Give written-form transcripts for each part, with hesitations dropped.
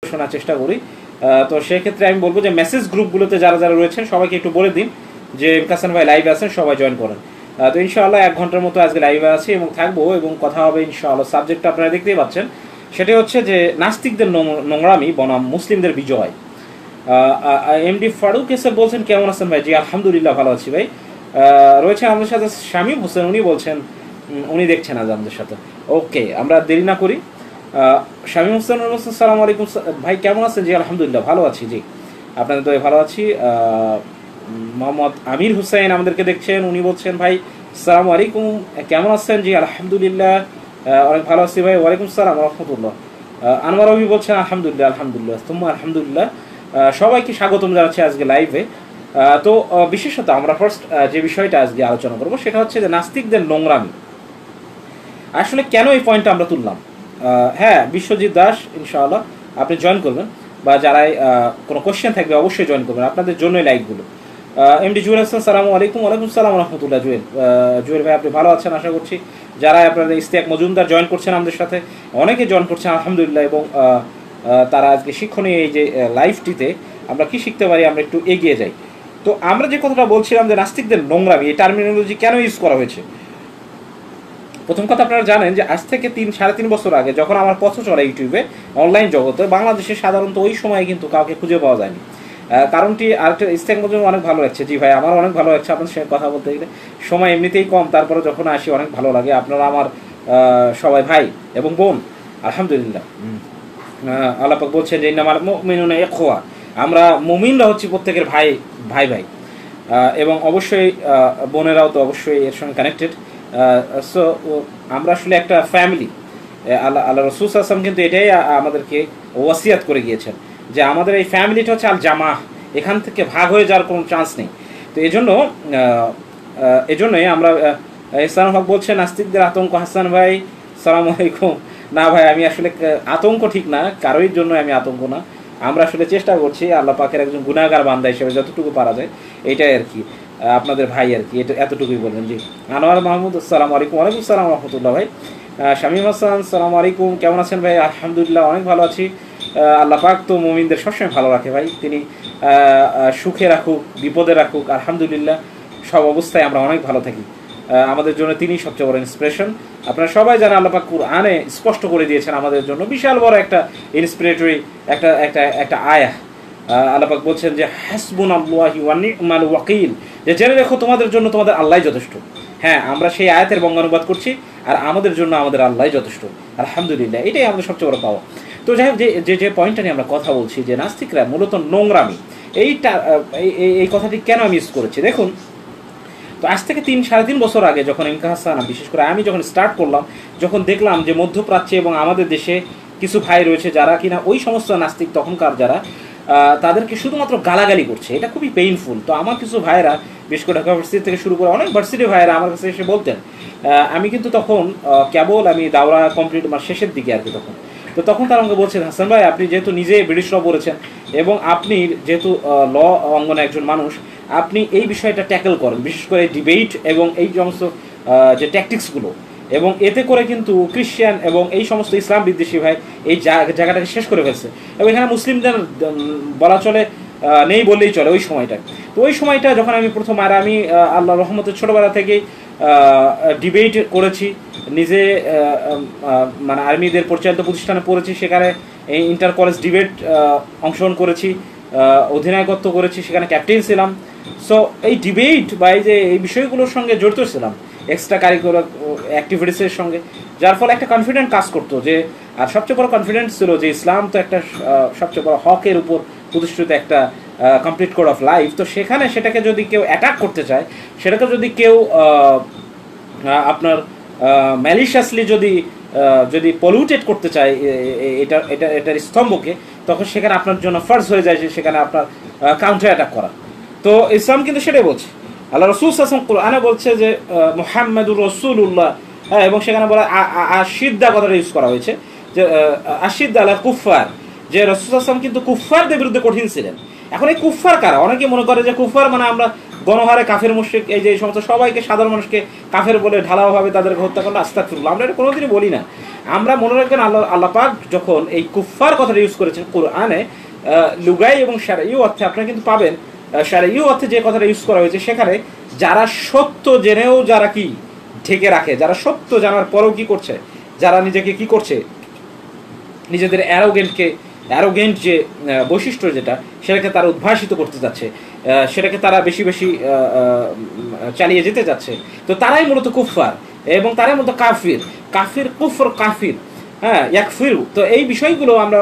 শোনার চেষ্টা করি। তো সেক্ষেত্রে আমি বলবো যে মেসেজ গ্রুপগুলোতে যারা যারা রয়েছেন সবাইকে একটু বলে দিন যে এম হাসান ভাই লাইভে আছেন, সবাই জয়েন করেন। তো ইনশাআল্লাহ 1 ঘন্টার মতো আজকে লাইভে আছি এবং থাকবো এবং কথা হবে ইনশাআল্লাহ। সাবজেক্টটা আপনারা দেখতেই পাচ্ছেন, সেটা হচ্ছে যে নাস্তিকদের নোংরামি বনাম মুসলিমদের বিজয়। এমডি ফারুক এসে বলছেন কেমন আছেন ভাই? জি আলহামদুলিল্লাহ ভালো আছি ভাই। রয়েছে আমাদের সাথে শামীম হোসেন, উনি বলছেন উনি দেখছেন আজ আমাদের সাথে। ওকে, আমরা দেরি না করি। শামীম হোসেন বলছেন সালাম আলাইকুম ভাই, কেমন আছেন? জি আলহামদুলিল্লাহ ভালো আছি, জি আপনাদের তো ভালো আছি। মোহাম্মদ আমির হুসাইন আমাদেরকে দেখছেন, উনি বলছেন ভাই সালাম আলাইকুম, কেমন আছেন? জি আলহামদুলিল্লাহ অনেক ভালো আছি ভাই। ওয়ালাইকুম সালাম রহমতুল্লাহ। আনোয়ার রবি বলছেন আলহামদুলিল্লাহ আলহামদুলিল্লাহ তুম্মা আলহামদুলিল্লাহ। সবাইকে স্বাগতম জানাচ্ছি আজকে লাইভে। তো বিশেষত আমরা ফার্স্ট যে বিষয়টা আজকে আলোচনা করবো সেটা হচ্ছে যে নাস্তিকদের নোংরামি। আসলে কেন এই পয়েন্টটা আমরা তুললাম? হ্যাঁ, বিশ্বজিৎ দাস ইনশাআল্লাহ আপনি জয়েন করবেন, বা যারাই কোনো কোশ্চেন থাকবে অবশ্যই জয়েন করবেন, আপনাদের জন্যই লাইভগুলো। এমডি জুয়েল হাসান সালামু আলাইকুম। ওয়ালাইকুম সালাম রহমতুল্লাহ। জুয়েল ভাই আপনি ভালো আছেন আশা করছি। যারা আপনাদের ইস্তিয়াক মজুমদার জয়েন করছেন আমাদের সাথে, অনেকে জয়েন করছেন আলহামদুলিল্লাহ। এবং তারা আজকে শিক্ষণীয় এই যে লাইভটিতে আমরা কি শিখতে পারি, আমরা একটু এগিয়ে যাই। তো আমরা যে কথাটা বলছিলাম যে নাস্তিকদের নোংরামি, এই টার্মিনোলজি কেন ইউজ করা হয়েছে? প্রথম কথা, আপনারা জানেন যে আজ থেকে 3-3.5 বছর আগে যখন আমার পথ চলা ইউটিউবে অনলাইন জগতে, বাংলাদেশে সাধারণত ওই সময় কিন্তু কাউকে খুঁজে পাওয়া যায়নি। কারণটি আরেকটা ইস্তেক মজুম অনেক ভালো লাগছে। জি ভাই, আমার অনেক ভালো লাগছে আপনার সাথে কথা বলতে গেলে। সময় এমনিতেই কম, তারপরে যখন আসি অনেক ভালো লাগে। আপনারা আমার সবাই ভাই এবং বোন আলহামদুলিল্লাহ। আল্লাহ পাক বলছেন যে ইন্নামাল মুমিনুনা ইখওয়া, আমরা মুমিনরা হচ্ছে প্রত্যেকের ভাই ভাই ভাই, এবং অবশ্যই বোনেরাও তো অবশ্যই এর সঙ্গে কানেক্টেড। সো আমরা আসলে একটা ফ্যামিলি। আল্লাহ রাসূল সাল্লাল্লাহু আলাইহি ওয়াসাল্লাম কিন্তু এটাই আমাদেরকে ওয়াসিয়াত করে গিয়েছেন যে আমাদের এই ফ্যামিলিটা হচ্ছে আল জামাহ, এখান থেকে ভাগ হয়ে যাওয়ার কোনো চান্স নেই। তো এজন্যই আমরা ইসলাম হক বলছেন নাস্তিকদের আতঙ্ক। হাসান ভাই সালাম আলাইকুম। না ভাই, আমি আসলে আতঙ্ক ঠিক না, কারোর জন্য আমি আতঙ্ক না। আমরা আসলে চেষ্টা করছি আল্লাহ পাকের একজন গুনাহগার বান্দা হিসেবে যতটুকু পারা যায়, এটাই আর কি। আপনাদের ভাই আর কি, এতটুকুই বলবেন। জি আনোয়ার মাহমুদ আসসালামু আলাইকুম। ওয়ালাইকুম সালাম রহমতুল্লাহ ভাই। শামীম হাসান সালাম আলাইকুম, কেমন আছেন ভাই? আলহামদুলিল্লাহ অনেক ভালো আছি। আল্লাহ পাক তো মুমিনদের সবসময় ভালো রাখে ভাই, তিনি সুখে রাখুক বিপদে রাখুক, আলহামদুলিল্লাহ সব অবস্থায় আমরা অনেক ভালো থাকি। আমাদের জন্য তিনি সবচেয়ে বড় ইন্সপিরেশন। আপনারা সবাই জানেন আল্লাহ পাক কুরআনে স্পষ্ট করে দিয়েছেন আমাদের জন্য বিশাল বড় একটা ইন্সপিরেটরি একটা আয়াহ। আল্লাহ পাক বলছেন যে হাসবুনাল্লাহু ওয়া নি'মাল ওয়াকিল, যে জেনে রেখো তোমাদের জন্য তোমাদের আল্লাহই যথেষ্ট। হ্যাঁ, আমরা সেই আয়াতের বঙ্গানুবাদ করছি, আর আমাদের জন্য আমাদের আল্লাহই যথেষ্ট আলহামদুলিল্লাহ। এটাই আমাদের সবচেয়ে বড় পাওয়া। তো যাই হোক, যে পয়েন্টটা নিয়ে আমরা কথা বলছি যে নাস্তিকরা মূলত নোংরামি, এই কথাটি কেন আমি ইউজ করেছি দেখুন। তো আজ থেকে 3-3.5 বছর আগে যখন এম হাসান, বিশেষ করে আমি যখন স্টার্ট করলাম, যখন দেখলাম যে মধ্যপ্রাচ্যে এবং আমাদের দেশে কিছু ভাই রয়েছে যারা কিনা ওই সমস্ত নাস্তিক তখনকার যারা তাদেরকে শুধুমাত্র গালাগালি করছে, এটা খুবই পেইনফুল। তো আমার কিছু ভাইয়েরা, বিশেষ করে ঢাকা ভার্সিটি থেকে শুরু করে অনেক ভার্সিটি ভাইয়েরা আমার কাছে এসে বলতেন, আমি কিন্তু তখন কেবল আমি দাওরা কমপ্লিট আমার শেষের দিকে আর কি তখন তারা আমাকে বলছেন হাসান ভাই, আপনি যেহেতু নিজে ব্রিটিশ ল পড়েছেন এবং আপনি যেহেতু ল অঙ্গনে একজন মানুষ, আপনি এই বিষয়টা ট্যাকেল করেন, বিশেষ করে ডিবেট এবং এই সমস্ত যে ট্যাকটিক্সগুলো, এবং এতে করে কিন্তু খ্রিস্টান এবং এই সমস্ত ইসলাম বিদ্বেষী ভাই এই জায়গাটাকে শেষ করে ফেলছে। এবং এখানে মুসলিমদের বলা চলে নেই বললেই চলে ওই সময়টা। তো ওই সময়টা যখন আমি প্রথম, আর আমি আল্লাহ রহমতের ছোটোবেলা থেকেই ডিবেট করেছি, নিজে মানে আর্মিদের পরিচালিত প্রতিষ্ঠানে পড়েছি, সেখানে এই ইন্টার কলেজ ডিবেট অংশগ্রহণ করেছি, অধিনায়কত্ব করেছি, সেখানে ক্যাপ্টেন ছিলাম। সো এই ডিবেট বা এই বিষয়গুলোর সঙ্গে জড়িত ছিলাম, এক্সট্রা কারিকুলার অ্যাক্টিভিটিসের সঙ্গে, যার ফলে একটা কনফিডেন্ট কাজ করতো যে, আর সবচেয়ে বড় কনফিডেন্স ছিল যে ইসলাম তো একটা সবচেয়ে বড় হকের উপর প্রতিষ্ঠিত একটা কমপ্লিট কোড অফ লাইফ। তো সেটাকে যদি কেউ অ্যাটাক করতে চায়, সেটাকে যদি কেউ আপনার ম্যালিশিয়াসলি যদি পলিউটেড করতে চায় এটার স্তম্ভকে, তখন সেখানে আপনার জন্য ফার্জ হয়ে যায় যে সেখানে আপনার কাউন্টার অ্যাটাক করা। তো ইসলাম কিন্তু সেটাই বলছে। আল্লাহ রাসূল সাল্লাল্লাহু আলাইহি ওয়াসাল্লাম কোরআনে বলছে যে মুহাম্মাদুর রাসূলুল্লাহ, এবং সেখানে বলা আশিদ্দা কথাটা ইউজ করা হয়েছে, যে আশিদ্দা আলা কুফফার, যে রাসূল সাল্লাল্লাহু আলাইহি ওয়াসাল্লাম কিন্তু কুফফারদের বিরুদ্ধে কঠিন ছিলেন। এখন এই কুফফার কারা? অনেকে মনে করে যে কুফফার মানে আমরা গণহারে কাফের মুশরিক এই যে এই সমস্ত সবাইকে সাধারণ মানুষকে কাফের বলে ঢালাওভাবে তাদেরকে হত্যা করলে আস্তাগফিরুল্লাহ, আমরা এটা কোনোদিনই বলি না। আমরা মনে রাখবেন আল্লাহ পাক যখন এই কুফফার কথাটা ইউজ করেছেন কোরআনে, লুগাই এবং শারঈ অর্থে আপনারা কিন্তু পাবেন, শারঈ অর্থে যে কথাটা ইউজ করা হয়েছে সেখানে যারা সত্য জেনেও যারা কি ঢেকে রাখে, যারা সত্য জানার পরেও কি করছে, যারা নিজেকে কি করছে, নিজেদের অ্যারোগেন্ট যে বৈশিষ্ট্য যেটা সেটাকে তারা উদ্ভাসিত করতে যাচ্ছে, সেটাকে তারা বেশি বেশি চালিয়ে যেতে যাচ্ছে, তো তারাই মূলত কুফফার এবং তারাই মূলত কাফির কুফর কাফির, হ্যাঁ ইয়াকফিরু। তো এই বিষয়গুলো আমরা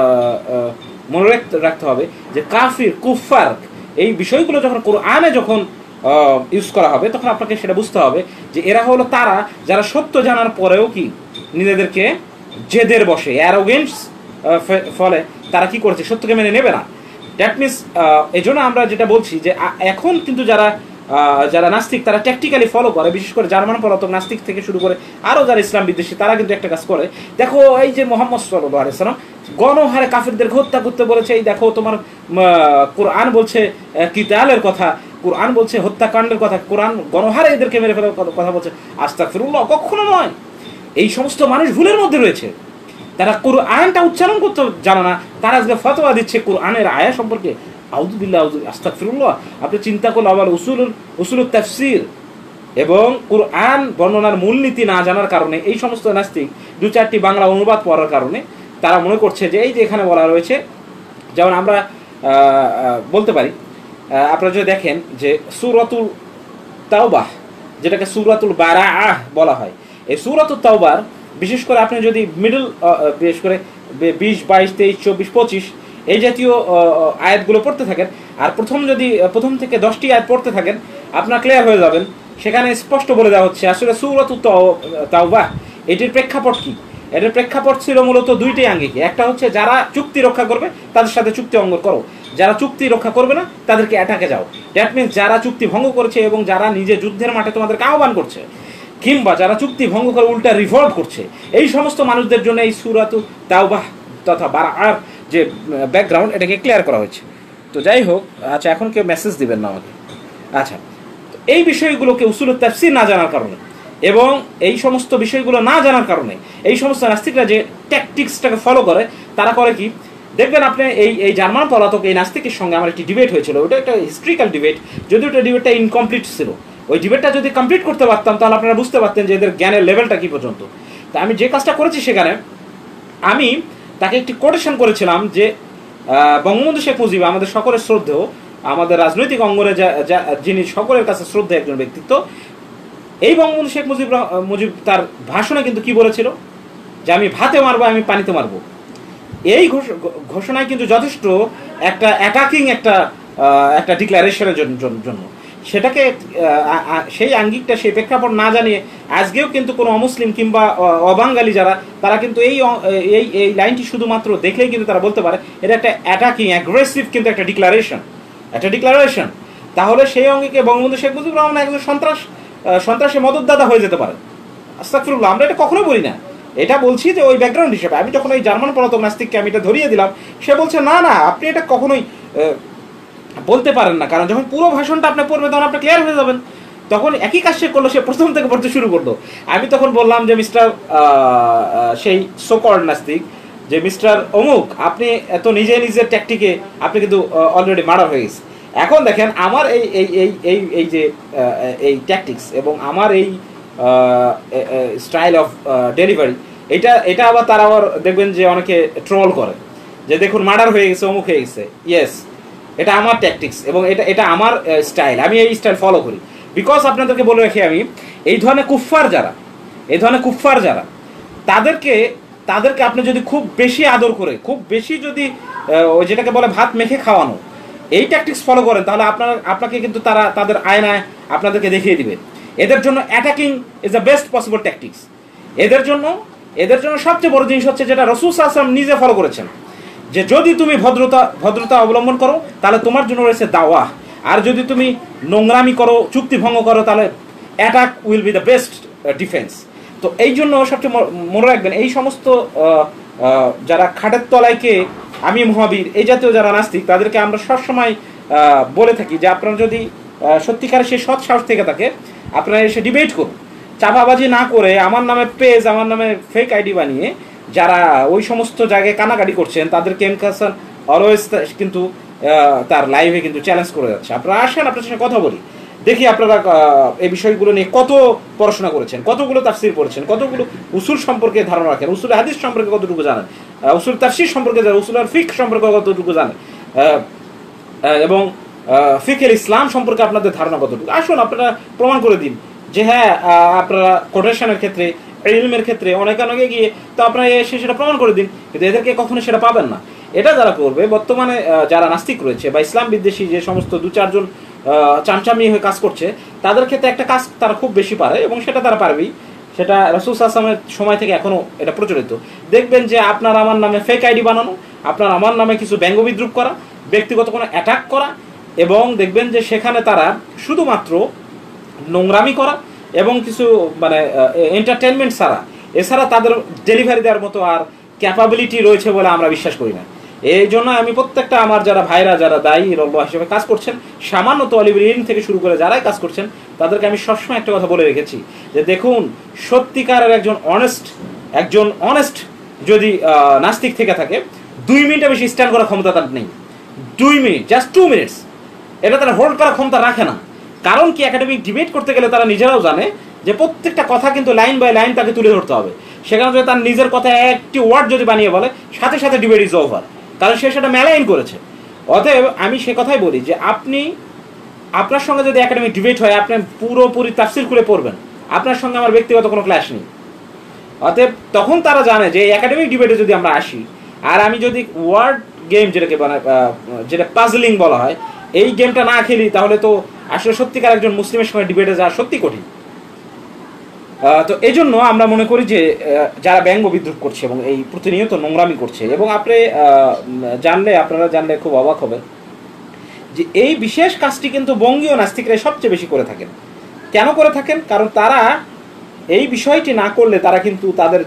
মনে রাখতে হবে যে কাফির কুফফার এই বিষয়গুলো যখন কোরআনে যখন ইউজ করা হবে তখন আপনাকে সেটা বুঝতে হবে যে এরা হলো তারা যারা সত্য জানার পরেও কি নিজেদেরকে জেদের বসে, অ্যারোগেন্স ফলে তারা কি করছে, সত্যকে মেনে নেবে না। দ্যাট মিনস এই জন্য আমরা যেটা বলছি যে এখন কিন্তু যারা নাস্তিক তারা ট্যাকটিক্যালি ফলো করে, বিশেষ করে জার্মান পলাতক নাস্তিক থেকে শুরু করে আরও যারা ইসলাম বিদ্বেষী তারা কিন্তু একটা কাজ করে। দেখো এই যে মুহাম্মদ সাল্লাল্লাহু আলাইহি ওয়াসাল্লাম গণহারে কাফিরদেরকে হত্যা করতে বলেছে, এই দেখো তোমার কোরআন বলছে কিতালের কথা, কোরআন বলছে হত্যাকাণ্ডের কথা, কোরআন গণহারে এদেরকে মেরে ফেলার কথা বলছে। আস্তাগফিরুল্লাহ, কখনো নয়। এই সমস্ত মানুষ ভুলের মধ্যে রয়েছে, তারা কোরআনটা উচ্চারণ করতে জানে না, তারা আজকে ফতোয়া দিচ্ছে কোরআনের আয়া সম্পর্কে। আউযুবিল্লাহ আস্তাগফিরুল্লাহ। আপনি চিন্তা করলে আবার উসুলুত তাফসীর এবং কোরআন বর্ণনার মূলনীতি না জানার কারণে এই সমস্ত নাস্তিক দু চারটি বাংলা অনুবাদ পড়ার কারণে তারা মনে করছে যে এই যে এখানে বলা রয়েছে, যেমন আমরা বলতে পারি, আপনারা যদি দেখেন যে সূরাতুল তাওবাহ যেটাকে সূরাতুল বারাআহ বলা হয়, এই সূরাতুল তাওবার বিশেষ করে আপনি যদি মিডল বিশেষ করে 20, 22, 23, 24, 25 এই জাতীয় আয়াতগুলো পড়তে থাকেন, আর প্রথম থেকে 10টি আয়াত পড়তে থাকেন, আপনার ক্লিয়ার হয়ে যাবেন। সেখানে স্পষ্ট বলে দেওয়া হচ্ছে আসলে সূরাতুত তাওবাহ এটির প্রেক্ষাপট কি। এটার প্রেক্ষাপট ছিল মূলত দুইটাই আঙ্গিকে। একটা হচ্ছে যারা চুক্তি রক্ষা করবে তাদের সাথে চুক্তি ভঙ্গ করো, যারা চুক্তি রক্ষা করবে না তাদেরকে অ্যাটাকে যাও। দ্যাট মিনস যারা চুক্তি ভঙ্গ করেছে এবং যারা নিজে যুদ্ধের মাঠে তোমাদেরকে আহ্বান করছে, কিংবা যারা চুক্তি ভঙ্গ করে উল্টা রিভল্ট করছে, এই সমস্ত মানুষদের জন্য এই সূরাতুত তাওবাহ তথা বারাআর যে ব্যাকগ্রাউন্ড এটাকে ক্লিয়ার করা হয়েছে। তো যাই হোক, আচ্ছা এখন কেউ মেসেজ দিবেন না আমাকে। আচ্ছা, এই বিষয়গুলোকে উসুলুত তাফসীর না জানার কারণে এবং এই সমস্ত বিষয়গুলো না জানার কারণে এই সমস্ত নাস্তিকরা যে ট্যাকটিক্সটাকে ফলো করে, তারা করে কি দেখবেন আপনি এই জার্মান পলাতক এই নাস্তিকের সঙ্গে আমার একটি ডিবেট হয়েছিল। ওটা একটা হিস্ট্রিক্যাল ডিবেট, যদিও ওটা ডিবেটটা ইনকমপ্লিট ছিল। ওই ডিবেটটা যদি কমপ্লিট করতে পারতাম তাহলে আপনারা বুঝতে পারতেন যে এদের জ্ঞানের লেভেলটা কি পর্যন্ত। তা আমি যে কাজটা করেছি সেখানে আমি তাকে একটি কোটেশন করেছিলাম যে বঙ্গবন্ধু শেখ মুজিব আমাদের সকলের শ্রদ্ধেয়, আমাদের রাজনৈতিক অঙ্গনে যিনি সকলের কাছে শ্রদ্ধেয় একজন ব্যক্তিত্ব, এই বঙ্গবন্ধু শেখ মুজিব তার ভাষণে কিন্তু কি বলেছিল যে আমি ভাতে মারবো, আমি পানিতে মারবো। এই ঘোষণায় কিন্তু যথেষ্ট একটা অ্যাটাকিং একটা ডিক্লারেশনের জন্য সেটাকে সেই আঙ্গিকটা সেই প্রেক্ষাপট না জানিয়ে আজকেও কিন্তু কোনো অমুসলিম কিংবা অবাঙালি যারা তারা কিন্তু এই লাইনটি শুধুমাত্র দেখলেই কিন্তু তারা বলতে পারে এটা একটা অ্যাটাকিং অ্যাগ্রেসিভ কিন্তু একটা ডিক্লারেশন। তাহলে সেই অঙ্গিকে বঙ্গবন্ধু শেখ মুজিবুর রহমান একজন সন্ত্রাসী মদতদাতা হয়ে যেতে পারে। আস্তাগফিরুল্লাহ, আমরা এটা কখনো বলি না, এটা বলছি যে ওই ব্যাকগ্রাউন্ড হিসেবে। আমি যখন ওই জার্মান পলাতক নাস্তিককে আমি এটা ধরিয়ে দিলাম, সে বলছে না আপনি এটা কখনোই বলতে পারেন না, কারণ যখন পুরো ভাষণটা আপনি পড়বেন তখন আপনি ক্লিয়ার হয়ে যাবেন। তখন একই কাজ সে করলো, সে প্রথম থেকে পড়তে শুরু করলো। আমি তখন বললাম যে মিস্টার সেই সোকল্ড নাস্তিক, যে মিস্টার অমুক, আপনি এত নিজের ট্যাকটিকে আপনি কিন্তু অলরেডি মার্ডার হয়ে গেছে। এখন দেখেন আমার এই যে এই ট্যাকটিক্স এবং আমার এই স্টাইল অফ ডেলিভারি, এটা আবার তারা আবার দেখবেন যে অনেকে ট্রোল করে যে দেখুন মার্ডার হয়ে গেছে, অমুক হয়ে গেছে। ইয়েস, এটা আমার ট্যাকটিক্স এবং এটা আমার স্টাইল, আমি এই স্টাইল ফলো করি। বিকজ আপনাদেরকে বলে রাখি, আমি এই ধরনের কুফফার যারা তাদেরকে আপনি যদি খুব বেশি আদর করে, খুব বেশি যদি ওই যেটাকে বলে ভাত মেখে খাওয়ানো, এই ট্যাকটিক্স ফলো করেন, তাহলে আপনাকে কিন্তু তাদের আয়নায় আপনাদেরকে দেখিয়ে দিবে। এদের জন্য attacking is the best possible tactics. এদের জন্য সবচেয়ে বড় জিনিস হচ্ছে যেটা রাসূল সাল্লাল্লাহু আলাইহি ওয়াসাল্লাম নিজে ফলো করেছেন, যে যদি তুমি ভদ্রতা অবলম্বন করো তাহলে তোমার জন্য রয়েছে দাওয়া, আর যদি তুমি নোংরামি করো, চুক্তি ভঙ্গ করো, তাহলে attack will be the best defence. তো এই জন্য সবচেয়ে মনে রাখবেন, এই সমস্ত যারা খাটের তলায়কে আমি মহাবীর এই জাতীয় যারা নাস্তিক, তাদেরকে আমরা সবসময় বলে থাকি যে আপনারা যদি সত্যিকারের সেই সৎ সাহস থেকে থাকে, আপনারা এসে ডিবেট করুন, চাপাবাজি না করে আমার নামে পেজ, আমার নামে ফেক আইডি বানিয়ে যারা ওই সমস্ত জায়গায় কানাকাটি করছেন তাদেরকে এম হাসান অলওয়েজ কিন্তু তার লাইভে কিন্তু চ্যালেঞ্জ করে যাচ্ছে। আপনারা আসেন, আপনার সাথে কথা বলি, দেখি আপনারা এই বিষয়গুলো নিয়ে কত পড়াশোনা করেছেন, কতগুলো তাফসির পড়েছেন, কতগুলো উসুল সম্পর্কে ধারণা রাখেন, উসুল হাদিস সম্পর্কে কতটুকু জানেন, উসুল তাফসির সম্পর্কে জানেন, উসুল আর ফিক সম্পর্কে কতটুকু জানেন, এবং ফিকের ইসলাম সম্পর্কে আপনাদের ধারণা কতটুকু। আসুন আপনারা প্রমাণ করে দিন যে হ্যাঁ আপনারা কোটেশনের ক্ষেত্রে, ইলমের ক্ষেত্রে অনেকে গিয়ে, তো আপনারা এসে সেটা প্রমাণ করে দিন। কিন্তু এদেরকে কখনো সেটা পাবেন না। এটা যারা করবে, বর্তমানে যারা নাস্তিক রয়েছে বা ইসলাম বিদ্বেষী যে সমস্ত 2-4 জন চামচামি হয়ে কাজ করছে, তাদের ক্ষেত্রে একটা কাজ তারা খুব বেশি পারে এবং সেটা তারা পারবেই। সেটা রাসূল সাল্লাল্লাহু আলাইহি ওয়াসাল্লামের সময় থেকে এখনও এটা প্রচলিত। দেখবেন যে আপনার আমার নামে ফেক আইডি বানানো, আপনার আমার নামে কিছু ব্যঙ্গ বিদ্রুপ করা, ব্যক্তিগত কোনো অ্যাটাক করা, এবং দেখবেন যে সেখানে তারা শুধুমাত্র নোংরামি করা এবং কিছু মানে এন্টারটেনমেন্ট ছাড়া, এছাড়া তাদের ডেলিভারি দেওয়ার মতো আর ক্যাপাবিলিটি রয়েছে বলে আমরা বিশ্বাস করি না। এই জন্য আমি প্রত্যেকটা আমার যারা ভাইরা, যারা দায়ী রল্লাহ হিসেবে কাজ করছেন, সামান্য তলিবুল ইলম থেকে শুরু করে যারাই কাজ করছেন, তাদেরকে আমি সবসময় একটা কথা বলে রেখেছি যে দেখুন, সত্যিকারের একজন অনেস্ট যদি নাস্তিক থেকে থাকে, 2 মিনিটের বেশি স্ট্যান্ড করার ক্ষমতা তার নেই। 2 মিনিট, জাস্ট 2 মিনিটস, এটা তারা হোল্ড করার ক্ষমতা রাখে না। কারণ কি, একাডেমিক ডিবেট করতে গেলে তারা নিজেরাও জানে যে প্রত্যেকটা কথা কিন্তু লাইন বাই লাইন তাকে তুলে ধরতে হবে। সেখানে যদি তার নিজের কথা একটি ওয়ার্ড যদি বানিয়ে বলে, সাথে সাথে ডিবেট ইজ ওভার, কারণ সে সেটা মেলাইন করেছে। অতএব আমি সে কথাই বলি যে আপনার সঙ্গে যদি একাডেমিক ডিবেট হয়, আপনি পুরোপুরি তাফসির খুলে পড়বেন, আপনার সঙ্গে আমার ব্যক্তিগত কোনো ক্লাস নেই। অতএব তখন তারা জানে যে একাডেমিক ডিবেটে যদি আমরা আসি, আর আমি যদি ওয়ার্ড গেম যেটা পাজলিং বলা হয়, এই গেমটা না খেলি, তাহলে তো আসলে সত্যিকার একজন মুসলিমের সঙ্গে ডিবেটে যাওয়া সত্যি কঠিন। তো এই জন্য আমরা মনে করি যে যারা ব্যঙ্গ বিদ্রুপ করছে এবং এই প্রতিনিয়ত নোংরামি করছে, এবং আপনারা জানলে খুব অবাক হবেন যে এই বিশেষ কাজটি কিন্তু বঙ্গীয় নাস্তিকরা সবচেয়ে বেশি করে থাকেন। কেন করে থাকেন? কারণ তারা এই বিষয়টি না করলে তারা কিন্তু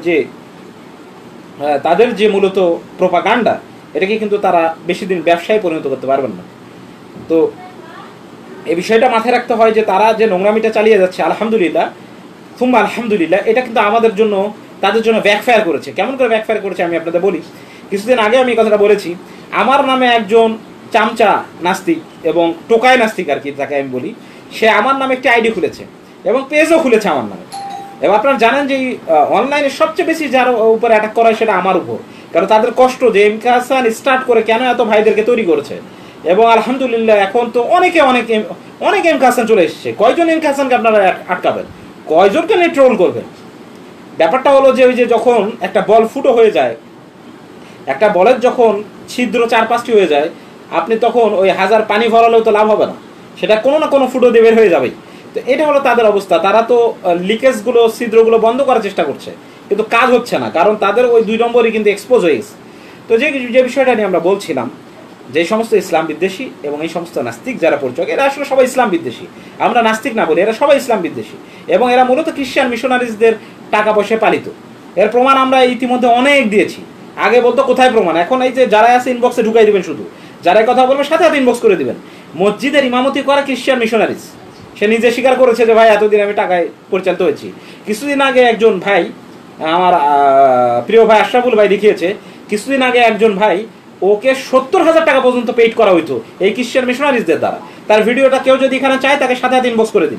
তাদের যে মূলত প্রোপাগান্ডা, এটাকে কিন্তু তারা বেশি দিন ব্যবসায় পরিণত করতে পারবেন না। তো এই বিষয়টা মাথায় রাখতে হয় যে তারা যে নোংরামিটা চালিয়ে যাচ্ছে, আলহামদুলিল্লাহ সুম্মা আলহামদুলিল্লাহ, এটা কিন্তু তাদের জন্য ব্যাকফায়ার করেছে। কেমন করে ব্যাকফায়ার করেছে আমি আপনাদের বলি। কিছুদিন আগে আমি এই কথাটা বলেছি, আমার নামে একজন চামচা নাস্তিক এবং টোকাই নাস্তিক আর কি তাকে আমি বলি, সে আমার নামে একটি আইডি খুলেছে এবং পেজও খুলেছে আমার নামে। এবং আপনারা জানেন যে অনলাইনে সবচেয়ে বেশি যার উপর অ্যাটাক করা হয় সেটা আমার উপর, কারণ তাদের কষ্ট যে এম হাসান স্টার্ট করে কেন এত ভাইদেরকে তৈরি করেছে। এবং আলহামদুলিল্লাহ এখন তো অনেক এম হাসান চলে এসেছে। কয়জন এম হাসানকে আপনারা আটকাবেন? কয়জনকে নিয়ে ট্রোল করবেন? ব্যাপারটা হলো যে ওই যে যখন একটা বল ফুটো হয়ে যায়, একটা বলের যখন ছিদ্র 4-5টি হয়ে যায়, আপনি তখন ওই 1000 পানি ভরালেও তো লাভ হবে না, সেটা কোনো না কোনো ফুটো দিয়ে বের হয়ে যাবেই। তো এটা হলো তাদের অবস্থা। তারা তো লিকেজগুলো, ছিদ্রগুলো বন্ধ করার চেষ্টা করছে, কিন্তু কাজ হচ্ছে না, কারণ তাদের ওই 2 নম্বরই কিন্তু এক্সপোজ হয়ে গেছে। তো যে বিষয়টা নিয়ে আমরা বলছিলাম, যে সমস্ত ইসলাম বিদ্বেষী এবং এই সমস্ত নাস্তিক যারা পরিচয়, এরা আসলে সবাই ইসলাম বিদ্বেষী। আমরা নাস্তিক না বলি, এরা সবাই ইসলাম বিদ্বেষী, এবং এরা মূলত খ্রিস্টান মিশনারিজদের টাকা পয়সায় পালিত। এর প্রমাণ আমরা ইতিমধ্যে অনেক দিয়েছি। আগে বলতো কোথায় প্রমাণ, এখন এই যে যারা আছে ইনবক্সে ঢুকাই দিবেন, শুধু যারাই কথা বলবে সাথে সাথে ইনবক্স করে দিবেন। মসজিদের ইমামতি করা খ্রিস্টান মিশনারিজ, সে নিজে স্বীকার করেছে যে ভাই এতদিন আমি টাকায় পরিচালিত হয়েছি। কিছুদিন আগে একজন ভাই, আমার প্রিয় ভাই আশরাফুল ভাই দেখিয়েছে, কিছুদিন আগে একজন ভাই ওকে 70,000 টাকা পর্যন্ত পেইড করা হইতো এই খ্রিস্টান মিশনারিজদের দ্বারা। তার ভিডিওটা কেউ যদি এখানে চায়, তাকে সাথে সাথে ইনবক্স করে দিন।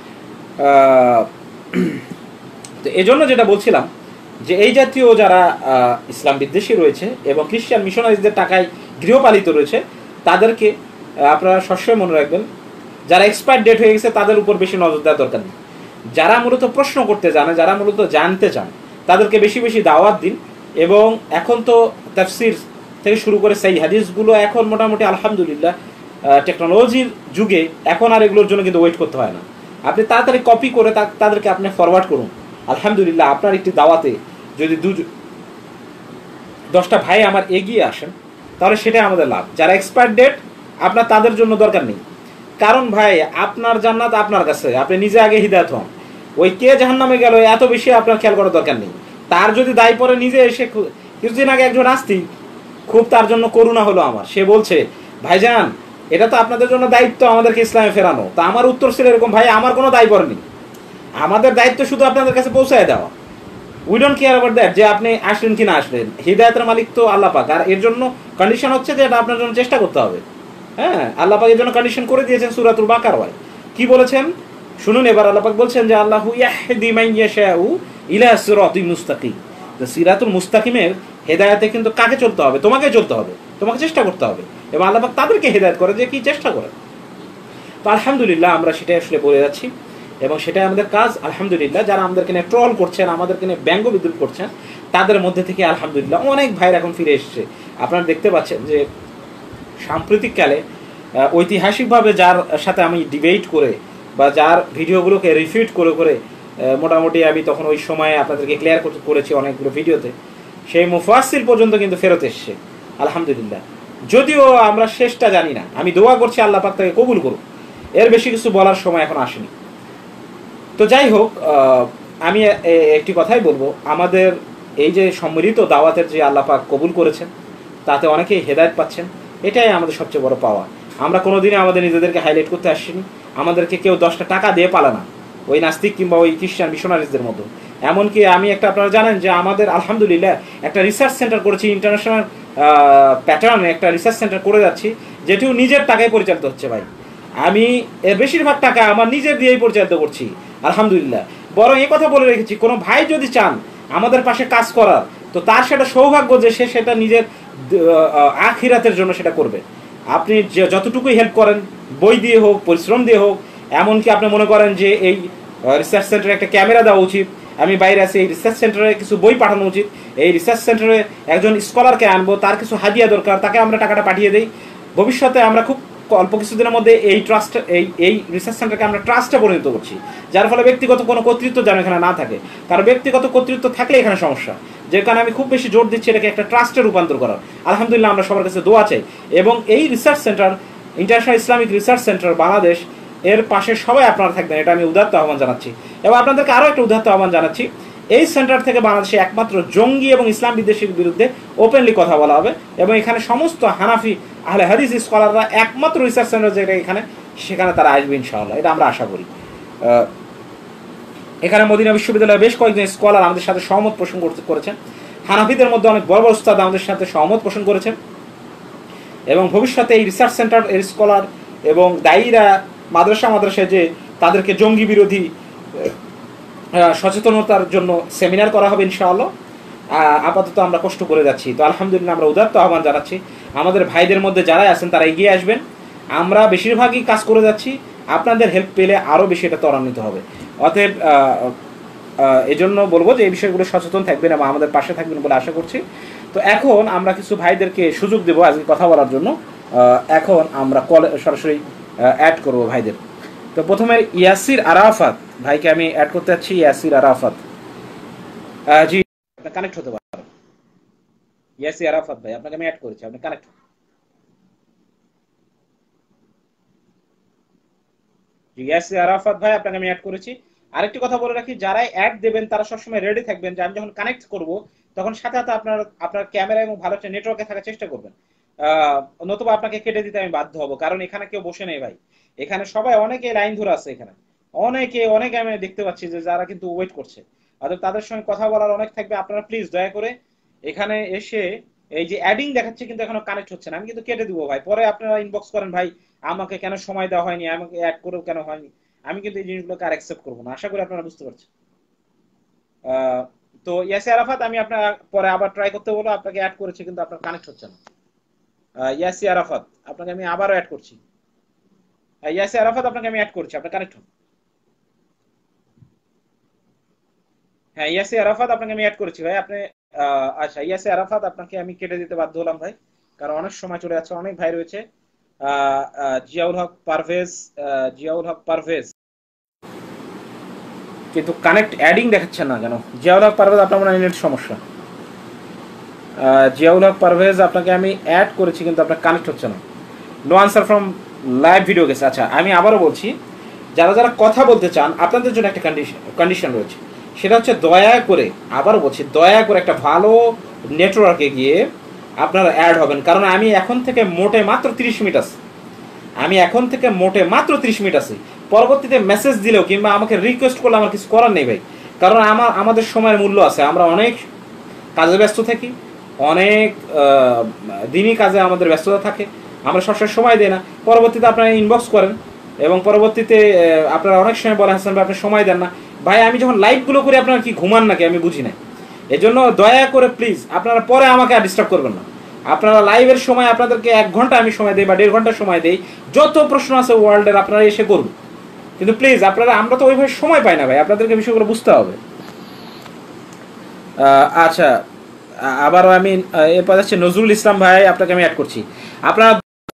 তো এই জন্য যেটা বলছিলাম যে এই জাতীয় যারা ইসলাম বিদ্বেষী রয়েছে এবং খ্রিস্টান মিশনারিজদের টাকায় গৃহপালিত রয়েছে, তাদেরকে আপনারা সবসময় মনে রাখবেন, যারা এক্সপায়ার ডেট হয়ে গেছে তাদের উপর বেশি নজর দেওয়ার দরকার নেই। যারা মূলত প্রশ্ন করতে জানে, যারা মূলত জানতে চান, তাদেরকে বেশি বেশি দাওয়াত দিন। এবং এখন তো তাফসির থেকে শুরু করে সেই হাদিসগুলো এখন মোটামুটি আলহামদুলিল্লাহ টেকনোলজির যুগে এখন আর এগুলোর জন্য কিন্তু ওয়েট করতে হয় না। আপনি তাড়াতাড়ি কপি করে তাদেরকে আপনি ফরওয়ার্ড করুন। আলহামদুলিল্লাহ আপনার একটি দাওয়াতে যদি 10টা ভাই আমার এগিয়ে আসেন, তাহলে সেটাই আমাদের লাভ। যারা এক্সপায়ার ডেট, আপনার তাদের জন্য দরকার নেই। কারণ ভাই আপনার জান্নাত আপনার কাছে, আপনি নিজে আগে হিদায়াত হন। ওই কে জাহান্নামে গেল এত বেশি আপনার খেয়াল করার দরকার নেই। তার যদি দায় পরে নিজে এসে, কিছুদিন আগে একজন নাস্তিক, খুব তার জন্য করুণা হলো আমার, সে বলছে ভাইজান এটা তো আপনাদের জন্য দায়িত্ব আমাদেরকে ইসলামে ফেরানো। তা আমার উত্তর ছিল এরকম, ভাই আমার কোনো দায় পড়েনি, আমাদের দায়িত্ব শুধু আপনাদের কাছে পৌঁছায় দেওয়া। We don't care about that যে আপনি আসলেন কি না আসলেন, হিদায়াতের মালিক তো আল্লাহ পাক। আর এর জন্য কন্ডিশন হচ্ছে যে এটা আপনার জন্য চেষ্টা করতে হবে। হ্যাঁ, আল্লাহ পাক এর জন্য কন্ডিশন করে দিয়েছেন সূরাতুল বাকারায়। কি বলেছেন শুনুন এবার। আল্লাহ পাক বলছেন যে আল্লাহু ইয়াহদি মান ইয়াশাউ ইলা সিরাতিল মুস্তাকিম। তো সিরাতুল মুস্তাকিমের হেদায়েতে কিন্তু কাকে চলতে হবে? তোমাকে চলতে হবে, তোমাকে চেষ্টা করতে হবে। এবং আল্লাহ পাক তাদেরকে হেদায়েত করে যে কি চেষ্টা করে। তো আলহামদুলিল্লাহ আমরা সেটাই আসলে বলে যাচ্ছি এবং সেটাই আমাদের কাজ। আলহামদুলিল্লাহ যারা আমাদেরকে নিয়ে ট্রল করছেন, আমাদেরকে নিয়ে ব্যঙ্গ বিদ্রুপ করছেন, তাদের মধ্যে থেকে আলহামদুলিল্লাহ অনেক ভাইরা এখন ফিরে এসছে। আপনারা দেখতে পাচ্ছেন যে সাম্প্রতিককালে ঐতিহাসিকভাবে যার সাথে আমি ডিবেট করে বা যার ভিডিওগুলোকে রিফিউট করে করে মোটামুটি আমি তখন ওই সময়ে আপনাদেরকে ক্লিয়ার করেছি অনেকগুলো ভিডিওতে, সেই মুফাসসির পর্যন্ত কিন্তু ফেরত এসছে আলহামদুলিল্লাহ। যদিও আমরা শেষটা জানি না, আমি দোয়া করছি আল্লাহ পাক তাকে কবুল করুক, এর বেশি কিছু বলার সময় এখন আসেনি। তো যাই হোক, আমি একটি কথাই বলবো, আমাদের এই যে সম্মিলিত দাওয়াতের যে আল্লাহ পাক কবুল করেছেন, তাতে অনেকেই হেদায়েত পাচ্ছেন, এটাই আমাদের সবচেয়ে বড় পাওয়া। আমরা কোনোদিনই আমাদের নিজেদেরকে হাইলাইট করতে আসিনি, আমাদেরকে কেউ 10টা টাকা দিয়ে পালা না, ওই নাস্তিক কিংবা ওই খ্রিস্টান মিশনারিজদের মতো। এমনকি আমি একটা, আপনারা জানেন যে আমাদের আলহামদুলিল্লাহ একটা রিসার্চ সেন্টার করেছি, ইন্টারন্যাশনাল প্যাটার্নে একটা রিসার্চ সেন্টার করে যাচ্ছি, যেটিও নিজের টাকায় পরিচালিত হচ্ছে ভাই। আমি এর বেশিরভাগ টাকা আমার নিজের দিয়েই পরিচালিত করছি আলহামদুলিল্লাহ। বরং এই কথা বলে রেখেছি, কোনো ভাই যদি চান আমাদের পাশে কাজ করার, তো তার সেটা সৌভাগ্য যে সে সেটা নিজের আখিরাতের জন্য সেটা করবে। আপনি যতটুকুই হেল্প করেন, বই দিয়ে হোক, পরিশ্রম দিয়ে হোক, এমনকি আপনি মনে করেন যে এই রিসার্চ সেন্টারে একটা ক্যামেরা দেওয়া উচিত, আমি বাইরে আছি, এই রিসার্চ সেন্টারে কিছু বই পাঠানো উচিত, এই রিসার্চ সেন্টারে একজন স্কলারকে আনবো, তার কিছু হাদিয়া দরকার, তাকে আমরা টাকাটা পাঠিয়ে দিই। ভবিষ্যতে আমরা খুব অল্প কিছুদিনের মধ্যে এই ট্রাস্ট, এই রিসার্চ সেন্টারকে আমরা ট্রাস্টে পরিণত করছি, যার ফলে ব্যক্তিগত কোনো কর্তৃত্ব যেন এখানে না থাকে। কারণ ব্যক্তিগত কর্তৃত্ব থাকলে এখানে সমস্যা, যে কারণে আমি খুব বেশি জোর দিচ্ছি এটাকে একটা ট্রাস্টে রূপান্তর করার। আলহামদুলিল্লাহ আমরা সবার কাছে দোয়া চাই। এবং এই research centre, international Islamic research centre Bangladesh, এর পাশে সবাই আপনারা থাকবেন, এটা আমি উদাত্ত আহ্বান জানাচ্ছি। এবং আপনাদেরকে আরও একটা উদাত্ত আহ্বান জানাচ্ছি, এই সেন্টার থেকে বাংলাদেশে একমাত্র জঙ্গি এবং ইসলাম বিদ্বেষীর বিরুদ্ধে ওপেনলি কথা বলা হবে। এবং এখানে সমস্ত হানাফি আহলে হাদিস স্কলাররা একমাত্র রিসার্চ সেন্টার যেটা এখানে, সেখানে তারা আসবে ইনশাআল্লাহ, এটা আমরা আশা করি। এখানে মদিনা বিশ্ববিদ্যালয়ের বেশ কয়েকজন স্কলার আমাদের সাথে সহমত পোষণ করেছেন, হানাফিদের মধ্যে অনেক বড় বড় উস্তাদ আমাদের সাথে সহমত পোষণ করেছেন। এবং ভবিষ্যতে এই রিসার্চ সেন্টার এর স্কলার এবং দায়ীরা মাদ্রাসায় যে তাদেরকে জঙ্গি বিরোধী সচেতনতার জন্য সেমিনার করা হবে ইনশাআল্লাহ। আপাতত আমরা কষ্ট করে যাচ্ছি। তো আলহামদুলিল্লাহ আমরা উদাত্ত আহ্বান জানাচ্ছি, আমাদের ভাইদের মধ্যে যারা আছেন তারা এগিয়ে আসবেন। আমরা বেশিরভাগই কাজ করে যাচ্ছি, আপনাদের হেল্প পেলে আরও বেশি এটা ত্বরান্বিত হবে। অতএব এই জন্য বলবো যে এই বিষয়গুলো সচেতন থাকবেন এবং আমাদের পাশে থাকবেন বলে আশা করছি। তো এখন আমরা কিছু ভাইদেরকে সুযোগ দেবো আজকে কথা বলার জন্য। এখন আমরা কল সরাসরি অ্যাড করবো ভাইদের। তো প্রথমে ইয়াসির আরাফাত ভাইকে আমি অ্যাড করতে যাচ্ছি। ইয়াসির আরাফাত, জি আপনি কানেক্ট হতে পারেন। ইয়াসির আরাফাত ভাই, আপনাকে আমি অ্যাড করেছি, আপনি কানেক্ট। জি ইয়াসির আরাফাত ভাই, আপনাকে আমি অ্যাড করেছি। আরেকটি কথা বলে রাখি, যারাই অ্যাড দেবেন তারা সবসময় রেডি থাকবেন যে আমি যখন কানেক্ট করব তখন সাথে সাথে আপনার ক্যামেরা এবং ভালো একটা নেটওয়ার্কে থাকার চেষ্টা করবেন, নতুবা আপনাকে কেটে দিতে আমি বাধ্য হব। কারণ এখানে কেউ বসে নেই ভাই, এখানে সবাই অনেকে লাইন ধরে আছে, এখানে অনেকে আমি দেখতে পাচ্ছি যে যারা কিন্তু ওয়েট করছে, অর্থাৎ তাদের সঙ্গে কথা বলার অনেক থাকবে। আপনারা প্লিজ দয়া করে এখানে এসে, এই যে অ্যাডিং দেখাচ্ছে কিন্তু এখনো কানেক্ট হচ্ছে না, আমি কিন্তু কেটে দিব ভাই, পরে আপনারা ইনবক্স করেন ভাই আমাকে কেন সময় দেওয়া হয়নি, আমাকে অ্যাড করেও কেন হয়নি। আমি কিন্তু এই জিনিসগুলোকে আর অ্যাকসেপ্ট করবো না, আশা করি আপনারা বুঝতে পারছেন। তো ইয়াসির আরাফাত, আমি আপনার পরে আবার ট্রাই করতে বলবো, আপনাকে অ্যাড করেছি কিন্তু আপনার কানেক্ট হচ্ছে না। ইয়াসির আরাফাত, আপনাকে আমি আবারও অ্যাড করছি। ইয়াসির আরাফাত, আপনাকে আমি অ্যাড করছি, আপনার কানেক্ট হন। হ্যাঁ ইয়াসির আরাফাত, আপনাকে আমি অ্যাড করেছি ভাই, আপনি আচ্ছা ইয়াসির আরাফাত, আপনাকে আমি কেটে দিতে বাধ্য হলাম ভাই, কারণ অনেক সময় চলে যাচ্ছে, অনেক ভাই রয়েছে। জিয়াউল হক পারভেজ, কিন্তু কানেক্ট অ্যাডিং দেখাচ্ছে না কেন? জিয়াউল হক পারভেজ, আপনার মনে হয় নেট সমস্যা। জিয়াউল হক পারভেজ, আপনাকে আমি অ্যাড করেছি কিন্তু আপনার কানেক্ট হচ্ছে না। No answer from live video গেছে। আচ্ছা আমি আবারও বলছি, যারা যারা কথা বলতে চান আপনাদের জন্য একটা কন্ডিশন রয়েছে, সেটা হচ্ছে দয়া করে, আবারও বলছি, দয়া করে একটা ভালো নেটওয়ার্কে গিয়ে আপনারা অ্যাড হবেন। কারণ আমি এখন থেকে মোটে মাত্র 30 মিনিট আছে, আমি এখন থেকে মোটে মাত্র 30 মিনিট আছি, পরবর্তীতে মেসেজ দিলেও কিংবা আমাকে রিকোয়েস্ট করলে আমার কিছু করার নেই ভাই, কারণ আমাদের সময়ের মূল্য আছে, আমরা অনেক কাজে ব্যস্ত থাকি, অনেক দিনই কাজে আমাদের ব্যস্ততা থাকে, আমরা সবসময় সময় দিই না। পরবর্তীতে আপনারা ইনবক্স করেন এবং পরবর্তীতে আপনারা অনেক সময় বলেন হাসান ভাই আপনি সময় দেন না। ভাই আমি যখন লাইভগুলো করি আপনারা কি ঘুমান নাকি আমি বুঝি না। এই জন্য দয়া করে প্লিজ আপনারা পরে আমাকে আর ডিস্টার্ব করবেন না। আপনারা লাইভের সময় আপনাদেরকে 1 ঘন্টা আমি সময় দিই বা 1.5 ঘন্টা সময় দিই, যত প্রশ্ন আছে ওয়ার্ল্ডের আপনারা এসে করুন, কিন্তু প্লিজ আপনারা, আমরা তো ওইভাবে সময় পাই না ভাই, আপনাদেরকে বিষয়গুলো বুঝতে হবে। আচ্ছা, আবারও আমি এরপর যাচ্ছি নজরুল ইসলাম ভাই, আপনাকে আমি অ্যাড করছি। আপনারা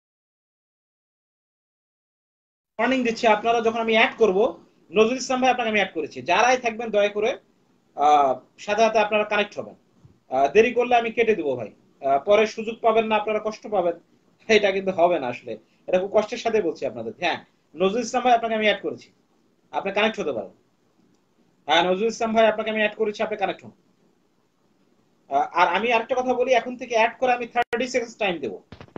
ওয়ার্নিং দিচ্ছি, আপনারা যখন আমি অ্যাড করব, নজরুল ইসলাম ভাই আপনাকে আমি অ্যাড করেছি, যারাই থাকবেন দয়া করে সাথে সাথে আপনারা কানেক্ট হবেন। দেরি করলে আমি কেটে দেবো ভাই, পরে সুযোগ পাবেন না, আপনারা কষ্ট পাবেন, এটা কিন্তু হবে না আসলে, এটা খুব কষ্টের সাথে বলছি আপনাদের। হ্যাঁ, নজরুল ইসলাম ভাই আপনাকে আমি অ্যাড করেছি, আপনি কানেক্ট হতে পারেন। হ্যাঁ নজরুল ইসলাম ভাই আপনাকে আমি অ্যাড করেছি, আপনি কানেক্ট হন। আর আমি আরেকটা কথা বলি, এখন থেকে অ্যাড করে আমি 30 সেকেন্ডস টাইম দেবো,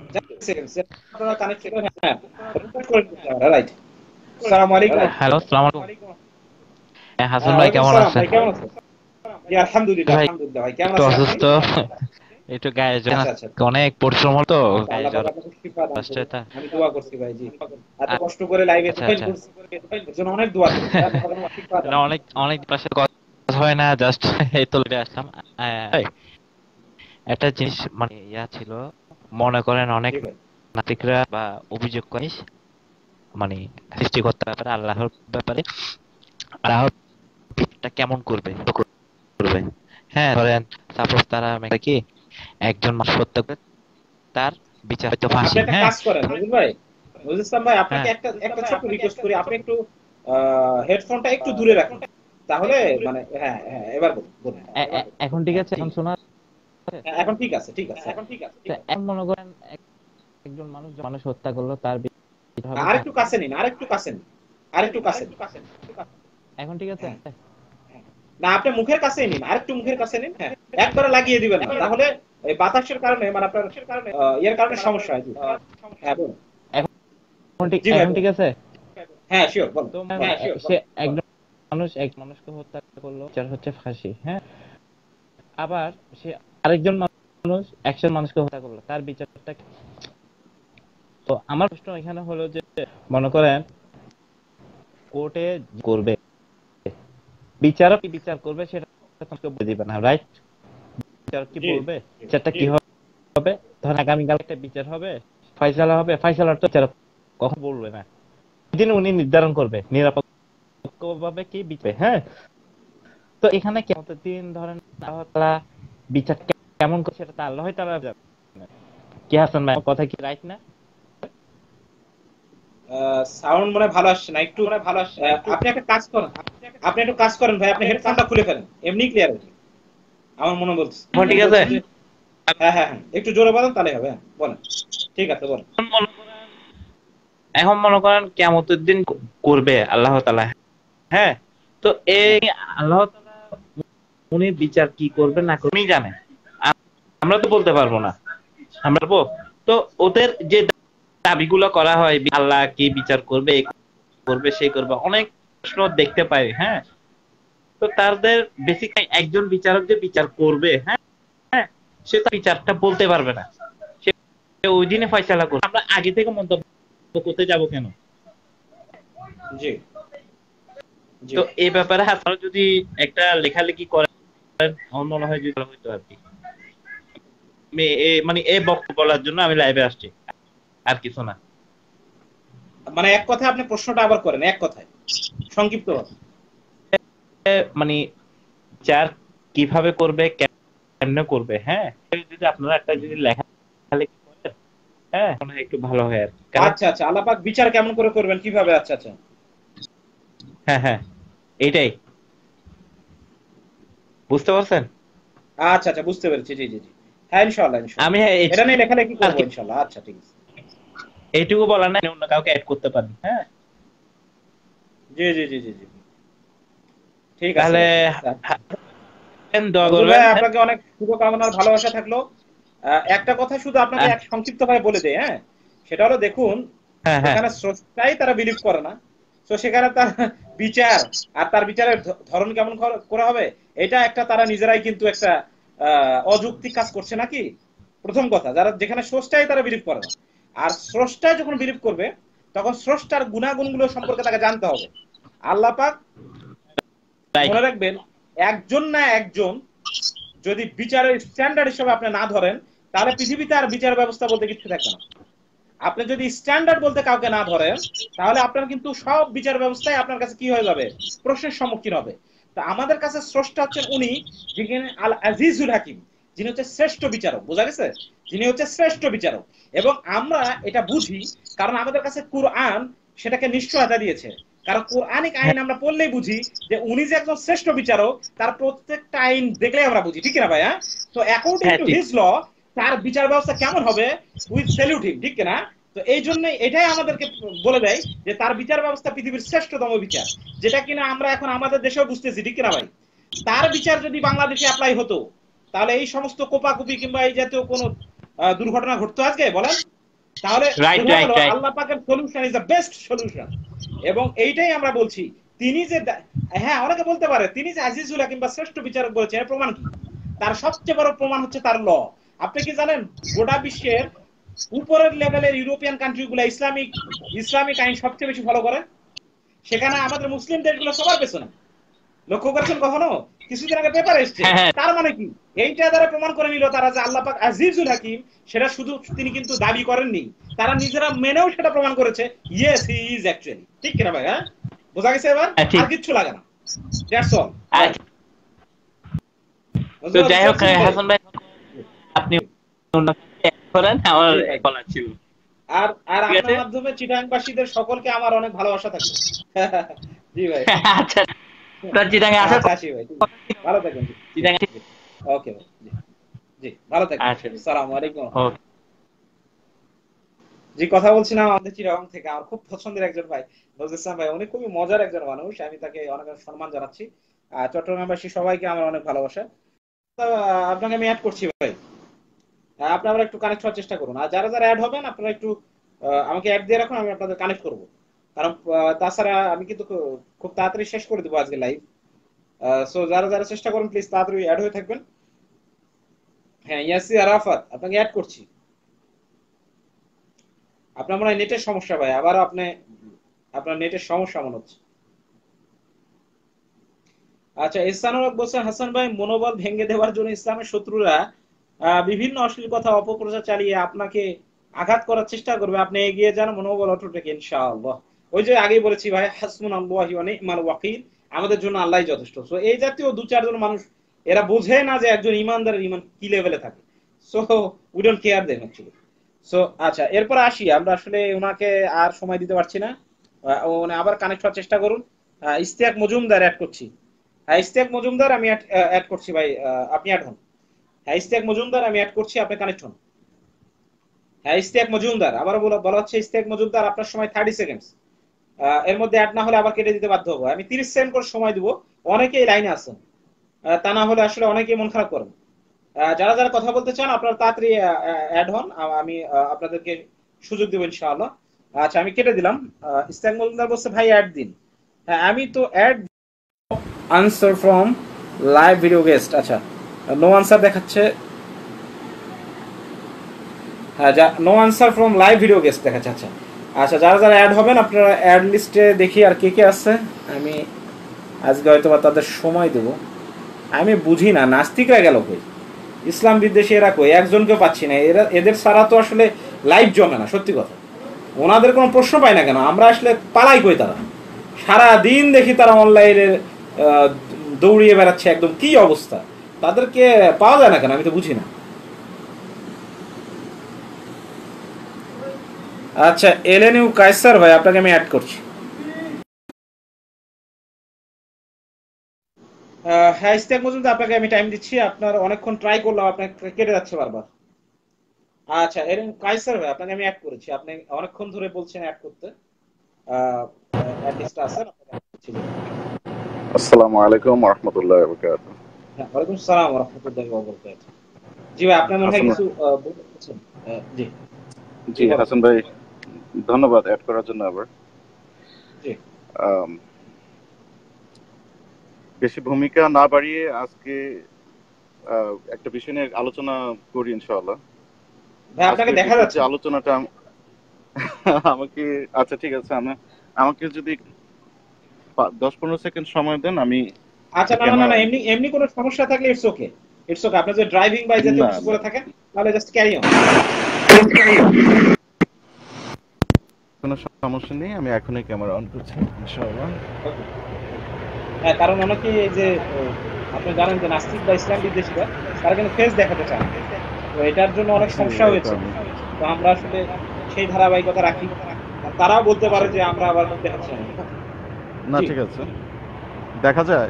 আপনারা কানেক্ট করে। হ্যাঁ রাইট। আসসালামু আলাইকুম। হ্যালো, আসসালামু আলাইকুম। হাসান ভাই ওয়ালাইকুম কেমন সালাম আছেন? ভাই, কেমন আছেন? জি আলহামদুলিল্লাহ ভাই আলহামদুলিল্লাহ। ভাই কেমন একটু আছেন আপনি? অসুস্থ, একটু গায়ে জ্বর, আচ্ছা আচ্ছা আচ্ছা। অনেক পরিশ্রম হলো তো আচ্ছা, গায়ে আল্লাহ জ্বর পাক আপনাকে শিফা দান আসছে করুন, তা। আমি দোয়া করছি ভাই। জি, এত আ- কষ্ট করে লাইভে আচ্ছা জয়েন আচ্ছা। করছি, এর জন্য অনেক দোয়া করি, আল্লাহ পাক আপনাকে শিফা দান না, করুন। অনেক অনেক পাশে কথা হয় না, জাস্ট এই তো লেগে আসলাম। ভাই, একটা জিনিস মানে ছিল, মনে করেন অনেক জি ভাই। নাস্তিকরা বা অভিযোগ করিস মানে সৃষ্টিকর্তার ব্যাপারে, আল্লাহর ব্যাপারে, আল্লাহর বিচারটা কেমন করবে করবে। হ্যাঁ, ধরেন সাপোজ তারা কি একজন মানুষ হত্যা করে, তার বিচার হয়তো আপনি ফাঁসি। একটা হ্যাঁ কাজ করেন নজরুল ভাই, নজরুল ইসলাম ভাই আপনাকে হ্যাঁ। একটা একটা ছোট্ট রিকোয়েস্ট করি, আপনি একটু হেডফোনটা একটু দূরে রাখেন, তাহলে মানে হ্যাঁ হ্যাঁ এবার বলুন বলুন। এখন ঠিক হ্যাঁ আছে? ঠিক এখন আছে। শোনা যাচ্ছে? হ্যাঁ, এখন ঠিক আছে ঠিক আছে। হ্যাঁ। তো এখন মনে করেন একজন মানুষ মানুষ হত্যা করলো, তার বিচার হবে আরেকটু ফাঁসি। কাছে নিন, আরেকটু কাছে নিন, আরেকটু কাছে নিন। এখন ঠিক আছে? হ্যাঁ হ্যাঁ। না আপনি মুখের কাছেই নিন, আরেকটু মুখের কাছে নিন। হ্যাঁ, একবারে লাগিয়ে দিবেন না, তাহলে এই বাতাসের কারণে মানে আপনার ইয়ের কারণে সমস্যা হয়। জি হ্যাঁ বলুন। এখন ঠিক, জি ভাই এখন বলুন। ঠিক আছে? হ্যাঁ শিওর বলুন। তো মনে করেন সে একজন মানুষ এক মানুষকে হত্যা করলো, বিচার হচ্ছে ফাঁসি। হ্যাঁ, আবার সে আরেকজন মানুষ 100 মানুষকে হত্যা করলো, তার বিচারটা কি? তো আমার প্রশ্ন এখানে হলো যে, মনে করেন কোর্টে করবে, বিচারক কি বিচার করবে সেটা তোমাকে বলে দিবে না, রাইট? বিচারক কি জি বলবে, বিচারটা কি হবে? ধরেন আগামীকাল একটা বিচার হবে, ফয়সালা হবে, ফয়সালার তো বিচারক কখন বলবে না, দিন উনি নির্ধারণ করবে নিরপেক্ষভাবে কি বিচার। হ্যাঁ, তো এখানে কিয়ামতের দিন ধরেন আল্লাহ তাআলা বিচার কেমন করে সেটা তো আল্লাহই তাআলা জানেন। কি হাসান ভাই, আমার কথা কি রাইট না? সাউন্ড মনে হয় ভালো আসছে না একটু। আপনি একটা কাজ করেন, আপনি একটু কাজ করেন ভাই, আপনি হেডফোনটা খুলে ফেলেন, এমনি ক্লিয়ার হবে আমার মনে বলছে। এখন ঠিক মনে আছে? বলছে যে হ্যাঁ হ্যাঁ হ্যাঁ একটু জোরে বলেন তাহলে হবে। হ্যাঁ বলেন, ঠিক আছে বলেন। এখন মনে করেন কিয়ামতের দিন করবে আল্লাহ তাআলা। হ্যাঁ, তো এই হ্যাঁ আল্লাহ তাআলা উনি বিচার কি করবে না করবে উনি জানেন, আমরা তো বলতে পারবো না। আমরা পারবো? তো ওদের যে দাবিগুলো করা হয়, আল্লাহ কি বিচার করবে, এই করবে সেই করবে, অনেক প্রশ্ন দেখতে পাই। হ্যাঁ, তো তাদের বেসিক্যালি একজন বিচারক যে বিচার করবে, হ্যাঁ হ্যাঁ, সে তো বিচারটা বলতে পারবে না, সে ওই দিনে ফয়সালা করবে। আমরা আগে থেকে মন্তব্য করতে যাব কেন? জি জি। তো এই ব্যাপারে আপনারা যদি একটা লেখালেখি করেন, আমার মনে হয় যে ভালো হইতো আর কি। মানে এই বক্তব্য বলার জন্য আমি লাইভে আসছি, আর কিছু না। মানে এক কথায় আপনি প্রশ্নটা আবার করেন, এক কথায় সংক্ষিপ্ত ভাবে। মানে বিচার কিভাবে করবে, কেমনে করবে, হ্যাঁ, যদি আপনারা একটা যদি লেখালেখি করেন, হ্যাঁ, মনে হয় একটু ভালো হয় আর কি। কারণ আচ্ছা আচ্ছা, আল্লাহ পাক বিচার কেমন করে করবেন কিভাবে, আচ্ছা আচ্ছা। হ্যাঁ হ্যাঁ, এইটাই বুঝতে পারছেন? আচ্ছা আচ্ছা বুঝতে পেরেছি। জি জি জি। হ্যাঁ ইনশাআল্লাহ ইনশাআল্লাহ, আমি হ্যাঁ এটা নিয়ে লেখালেখি আর করবো কি ইনশাআল্লাহ। আচ্ছা ঠিক আছে। এইটুকু বলার না, অন্য কাউকে অ্যাড করতে পারেন। হ্যাঁ, জি জি জি জি জি। ঠিক আছে তাহলে ভাই, ঠিক আছে। দোয়া নজরুল করবেন। ভাই হ্যাঁ আপনাকে অনেক শুভকামনার ভালোবাসা থাকলো। একটা কথা শুধু আপনাকে আহ, এক সংক্ষিপ্ত ভাবে বলে দেই, হ্যাঁ, সেটা হলো দেখুন হ্যাঁ হ্যাঁ যেখানে স্রষ্টাই তারা বিলিভ করে না, তো সেখানে তার বিচার আর তার বিচারের ধরন কেমন করা হবে, এটা একটা তারা নিজেরাই কিন্তু একটা অযৌক্তিক কাজ করছে নাকি। প্রথম কথা, যারা যেখানে স্রষ্টাই তারা বিলিভ করে না, আর স্রষ্টাই যখন বিলিভ করবে তখন স্রষ্টার গুণাগুণগুলো সম্পর্কে তাকে জানতে হবে। আল্লাহ পাক রাইট। মনে রাখবেন, একজন না একজন যদি বিচারের স্ট্যান্ডার্ড হিসেবে আপনি না ধরেন, তাহলে পৃথিবীতে আর বিচার ব্যবস্থা বলতে কিছু থাকবে না। আপনি যদি স্ট্যান্ডার্ড বলতে কাউকে না ধরেন, তাহলে আপনার কিন্তু সব বিচার ব্যবস্থায় আপনার কাছে কি হয়ে যাবে, প্রশ্নের সম্মুখীন হবে। তো আমাদের কাছে স্রষ্টা হচ্ছেন উনি, যিনি আল আজিজুল হাকিম, যিনি হচ্ছে শ্রেষ্ঠ বিচারক, বোঝা গেছে, যিনি হচ্ছে শ্রেষ্ঠ বিচারক। এবং আমরা এটা বুঝি কারণ আমাদের কাছে কুরআন সেটাকে নিশ্চয়তা দিয়েছে। কারণ কোরআনিক আইন হ্যাঁ আমরা পড়লেই বুঝি যে উনি যে একজন শ্রেষ্ঠ বিচারক, তার প্রত্যেকটা আইন দেখলেই আমরা বুঝি, ঠিক না ভাইয়া? তো অ্যাকর্ডিং হ্যাঁ টু ঠিক। হিজ ল, তার বিচার ব্যবস্থা কেমন হবে, উইথ স্যালিউট হিম, ঠিক না? তো এই জন্য এটাই আমাদেরকে বলে দেয় যে তার বিচার ব্যবস্থা পৃথিবীর শ্রেষ্ঠতম বিচার, যেটা কিনা আমরা এখন আমাদের দেশেও বুঝতেছি, ঠিক না ভাই? তার বিচার যদি বাংলাদেশে অ্যাপ্লাই হতো, তাহলে এই সমস্ত কোপাকুপি কিংবা এই জাতীয় কোনো দুর্ঘটনা ঘটতো আজকে বলেন? তাহলে রাইট বোঝা রাইট গেল রাইট। আল্লাহ পাকের solution is the best solution. এবং এইটাই আমরা বলছি, তিনি যে, হ্যাঁ অনেকে বলতে পারে তিনি যে আজিজুল কিংবা শ্রেষ্ঠ বিচারক বলেছেন, এর প্রমাণ কি? তার সবচেয়ে বড় প্রমাণ হচ্ছে তার ল। আপনি কি জানেন গোটা বিশ্বের উপরের লেভেলের ইউরোপিয়ান কান্ট্রি গুলো ইসলামিক ইসলামিক আইন সবচেয়ে বেশি ফলো করে, সেখানে আমাদের মুসলিম দেশগুলো সবার পেছনে। লক্ষ্য করেছেন কখনো? কিছুদিন আগে পেপার এসছে। হ্যাঁ হ্যাঁ তার মানে কি, এইটা দ্বারা প্রমাণ করে নিল তারা যে আল্লাহ পাক আজিজুল হাকিম, সেটা শুধু তিনি কিন্তু দাবি করেননি, তারা নিজেরা মেনেও সেটা প্রমাণ করেছে। ইয়েস, হি ইজ অ্যাকচুয়ালি, ঠিক কিনা ভাই? হ্যাঁ, বোঝা গেছে এবার? হ্যাঁ, ঠিক। আর কিচ্ছু লাগে না, দ্যাটস অল। আচ্ছা, তো বুঝতে যাই হোক পারছেন ভাই? হাসান ভাই, আপনি জি অন্য কিছু add করেন, আমার জি ভাই। বলার ছিল। আর আর ঠিক আপনার আছে। মাধ্যমে চিটাংবাসীদের সকলকে আমার অনেক ভালোবাসা থাকবে। জি ভাই। আচ্ছা, আপনার চিটাঙ্গে আসার আচ্ছা আসি ভাই, কথা ছিল। ভালো থাকবেন। জি জি চিটাঙ্গে। জি। ওকে ভাই, জি জি, ভালো থাকবেন। আচ্ছা, আসসালামু আলাইকুম। ওকে। জি, কথা বলছিলাম আমাদের চিটাগং থেকে আমার খুব পছন্দের একজন ভাই, নজরুল ইসলাম ভাই, উনি খুবই মজার একজন মানুষ, আমি তাকে অনেক অনেক সম্মান জানাচ্ছি। চট্টগ্রামবাসী সবাইকে আমার অনেক ভালোবাসা। তো আপনাকে আমি অ্যাড করছি ভাই। আপনারা একটু কানেক্ট হওয়ার চেষ্টা করুন, আর যারা যারা অ্যাড হবেন আপনারা একটু আমাকে অ্যাড দিয়ে রাখুন, আমি আপনাদের কানেক্ট করব। কারণ তাছাড়া আমি কিন্তু খুব তাড়াতাড়ি শেষ করে দেবো আজকে লাইভ। সো যারা যারা চেষ্টা করুন প্লিজ তাড়াতাড়ি অ্যাড হয়ে থাকবেন। হ্যাঁ, ইয়াসি আরাফাত, আপনাকে অ্যাড করছি। আপনার মনে হয় নেটের সমস্যা ভাই, আবার আপনার নেটের সমস্যা মনে হচ্ছে। আচ্ছা, ইহসানুল হক বলছেন, হাসান ভাই মনোবল ভেঙে দেওয়ার জন্য ইসলামের শত্রুরা বিভিন্ন অশ্লীল কথা অপপ্রচার চালিয়ে আপনাকে আঘাত করার চেষ্টা করবে, আপনি এগিয়ে যান, মনোবল অটুট রেখে ইনশাআল্লাহ। ওই যে আগেই বলেছি ভাই, হাসবুনাল্লাহি ওয়া নি'মাল ওয়াকিল, আমাদের জন্য আল্লাহই যথেষ্ট। সো এই জাতীয় দু চারজন মানুষ, এরা বোঝে না যে একজন ইমানদারের ইমান কি লেভেলে থাকে। So we don't care them actually. So আচ্ছা, এরপর আসি, আমরা আসলে ওনাকে আর সময় দিতে পারছি না। উনি আবার কানেক্ট হওয়ার চেষ্টা করুন। ইশতিয়াক মজুমদার অ্যাড করছি। হ্যাঁ, ইশতিয়াক মজুমদার আমি অ্যাড করছি ভাই, আপনি অ্যাড হন। হ্যাঁ, ইশতিয়াক মজুমদার আমি অ্যাড করছি, আপনি কানেক্ট হন। হ্যাঁ, ইশতিয়াক মজুমদার, আবার বলা হচ্ছে ইশতিয়াক মজুমদার, আপনার সময় 30 সেকেন্ডস। এর মধ্যে অ্যাড না হলে আবার কেটে দিতে বাধ্য হবো। আমি 30 সেকেন্ড করে সময় দিব। অনেকেই লাইনে আছেন, তা না হলে আসলে অনেকেই মন খারাপ করেন। যারা যারা কথা বলতে চান আপনারা তাড়াতাড়ি অ্যাড হন, আমি আপনাদেরকে সুযোগ দেবো ইনশাআল্লাহ। আচ্ছা, আমি কেটে দিলাম। ইশতিয়াক মজুমদার বলছে ভাই অ্যাড দিন। হ্যাঁ, আমি তো add answer from live video guest. আচ্ছা, নো আনসার দেখাচ্ছে। হ্যাঁ, no answer from live video guest দেখাচ্ছে। আচ্ছা আচ্ছা, যারা যারা অ্যাড হবেন আপনারা অ্যাড লিস্টে দেখি আর কে কে আছে। আমি আজকে হয়তো বা তাদের সময় দেবো। আমি বুঝি না নাস্তিকরা গেল কই, ইসলাম বিদ্বেষী এরা কই, একজনকেও পাচ্ছি না। এদের ছাড়া তো আসলে লাইভ জমে না, সত্যি কথা। ওনাদের কোনো প্রশ্ন পাই না কেন, আমরা আসলে পালাই কই, তারা সারা দিন দেখি তারা অনলাইনে দৌড়িয়ে বেড়াচ্ছে, একদম কি অবস্থা, তাদেরকে পাওয়া যায় না কেন, আমি তো বুঝি না। আচ্ছা, এলএনইউ কায়সার ভাই, আপনাকে আমি অ্যাড করছি। হ্যাঁ, ইস্তেক মজুমদার, আপনাকে আমি টাইম দিচ্ছি। আপনার অনেকক্ষণ ট্রাই করলাম, আপনার কেটে যাচ্ছে বারবার। আচ্ছা, এলএনইউ কায়সার ভাই, আপনাকে আমি অ্যাড করেছি। আপনি অনেকক্ষণ ধরে বলছেন অ্যাড করতে, অ্যাড লিস্টে আছেন, আপনাকে add করছি। আসসালামু আলাইকুম ওয়া রাহমাতুল্লাহি ওয়া বারাকাতুহু। হ্যাঁ, ওয়ালাইকুম আসসালাম ওয়া রাহমাতুল্লাহি ওয়া বারাকাতুহু। জি ভাই, আপনার মনে হয় হাসান কিছু বলছেন? জি জি জি, বলেন। হাসান ভাই, ধন্যবাদ অ্যাড করার জন্য আবার। জি। আম, বেশি ভূমিকা না বাড়িয়ে আজকে একটা বিষয় নিয়ে আলোচনা করি ইনশাআল্লাহ। ভাই আপনাকে আজকের দেখা বিষয় যে যাচ্ছে না। আলোচনাটা আমাকে, আচ্ছা ঠিক আছে, আমাকে যদি 10-15 সেকেন্ড সময় দেন আমি আচ্ছা, একটু না না না ক্যামেরা না, অন এমনি করি। এমনি কোনো সমস্যা থাকলে ইটস ওকে। ইটস ওকে, আপনার যদি ড্রাইভিং বা এই জাতীয় না কিছু না, করে থাকেন তাহলে জাস্ট ক্যারি অন। কোনো সমস্যা নেই, আমি এখনই ক্যামেরা অন করছি ইনশাআল্লাহ। ওকে। হ্যাঁ, কারণ অনেকে এই যে আপনি জানেন যে নাস্তিক বা ইসলাম বিদ্বেষীরা তারা কিন্তু ফেস দেখাতে চায় না। তো এটার জন্য অনেক জি, সমস্যা এই তো হয়েছে। আমি, তো আমরা আসলে সেই ধারাবাহিকতা রাখি। আর তারাও বলতে পারে যে আমরা আবার মুখ দেখাচ্ছি না। না জি। ঠিক আছে, দেখা যায়।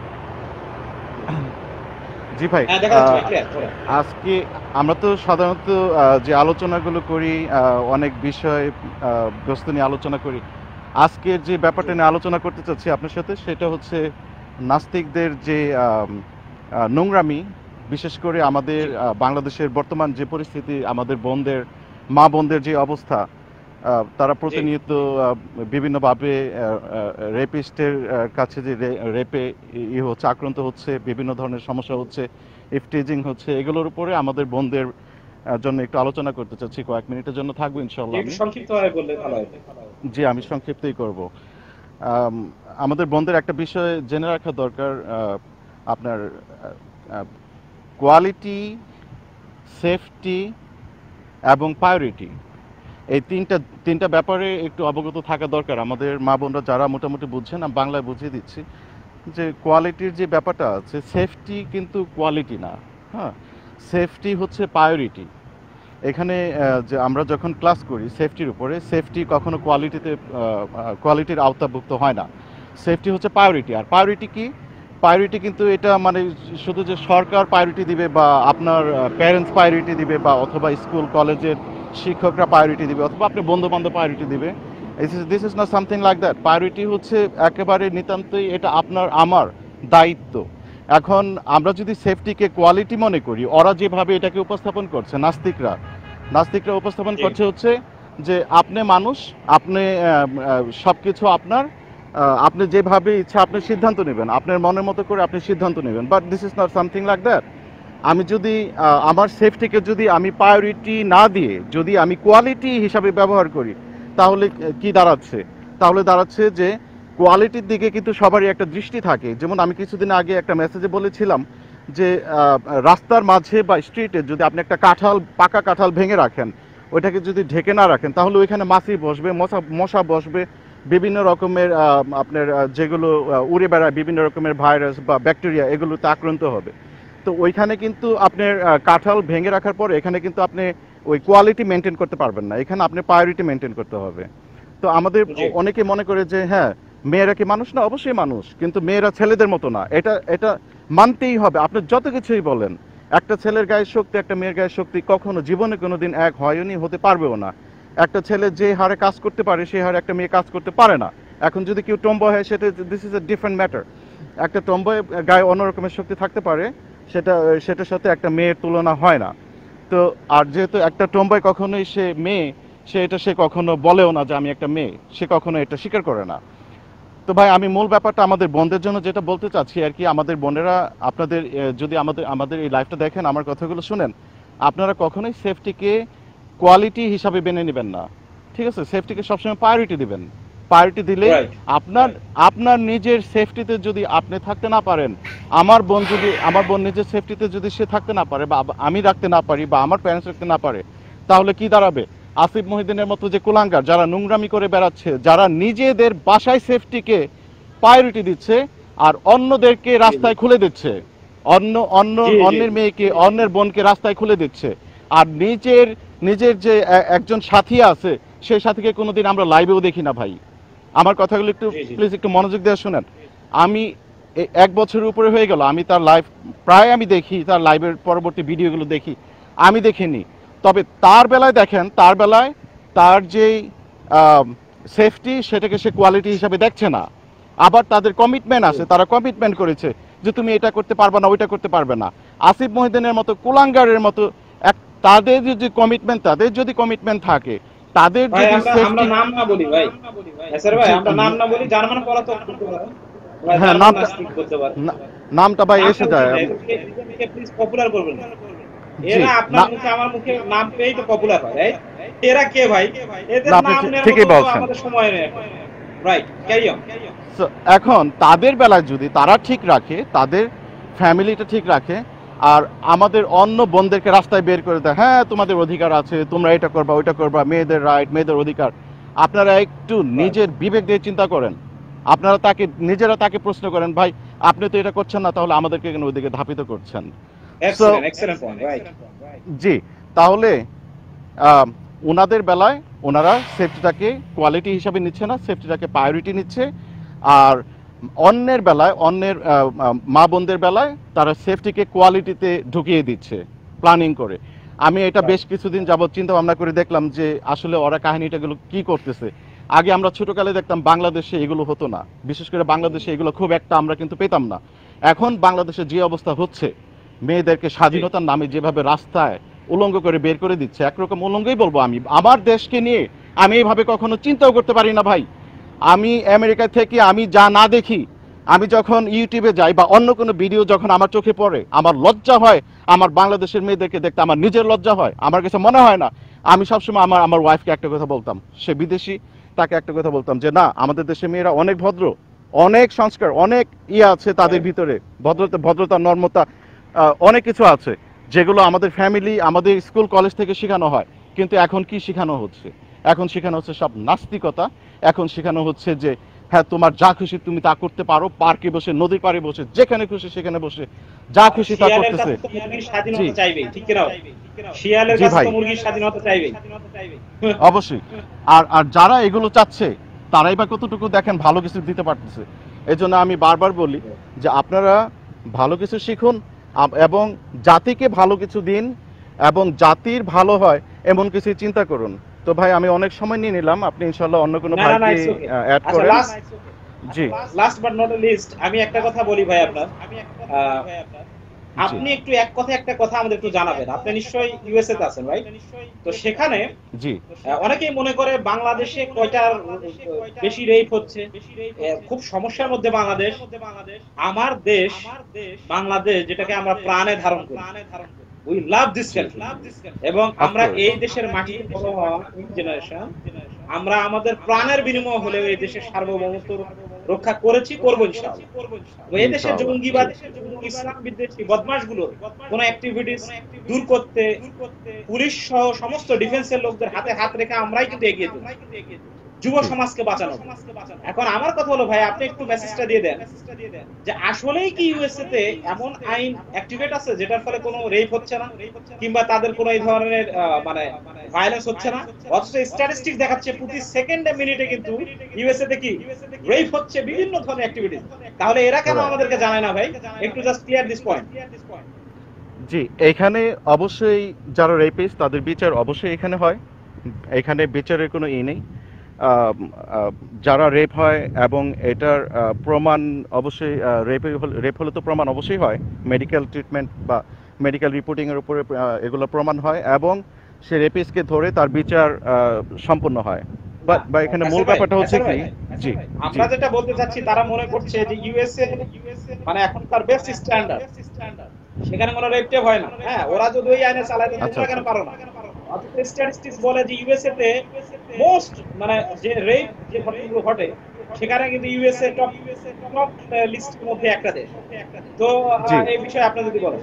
জি ভাই, হ্যাঁ, দেখা যাচ্ছে ভাই, ক্লিয়ার বলেন। আজকে আমরা তো সাধারণত যে আলোচনাগুলো করি অনেক বিষয় বস্তু নিয়ে আলোচনা করি। আজকের যে জি। ব্যাপারটা নিয়ে আলোচনা করতে চাচ্ছি আপনার সাথে সেটা হচ্ছে নাস্তিকদের যে নোংরামি, বিশেষ করে আমাদের জি। বাংলাদেশের বর্তমান যে পরিস্থিতি, আমাদের বোনদের, মা বোনদের যে অবস্থা, তারা জি। প্রতিনিয়ত বিভিন্নভাবে রেপিস্টের কাছে যে রেপে হচ্ছে, আক্রান্ত হচ্ছে, বিভিন্ন ধরনের সমস্যা হচ্ছে, ইফটিজিং হচ্ছে, এগুলোর উপরে আমাদের বোনদের জন্য একটু আলোচনা করতে চাচ্ছি। কয়েক মিনিটের জন্য থাকবো জি, ইনশাল্লাহ একটু আমি। সংক্ষিপ্তভাবে বললে ভালো হবে। জি, আমি সংক্ষিপ্তই করব। আম, আমাদের বোনদের একটা বিষয় জেনে রাখা দরকার, আপনার কোয়ালিটি, সেফটি এবং প্রায়োরিটি, এই তিনটা তিনটা ব্যাপারে একটু অবগত থাকা দরকার আমাদের মা বোনরা যারা মোটামুটি বুঝছেন। আমি বাংলায় বুঝিয়ে দিচ্ছি যে কোয়ালিটির যে ব্যাপারটা আছে, সেফটি কিন্তু কোয়ালিটি না। হ্যাঁ, সেফটি হচ্ছে প্রায়োরিটি। এখানে যে আমরা যখন ক্লাস করি সেফটির উপরে, সেফটি কখনো কোয়ালিটির আওতাভুক্ত হয় না। সেফটি হচ্ছে প্রায়োরিটি। আর প্রায়োরিটি কি? প্রায়োরিটি কিন্তু এটা মানে শুধু যে সরকার প্রায়োরিটি দিবে বা আপনার প্যারেন্টস প্রায়োরিটি দিবে বা অথবা স্কুল কলেজের শিক্ষকরা প্রায়োরিটি দিবে অথবা আপনি বন্ধু বান্ধব প্রায়োরিটি দিবে, this is not something like that. Priority হচ্ছে একেবারে নিতান্তই এটা আপনার আমার দায়িত্ব। এখন আমরা যদি সেফটিকে কোয়ালিটি মনে করি, ওরা যেভাবে এটাকে উপস্থাপন করছে, নাস্তিকরা উপস্থাপন জি। করছে হচ্ছে যে আপনি মানুষ, আপনি সব কিছু আপনার, আপনি যেভাবে ইচ্ছা আপনি সিদ্ধান্ত নেবেন, আপনার মনের মতো করে আপনি সিদ্ধান্ত নেবেন। But this is not something like that. আমি যদি আমার সেফটিকে যদি আমি প্রায়োরিটি না দিয়ে যদি আমি কোয়ালিটি হিসাবে ব্যবহার করি, তাহলে কি দাঁড়াচ্ছে? তাহলে দাঁড়াচ্ছে যে কোয়ালিটির দিকে কিন্তু সবারই একটা দৃষ্টি থাকে। যেমন আমি কিছুদিন আগে একটা মেসেজে বলেছিলাম যে রাস্তার মাঝে বা স্ট্রিটে যদি আপনি একটা পাকা কাঁঠাল ভেঙে রাখেন, ওইটাকে যদি ঢেকে না রাখেন, তাহলে ওইখানে মাছি বসবে, মশা বসবে, বিভিন্ন রকমের আপনার যেগুলো উড়ে বেড়ায়, বিভিন্ন রকমের ভাইরাস বা ব্যাকটেরিয়া, এগুলোতে আক্রান্ত হবে। তো ওইখানে কিন্তু আপনার কাঁঠাল ভেঙে রাখার পর এখানে কিন্তু আপনি ওই কোয়ালিটি মেনটেন করতে পারবেন না, এখানে আপনি প্রায়োরিটি মেনটেন করতে হবে। তো আমাদের জি। অনেকে মনে করে যে হ্যাঁ, মেয়েরা কি মানুষ না? অবশ্যই মানুষ, কিন্তু মেয়েরা ছেলেদের মতো না, এটা এটা মানতেই হবে। আপনি যত কিছুই বলেন, একটা ছেলের গায়ের শক্তি একটা মেয়ের গায়ের শক্তি কখনো জীবনে কোনোদিন এক হয়নি, হতে পারবেও না। একটা ছেলে যে হারে কাজ করতে পারে সেই হারে একটা মেয়ে কাজ করতে পারে না। এখন যদি কেউ টম্বয় হয়, সেটা this is a different matter. একটা টম্বয় গায়ে অন্য রকমের শক্তি থাকতে পারে, সেটা সেটার সাথে একটা মেয়ের তুলনা হয় না। তো আর যেহেতু একটা টম্বয় কখনোই সে মেয়ে, সে কখনো বলেও না যে আমি একটা মেয়ে, সে কখনো এটা স্বীকার করে না। তো ভাই, আমি মূল ব্যাপারটা আমাদের বোনদের জন্য যেটা বলতে চাচ্ছি আর কি, আমাদের বোনেরা, আপনাদের যদি আমাদের আমাদের এই লাইফটা দেখেন, আমার কথাগুলো শুনেন, আপনারা কখনোই সেফটিকে কোয়ালিটি হিসাবে মেনে নেবেন না। ঠিক আছে, সেফটিকে সবসময় প্রায়োরিটি দিবেন। প্রায়োরিটি দিলে রাইট। আপনার আপনার নিজের সেফটিতে যদি আপনি থাকতে না পারেন, আমার বোন নিজের সেফটিতে যদি সে থাকতে না পারে বা আমি রাখতে না পারি বা আমার প্যারেন্টস রাখতে না পারে, তাহলে কি দাঁড়াবে? আসিফ মহিউদ্দিনের মতো যে কুলাঙ্গার যারা নোংরামি করে বেড়াচ্ছে, যারা নিজেদের বাসায় সেফটিকে প্রায়োরিটি দিচ্ছে আর অন্যদেরকে জি, জি। রাস্তায় খুলে দিচ্ছে, অন্য অন্য জি, জি, অন্যের জি। মেয়েকে, অন্যের বোনকে রাস্তায় খুলে দিচ্ছে, আর নিজের নিজের যে একজন সাথী আছে, সেই সাথীকে কোনোদিন আমরা লাইভেও দেখি না ভাই। আমার কথাগুলো একটু জি, জি। প্লিজ একটু মনোযোগ দিয়ে শুনেন। আমি 1 বছরের উপরে হয়ে গেল আমি তার লাইভ প্রায় আমি দেখি, তার লাইভের পরবর্তী ভিডিওগুলো দেখি। আমি দেখিনি, তবে তার বেলায় দেখেন, তার বেলায় তার যেই সেফটি, সেটাকে সে কোয়ালিটি হিসাবে দেখছে না। আবার তাদের কমিটমেন্ট আছে, তারা কমিটমেন্ট করেছে যে তুমি এটা করতে পারবে না, ওইটা করতে পারবে না। আসিফ মহিউদ্দিনের মতো কুলাঙ্গারের মতো তাদের যদি কমিটমেন্ট থাকে, তাদের ভাই যদি আমরা সেফটি, নাম না বলি ভাই, স্যার ভাই জি, আমরা নাম না বলি, জার্মান পলাতক বলতে পারেন, বা হ্যাঁ জার্মান নামটা, নাস্তিক বলতে পারেন, নামটা ভাই নামটা এসে উচিত যায়। না, এদেরকে প্লিজ পপুলার করবেন না। জি, এরা আপনার না, মুখে আমার মুখে নাম পেয়েই তো পপুলার হয়, রাইট? এরা কে ভাই? এদের না আপনি নাম নেওয়ার মতো ঠিকই তো বলছেন। আমাদের সময় নেই এখন। Right, carry on. So, এখন তাদের বেলায় যদি তারা ঠিক রাখে, তাদের ফ্যামিলিটা ঠিক রাখে, আর আমাদের অন্য বোনদেরকে রাস্তায় বের করে দেয়, হ্যাঁ তোমাদের অধিকার আছে, তোমরা এটা করবা ওইটা করবা, মেয়েদের রাইট, মেয়েদের অধিকার, আপনারা একটু নিজের বিবেক দিয়ে চিন্তা করেন। আপনারা নিজেরা তাকে প্রশ্ন করেন, ভাই আপনি তো এটা করছেন না, তাহলে আমাদেরকে কেন ওইদিকে ধাপিত করছেন? So excellent, excellent point, right. জি, তাহলে আম, ওনাদের বেলায় ওনারা সেফটিটাকে কোয়ালিটি হিসাবে নিচ্ছে না, সেফটিটাকে প্রায়োরিটি নিচ্ছে। আর অন্যের বেলায়, অন্যের মা বোনদের বেলায় তারা সেফটিকে কোয়ালিটিতে ঢুকিয়ে দিচ্ছে প্ল্যানিং করে। আমি এটা বেশ কিছুদিন যাবৎ চিন্তা ভাবনা করে দেখলাম যে আসলে ওরা কাহিনীটাগুলো কি করতেছে। আগে আমরা ছোটকালে দেখতাম বাংলাদেশে এগুলো হতো না, বিশেষ করে বাংলাদেশে এগুলো খুব একটা আমরা কিন্তু পেতাম না। এখন বাংলাদেশে যে অবস্থা হচ্ছে, মেয়েদেরকে স্বাধীনতার নামে যেভাবে রাস্তায় উলঙ্গ করে বের করে দিচ্ছে, একরকম উলঙ্গই বলবো আমি। আমার দেশকে নিয়ে আমি এইভাবে কখনো চিন্তাও করতে পারি না ভাই। আমি আমেরিকা থেকে আমি যা না দেখি, আমি যখন ইউটিউবে যাই বা অন্য কোনো ভিডিও যখন আমার চোখে পড়ে, আমার লজ্জা হয়। আমার বাংলাদেশের মেয়েদেরকে দেখতে আমার নিজের লজ্জা হয়, আমার কাছে মনে হয় না। আমি সবসময় আমার ওয়াইফকে একটা কথা বলতাম, সে বিদেশি, তাকে একটা কথা বলতাম যে না, আমাদের দেশের মেয়েরা অনেক ভদ্র, অনেক সংস্কার, অনেক আছে তাদের ভিতরে, ভদ্রতা নর্মতা, অনেক কিছু আছে যেগুলো আমাদের ফ্যামিলি, আমাদের স্কুল কলেজ থেকে শেখানো হয়। কিন্তু এখন কি শেখানো হচ্ছে? এখন শেখানো হচ্ছে সব নাস্তিকতা। এখন শেখানো হচ্ছে যে হ্যাঁ তোমার যা খুশি তুমি তা করতে পারো, পার্কে বসে, নদীর পাড়ে বসে, যেখানে খুশি সেখানে বসে যা খুশি তা শিয়ালের করতেছে। কাছে তো মুরগির জি, স্বাধীনতা চাইবেই, ঠিক কিনা? শিয়ালের জি কাছে ভাই, তো মুরগির স্বাধীনতা চাইবেই। অবশ্যই। আর আর যারা এগুলো চাচ্ছে, তারাই বা কতটুকু দেখেন ভালো কিছু দিতে পারতেছে। এই জন্য আমি বারবার বলি যে আপনারা ভালো কিছু শিখুন, এবং জাতিকে ভালো কিছু দিন, এবং জাতির ভালো হয় এমন কিছু চিন্তা করুন। তো ভাই আমি অনেক সময় নিয়ে নিলাম, আপনি ইনশাল্লাহ অন্য কোনো না না না, ভাইকে ইটস ওকে। অ্যাড আচ্ছা, করেন। লাস্ট জি, লাস্ট বাট নট লিস্ট, আমি একটা কথা বলি ভাই আপনার। আহ, জি, আপনি একটু এক কথা একটা কথা আমাদের একটু জানাবেন। আপনি নিশ্চয়ই ইউএসএ তে আছেন, রাইট? তো সেখানে জি, অনেকেই মনে করে বাংলাদেশে কয়টা বেশি রেপ হচ্ছে, খুব সমস্যার মধ্যে বাংলাদেশ। আমার দেশ বাংলাদেশ, যেটাকে আমরা প্রাণে ধারণ করি, উই লাভ দিস জি, কান্ট্রি, এবং অফ আমরা কোর্স, এই দেশের মাটিতে বড় হওয়া জেনারেশন, আমরা আমাদের প্রাণের বিনিময় হলেও এই দেশের সার্বভৌমত্ব রক্ষা করেছি, করবো ইনশাআল্লাহ। তো এই দেশের ইনশাআল্লাহ, জি, জঙ্গিবাদ, ইসলাম বিদ্বেষী বদমাশগুলোর কোন অ্যাক্টিভিটিস দূর করতে পুলিশ সহ সমস্ত ডিফেন্সের লোকদের হাতে হাত রেখে আমরাই কিন্তু এগিয়ে চলি যুব জি। সমাজকে বাঁচানো। এখন আমার কথা হলো ভাই, আপনি একটু মেসেজটা দিয়ে দেন যে আসলেই কি ইউএসএ তে এমন আইন অ্যাক্টিভেট আছে যেটার ফলে কোনো রেপ হচ্ছে না, কিংবা তাদের কোনো এই ধরনের মানে ভায়োলেন্স হচ্ছে না? অথচ স্ট্যাটিস্টিক্স দেখাচ্ছে প্রতি সেকেন্ডে মিনিটে কিন্তু ইউএসএ তে কি রেপ হচ্ছে, বিভিন্ন ধরনের অ্যাক্টিভিটিস। তাহলে এরা কেন রাইট। আমাদেরকে জানায় না ভাই? একটু জাস্ট ক্লিয়ার দিস পয়েন্ট। জি, এখানে অবশ্যই যারা রেপিস্ট তাদের বিচার অবশ্যই এখানে হয়। এখানে বিচারের কোনো নেই। আম, যারা রেপ হয় এবং এটার প্রমাণ অবশ্যই, রেপ হলে তো প্রমাণ অবশ্যই হয়, মেডিকেল ট্রিটমেন্ট বা মেডিকেল রিপোর্টিংয়ের উপরে এগুলো প্রমাণ হয়, এবং সে রেপিস্টকে ধরে তার বিচার সম্পূর্ণ হয়। বা এখানে মূল ব্যাপারটা হচ্ছে কি, জি, জি, আমরা যেটা বলতে চাচ্ছি, তারা মনে করছে যে ইউএসএ মানে এখনকার বেস্ট স্ট্যান্ডার্ড, সেখানে কোনো রেপ টেপ হয় না। হ্যাঁ, ওরা যদি ওই আইনে চালায়, আচ্ছা তোমরা আচ্ছা, কেন পারো না? অথচ স্ট্যাটিস্টিক্স বলে যে ইউএসএ তে মোস্ট মানে যে রেপ যে ঘটনাগুলো ঘটে, সেখানে কিন্তু ইউএসএ টপ টপ লিস্টের মধ্যে একটা দেশ। তো জি। এই বিষয়ে আপনি যদি বলেন।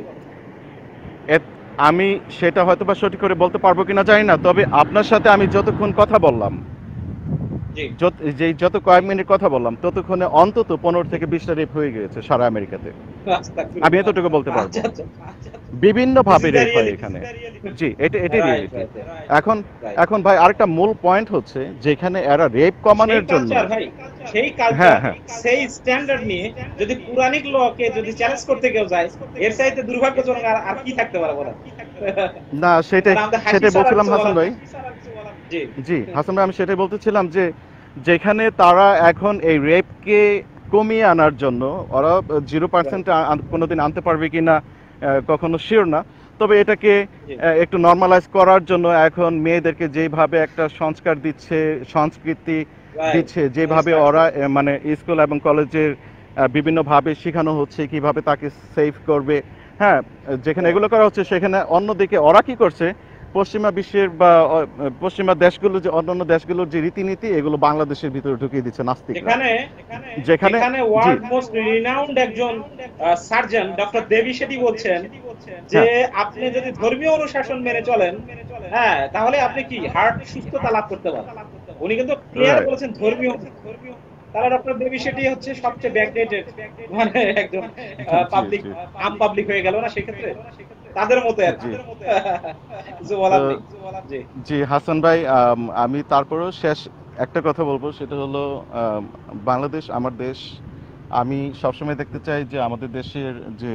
আমি সেটা হয়তো বা সঠিক করে বলতে পারবো কিনা জানি না, তবে আপনার সাথে আমি যতক্ষণ কথা বললাম, জি, যত কয়েক মিনিট কথা বললাম, ততক্ষণে অন্তত 15 থেকে 20টা রেপ হয়ে গেছে সারা আমেরিকাতে। আমি এতটুকু বলতে পারবো। আচ্ছা আচ্ছা, বিভিন্ন দিস ভাবে ইজ দ্য রেপ হয় রিয়েলিটি। এখানে। জি, এটাই রাইট রিয়েলিটি। রাইট এখন রাইট। এখন ভাই আরেকটা মূল পয়েন্ট হচ্ছে যেখানে এরা রেপ সেই কমানোর জন্য, কালচার ভাই, সেই হ্যাঁ কালচার, হ্যাঁ, সেই স্ট্যান্ডার্ড নিয়ে যদি পুরানিক লকে যদি চ্যালেঞ্জ করতে কেউ যায়, এর চাইতে দুর্ভাগ্যজনক আর কি থাকতে পারে বলেন? না সেটাই, মানে আমাদের হাসি সেটাই ছাড়া আর বলছিলাম কিছু হাসান বলার ভাই। নেই। জি, জি হাসান ভাই, আমি সেটাই বলতেছিলাম যে যেখানে তারা এখন এই রেপকে কমিয়ে আনার জন্য, ওরা 0% কোনোদিন আনতে পারবে কিনা কখনো শিওর না, তবে এটাকে জি। একটু নর্মালাইজ করার জন্য এখন মেয়েদেরকে যেভাবে একটা সংস্কার দিচ্ছে, সংস্কৃতি রাইট, দিচ্ছে, যেভাবে স্টার্ট ওরা করছে। মানে স্কুল এবং কলেজের বিভিন্নভাবে শেখানো হচ্ছে কিভাবে তাকে সেভ করবে। হ্যাঁ, যেখানে এগুলো করা হচ্ছে সেখানে অন্যদিকে ওরা কি করছে, পশ্চিমা বিশ্বের বা পশ্চিমা দেশগুলো, যে অন্যান্য দেশগুলোর যে রীতিনীতি এগুলো বাংলাদেশের ভিতরে ঢুকিয়ে দিচ্ছে নাস্তিকরা। এখানে যেখানে এখানে জি ওয়ার্ল্ড মোস্ট রিনাউন্ড একজন সার্জন ডক্টর দেবী সেটি বলছেন যে হ্যাঁ আপনি যদি ধর্মীয় অনুশাসন মেনে চলেন, হ্যাঁ, তাহলে আপনি কি হার্ট সুস্থতা লাভ করতে পারেন। উনি কিন্তু ক্লিয়ার রাইট বলেছেন ধর্মীয়। তাহলে ডক্টর দেবী সেটি হচ্ছে সবচেয়ে ব্যাকডেটেড, মানে একজন জি পাবলিক, জি আম পাবলিক হয়ে গেল না সেক্ষেত্রে, তাদের মতো আর কি। জি কিছু তো বলার নেই। জি। জি হাসান ভাই, আমি তারপরেও শেষ একটা কথা বলবো, সেটা হলো বাংলাদেশ আমার দেশ। আমি সবসময় দেখতে চাই যে আমাদের দেশের যে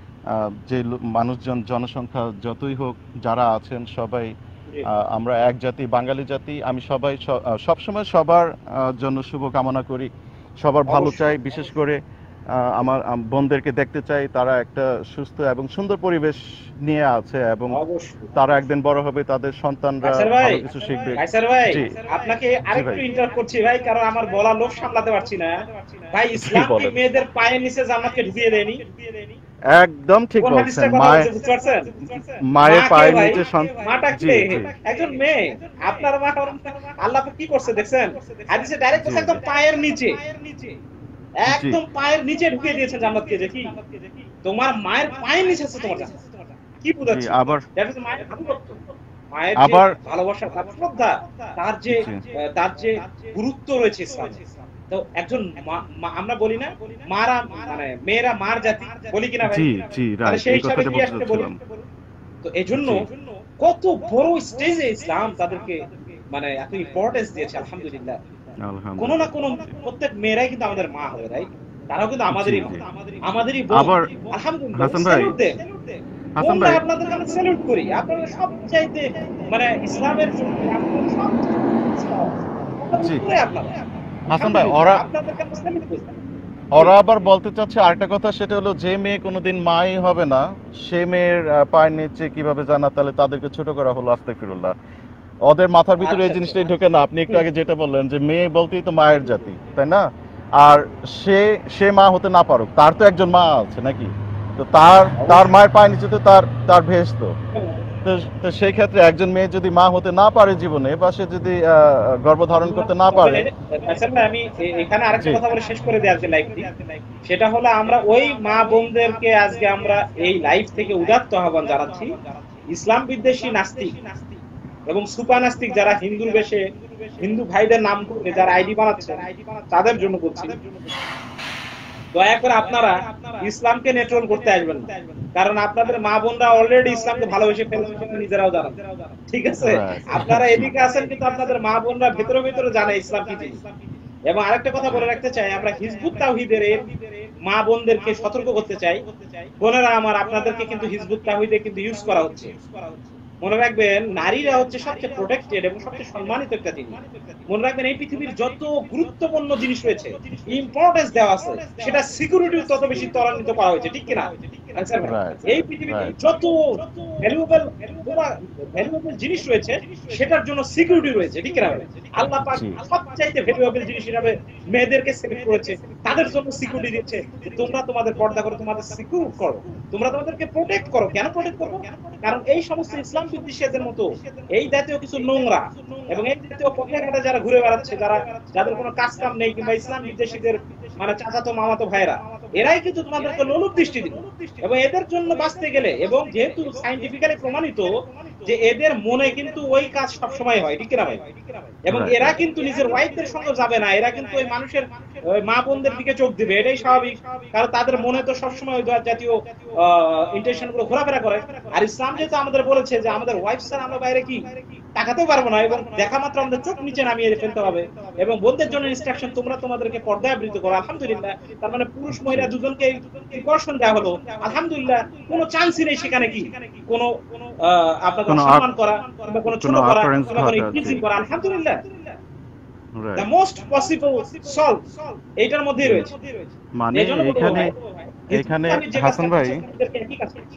মানুষজন, জনসংখ্যা যতই হোক, যারা আছেন সবাই জি। আমরা এক জাতি, বাঙালি জাতি। আমি সবসময় সবার জন্য শুভ কামনা করি, সবার ভালো চাই। অবশ্যই। বিশেষ করে আমার বোনদেরকে দেখতে চাই তারা একটা সুস্থ এবং সুন্দর পরিবেশ নিয়ে আছে, এবং অবশ্যই। তারা একদিন বড় হবে, তাদের সন্তানরা কাইসার ভাই, ভালো কিছু শিখবে। কাইসার ভাই, জি আপনাকে জি ভাই, আরেকটু ইন্টারাপ্ট করছি ভাই, কারণ আমার বলা লোভ সামলাতে পারছি না। ভাই, জি ইসলাম কি বলেন। মেয়েদের পায়ের নিচে জান্নাতকে ঢুকিয়ে দেয়নি? একদম ঠিক কোন বলছেন। হাদিসটার কথা বলছে বুঝতে পারছেন? মায়ের মা কে পায়ের ভাই? নিচে মাটা জি কে? জি একজন মেয়ে। আপনার মা আল্লাহ পাক কি করছে দেখছেন? হাদিসে ডাইরেক্ট জি বলছে একদম পায়ের নিচে। জি একদম পায়ের নিচে ঢুকিয়ে দিয়েছেন জান্নাতকে, যে কি? তোমার মায়ের পায়ের নিচে আছে তোমার জান্নাত। কি জি বুঝাচ্ছে? আবার দ্যাট ইজ মায়ের আনুগত্য। মায়ের যে আবার ভালোবাসা, তার শ্রদ্ধা, তার যে জি তার যে গুরুত্ব রয়েছে ইসলামে। তো একজন আমরা বলি না মারা, মানে মেয়েরা মার জাতি, বলি কিনা ভাই? জি জি তাহলে রাইট, সেই এই হিসাবে কথাটা কি বলতে আসলে বলি। চাচ্ছিলাম। তো এজন্য জি কত বড় স্টেজে ইসলাম তাদেরকে মানে এত ইম্পর্টেন্স দিয়েছে, আলহামদুলিল্লাহ। কোনো না কোনো, আলহামদুলিল্লাহ। প্রত্যেক মেয়েরাই কিন্তু আমাদের মা হবে, রাইট? তারাও কিন্তু জি আমাদেরই মা, জি আমাদেরই বোন। আবার আলহামদুলিল্লাহ, হাসান ভাই, স্যালুট দেন। হাসান বোনরা ভাই আপনাদেরকে আমরা স্যালুট করি। আপনারা সবচাইতে মানে ইসলামের জন্য আপনারা সবচেয়ে জি উপরে আপনারা। হাসান ভাই, আলহামদুলিল্লাহ, ওরা আপনাদেরকে আমরা স্যালুট করি। জি। ওরা আবার বলতে চাচ্ছে আরেকটা কথা, সেটা হলো যে মেয়ে কোনোদিন মাই হবে না, সে মেয়ের পায়ের নিচে কিভাবে জানা, তাহলে তাদেরকে ছোট করা হলো, আস্তাগফিরুল্লাহ। ওদের মাথার ভিতরে আচ্ছা এই আচ্ছা। জিনিসটাই ঢোকে না। আপনি একটু আগে যেটা বললেন যে মেয়ে বলতেই তো মায়ের জাতি, তাই না? আর সে সে মা হতে না পারুক, তার তো একজন মা আছে নাকি? তো তার তার অবশ্যই। মায়ের পায়ের নিচে তো তার ভেস্ত। তো তো সেই ক্ষেত্রে একজন মেয়ে যদি মা হতে না পারে জীবনে, বা সে যদি গর্ভধারণ করতে না পারে। আচ্ছা ভাই, আমি এখানে আরেকটা জি কথা বলে শেষ করে দিই আজকে লাইভটি। সেটা হলো আমরা ওই মা বোনদেরকে আজকে আমরা এই লাইভ থেকে উদাত্ত আহ্বান জানাচ্ছি। ইসলাম বিদ্বেষী নাস্তিক এবং সুপা নাস্তিক যারা হিন্দুর বেশে হিন্দু ভাইদের নাম করে যারা আইডি বানাচ্ছে, তাদের জন্য বলছি, দয়া করে আপনারা ইসলামকে নেট্রোল করতে আসবেন না। কারণ আপনাদের মা বোনরা অলরেডি ইসলামকে ভালোবেসে ফেলেছে, নিজেরাও জানেন। ঠিক আছে? রাইট আপনারা জি এদিকে আছেন কিন্তু আপনাদের মা বোনরা ভেতরে ভেতরে জানে ইসলাম কি জিনিস। এবং আরেকটা কথা জি বলে রাখতে চাই, আমরা হিজবুত তাওহীদের মা বোনদেরকে সতর্ক করতে চাই, বোনেরা আমার, আপনাদেরকে কিন্তু হিজবুত তাওহীদে কিন্তু ইউজ করা হচ্ছে। মনে রাখবেন, নারীরা হচ্ছে সবচেয়ে প্রোটেক্টেড এবং সবচেয়ে সম্মানিত একটা জিনিস। মনে রাখবেন, এই পৃথিবীর যত গুরুত্বপূর্ণ জিনিস রয়েছে, ইম্পর্টেন্স দেওয়া আছে, সেটা সিকিউরিটি তত বেশি ত্বরান্বিত করা হয়েছে, ঠিক কিনা? আনসার ভাই, রাইট এই পৃথিবীতে রাইট যত ভ্যালুয়েবল ভ্যালুয়েবল জিনিস রয়েছে, সেটার জন্য সিকিউরিটি রয়েছে, ঠিক কিনা ভাই? আল্লাহ পাক জি সবচাইতে ভ্যালুয়েবল জিনিস হিসাবে মেয়েদেরকে সিলেক্ট করেছে, তাদের জন্য সিকিউরিটি দিচ্ছে যে তোমরা তোমাদের পর্দা করো, তোমাদের সিকিউর করো, তোমরা তোমাদেরকে প্রোটেক্ট করো। কেন প্রোটেক্ট করবো? কারণ এই সমস্ত ইসলাম বিদ্বেষীদের মতো এই জাতীয় কিছু নোংরা এবং এই জাতীয় পথেঘাটে যারা ঘুরে বেড়াচ্ছে, যাদের কোনো কাজ কাম নেই, কিংবা ইসলাম বিদ্বেষীদের মানে চাচাতো মামাতো ভাইরা, এরাই কিন্তু তোমাদেরকে লোলুপ দৃষ্টি দিবে। এবং এদের জন্য বাঁচতে গেলে, এবং যেহেতু সায়েন্টিফিক্যালি প্রমাণিত যে এদের মনে কিন্তু ওই কাজ সবসময় হয়, ঠিক না ভাই? এবং রাইট এরা কিন্তু নিজের ওয়াইফদের সঙ্গে যাবে না, এরা কিন্তু ওই মানুষের ওই মা বোনদের দিকে চোখ দিবে, এটাই স্বাভাবিক। কারণ তাদের মনে তো সবসময় ওই জাতীয় ইন্টেনশন গুলো ঘোরাফেরা করে। আর ইসলাম যেহেতু আমাদের বলেছে যে আমাদের ওয়াইফ ছাড়া আমরা বাইরে কি তাকাতেও পারবো না, এবং দেখা মাত্র আমাদের চোখ নিচে নামিয়ে ফেলতে হবে। এবং বোনদের জন্য ইনস্ট্রাকশন, তোমরা তোমাদেরকে পর্দায় আবৃত করো। আলহামদুলিল্লাহ, তার মানে পুরুষ মহিলা দুজনকে প্রিকশন দেওয়া হলো। আলহামদুলিল্লাহ, কোনো চান্সই নেই সেখানে কি কোনো আপনাদের কোনো অসম্মান করা, কিংবা কোনো ছোট কোনো করা, অকারেন্স কিংবা কোনো ঘটা। জি ইনক্রিজিং করা। আলহামদুলিল্লাহ, the right, most possible solve এইটার মধ্যেই রয়েছে। মানে এই জন্য বলবো এখানে ভাই, এখানে আমি যে হাসান কাজটা ভাই করছি, আপনাদেরকে একই কাজ করছি।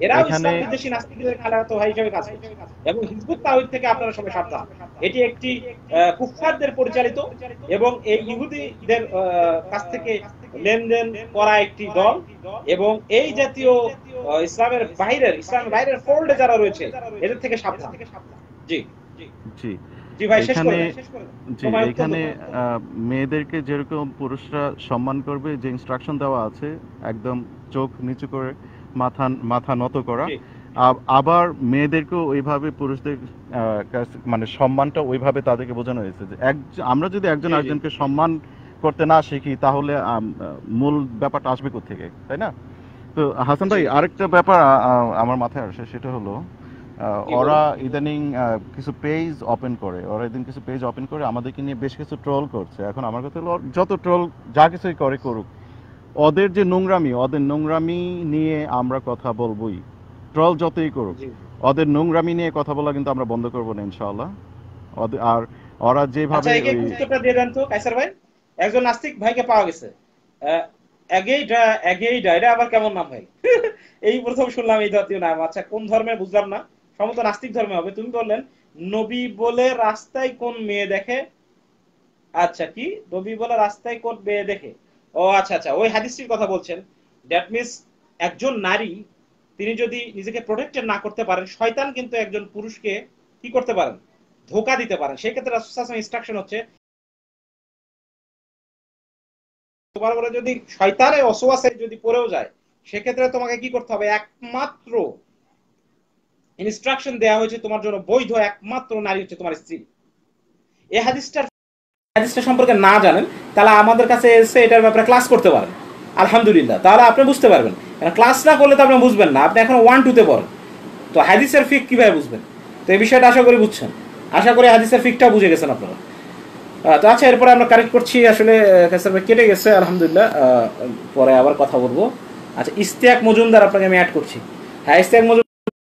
এরাও এখানে ইসলাম বিদ্বেষী নাস্তিকদের খালাতো ভাই হিসেবে কাজ করছে। এবং হিজবুত তাওহীদ থেকে আপনারা সবাই সাবধান, এটি একটি কুফফারদের পরিচালিত এবং এই ইহুদিদের কাছ থেকে লেনদেন করা একটি দল। এবং এই জাতীয় ইসলামের বাইরের ফোল্ডে যারা রয়েছে এদের থেকে সাবধান। জি জি জি ভাই, শেষ এখানে করে জি সময় অত্যন্ত এখানে কম। মেয়েদেরকে যেরকম পুরুষরা সম্মান করবে, যে ইনস্ট্রাকশন দেওয়া আছে, একদম চোখ নিচু করে মাথা মাথা নত করা, জি আবার মেয়েদেরকেও ওইভাবে পুরুষদের মানে সম্মানটা ওইভাবে তাদেরকে বোঝানো হয়েছে যে আমরা যদি একজন জি জি আরেকজনকে সম্মান করতে না শিখি তাহলে মূল ব্যাপারটা আসবে কোত্থেকে, তাই না? তো হাসান জি ভাই, জি আরেকটা ব্যাপার আমার মাথায় আসে, সেটা হলো কি ওরা বলুন। ইদানিং কিছু পেজ ওপেন করে, আমাদেরকে নিয়ে বেশ কিছু ট্রোল করছে। এখন আমার কথা হলো, যত ট্রোল যা কিছুই করে করুক, ওদের নোংরামি নিয়ে আমরা কথা বলবোই। ট্রল যতই করুক, জি ওদের নোংরামি নিয়ে কথা বলা কিন্তু আমরা বন্ধ করবো না ইনশাআল্লাহ। আর ওরা আচ্ছা, যেভাবে একে ওই উত্তরটা দিয়ে দেন তো কাইসার ভাই। একজন নাস্তিক ভাইকে পাওয়া গেছে। আহ, এগেইডা এটা আবার কেমন নাম ভাই? এই প্রথম শুনলাম এই জাতীয় নাম। আচ্ছা, কোন ধর্মে বুঝলাম না, সম্ভবত নাস্তিক ধর্মে হবে। তুমি বললেন নবী বলে রাস্তায় কোন মেয়ে দেখে। আচ্ছা, কি নবী বলে রাস্তায় কোন মেয়ে দেখে? ও আচ্ছা আচ্ছা, ওই হাদিসটির কথা বলছেন। দ্যাট মিন্স একজন নারী, তিনি যদি নিজেকে প্রোটেক্টেড না করতে পারেন, শয়তান কিন্তু একজন পুরুষকে কি করতে পারেন, ধোকা দিতে পারেন। সেই ক্ষেত্রে রাসূল সাল্লাল্লাহু আলাইহি ওয়াসাল্লাম ইনস্ট্রাকশন হচ্ছে, তোমার উপরে যদি শয়তানের ওয়াসওয়াসা যদি পড়েও যায়, সেক্ষেত্রে তোমাকে কি করতে হবে, একমাত্র ইনস্ট্রাকশন দেওয়া হয়েছে তোমার জন্য বৈধ একমাত্র নারী হচ্ছে তোমার স্ত্রী। এই হাদিসটা সম্পর্কে না জানেন, তাহলে আমাদের কাছে এসে এটার ব্যাপারে ক্লাস করতে পারেন, আলহামদুলিল্লাহ, তাহলে আপনি বুঝতে পারবেন। ক্লাস না করলে তো আপনি বুঝবেন না, আপনি এখন 1-2 পড়েন, তো হাদিসের ফিক কিভাবে বুঝবেন? তো এই বিষয়টা আশা করি বুঝছেন, আশা করি হাদিসের ফিকটা বুঝে গেছেন আপনারা। তো আচ্ছা, এরপরে আমরা কারেক্ট করছি, আসলে কাইসার ভাই কেটে গেছে, আলহামদুলিল্লাহ। পরে আবার কথা বলবো। আচ্ছা, ইস্তিয়াক মজুমদার আপনাকে আমি অ্যাড করছি। হ্যাঁ, ইস্তিয়াক মজুমদার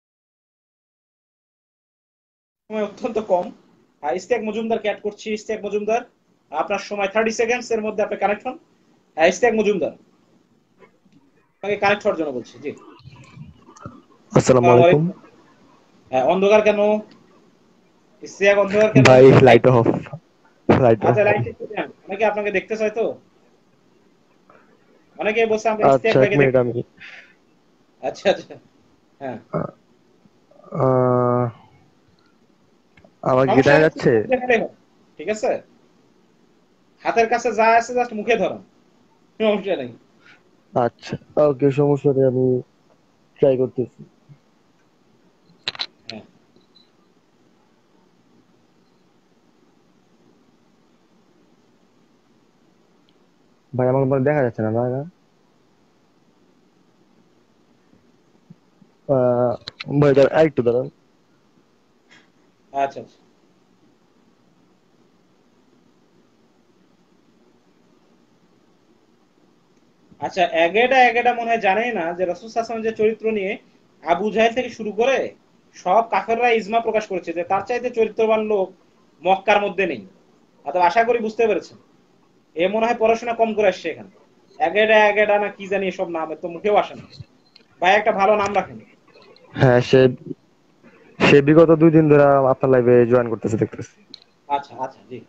সময় অত্যন্ত কম। ইস্তিয়াক মজুমদারকে অ্যাড করছি। ইস্তিয়াক মজুমদার, আপনার সময় 30 সেকেন্ডস এর মধ্যে আপনি কানেক্ট হন। ইস্তিয়াক মজুমদার, আপনাকে কানেক্ট হওয়ার জন্য বলছি। জি, আসসালামু আসসালামু আলাইকুম। আলাইকুম। অন্ধকার কেন? ইস্তিয়াক, অন্ধকার কেন? ভাই light, light off, light off. আচ্ছা লাইট একটু দেন, অনেকে আপনাকে দেখতে চায় তো, অনেকে বলছে আমরা ইস্তিয়াক আচ্ছা এক ভাইকে মিনিট দেখতে আমি চাই। আচ্ছা আচ্ছা, হ্যাঁ, আহ, আমাকে কি সমস্যা দেখা নেই, যাচ্ছে? মুখ দেখালেই হবে। ঠিক আছে, হাতের কাছে যা আছে জাস্ট মুখে ধরুন, সমস্যা নেই। আচ্ছা, ওকে, সমস্যা নেই, আমি ট্রাই করতেছি। হ্যাঁ, ভাই আমাকে মানে দেখা যাচ্ছে না ভাই না। আহ, ভাই দাঁড়ান, আরেকটু দাঁড়ান। আচ্ছা আচ্ছা। আচ্ছা, এগেডা এগেডা মনে হয় জানেই না যে রাসূল সাল্লাল্লাহু আলাইহি ওয়াসাল্লাম যে চরিত্র নিয়ে আবু জাহেল থেকে শুরু করে সব কাফেররা ইজমা প্রকাশ করেছে যে তার চাইতে চরিত্রবান লোক মক্কার মধ্যে নেই। অথবা আশা করি বুঝতে পেরেছেন। এ মনে হয় পড়াশোনা কম করে আসছে এখানে। এগেডা এগেডা না কি জানি এসব নাম তো মুখেও আসে না। ভাই একটা ভালো নাম রাখেন। হ্যাঁ, সে সে বিগত 2 দিন ধরে আপনার লাইভে জয়েন করতেছে দেখতেছি। আচ্ছা আচ্ছা, জি।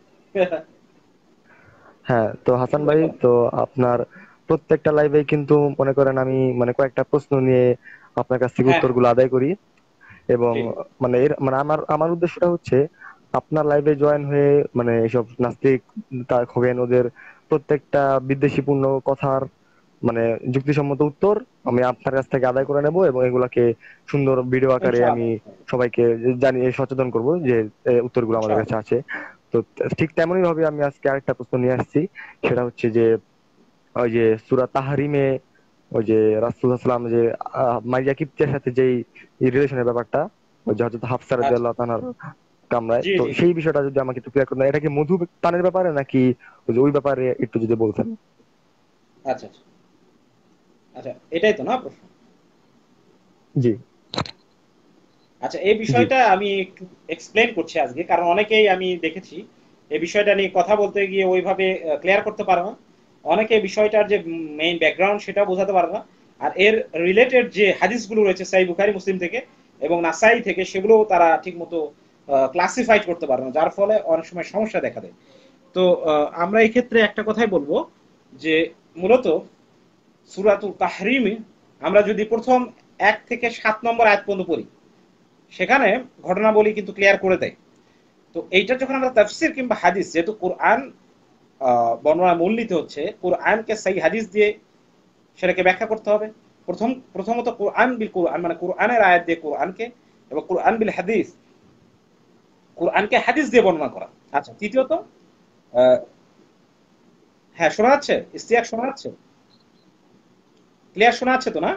হ্যাঁ, তো হাসান ভাই, তো আপনার প্রত্যেকটা লাইভে কিন্তু মনে করেন আমি মানে কয়েকটা প্রশ্ন নিয়ে আপনার কাছ থেকে হ্যাঁ হ্যাঁ, উত্তরগুলো আদায় করি। এবং জি মানে এর মানে আমার আমার উদ্দেশ্যটা হচ্ছে আপনার লাইভে জয়েন হয়ে মানে এইসব নাস্তিক তার খোগেন ওদের প্রত্যেকটা বিদ্বেষীপূর্ণ কথার মানে যুক্তিসম্মত উত্তর আমি আপনার কাছ থেকে আদায় করে নেব, এবং এগুলাকে সুন্দর ভিডিও আকারে আমি ইনশাআল্লাহ সবাইকে জানিয়ে সচেতন করব যে উত্তরগুলো আমাদের কাছে ইনশাআল্লাহ। আছে। তো ঠিক তেমনই ভাবে আমি আজকে আরেকটা প্রশ্ন নিয়ে আসছি। সেটা হচ্ছে যে ওই যে সূরা তাহরিমে ওই যে রাসূলুল্লাহ সাল্লাল্লাহু আলাইহি ওয়াসাল্লাম যে মারিয়া কিপ্তিয়ার সাথে যেই রিলেশনের ব্যাপারটা, ওই যে হযরত হাফসা আচ্ছা, রাদিয়াল্লাহু তাআলার কামরায়, জি তো জি জি, সেই বিষয়টা যদি আমাকে একটু ক্লিয়ার করতেন, এটা কি মধু পানের ব্যাপারে নাকি ওই যে ওই ব্যাপারে একটু যদি বলতেন। আচ্ছা আচ্ছা আচ্ছা, এটাই তো না প্রশ্ন? জি আচ্ছা, এই জি। বিষয়টা আমি একটু এক্সপ্লেন করছি আজকে, কারণ অনেকেই আমি দেখেছি এই বিষয়টা নিয়ে কথা বলতে গিয়ে ওইভাবে ক্লিয়ার করতে পারে না। অনেকে এই বিষয়টার যে মেইন ব্যাকগ্রাউন্ড সেটা বোঝাতে পারে না। আর এর রিলেটেড যে হাদিসগুলো রয়েছে সহিহ বুখারী মুসলিম থেকে এবং নাসাই থেকে, সেগুলো তারা ঠিকমতো ক্লাসিফাইড করতে পারে না, যার ফলে অনেক সময় সমস্যা দেখা দেয়। তো আমরা এই ক্ষেত্রে একটা কথাই বলবো যে মূলত সূরাতুল তাহরিমে আমরা যদি প্রথম 1 থেকে 7 নম্বর আয়াত পর্যন্ত পড়ি, সেখানে ঘটনাবলী কিন্তু ক্লিয়ার করে দেয়। তো এইটা যখন আমরা তাফসির কিংবা হাদিস, যেহেতু কোরআন বর্ণনা মূল্যিত হচ্ছে, কোরআনকে সহিহ হাদিস দিয়ে সেটাকে ব্যাখ্যা করতে হবে। প্রথমত কোরআন বিল কোরআন, মানে কোরআনের আয়াত দিয়ে কোরআনকে, এবং কোরআন বিল হাদিস, কোরআনকে হাদিস দিয়ে বর্ণনা করা। আচ্ছা, তৃতীয়ত আহ, হ্যাঁ শোনা যাচ্ছে? ইস্তিয়াক শোনা যাচ্ছে? ক্লিয়ার শোনা যাচ্ছে তো না?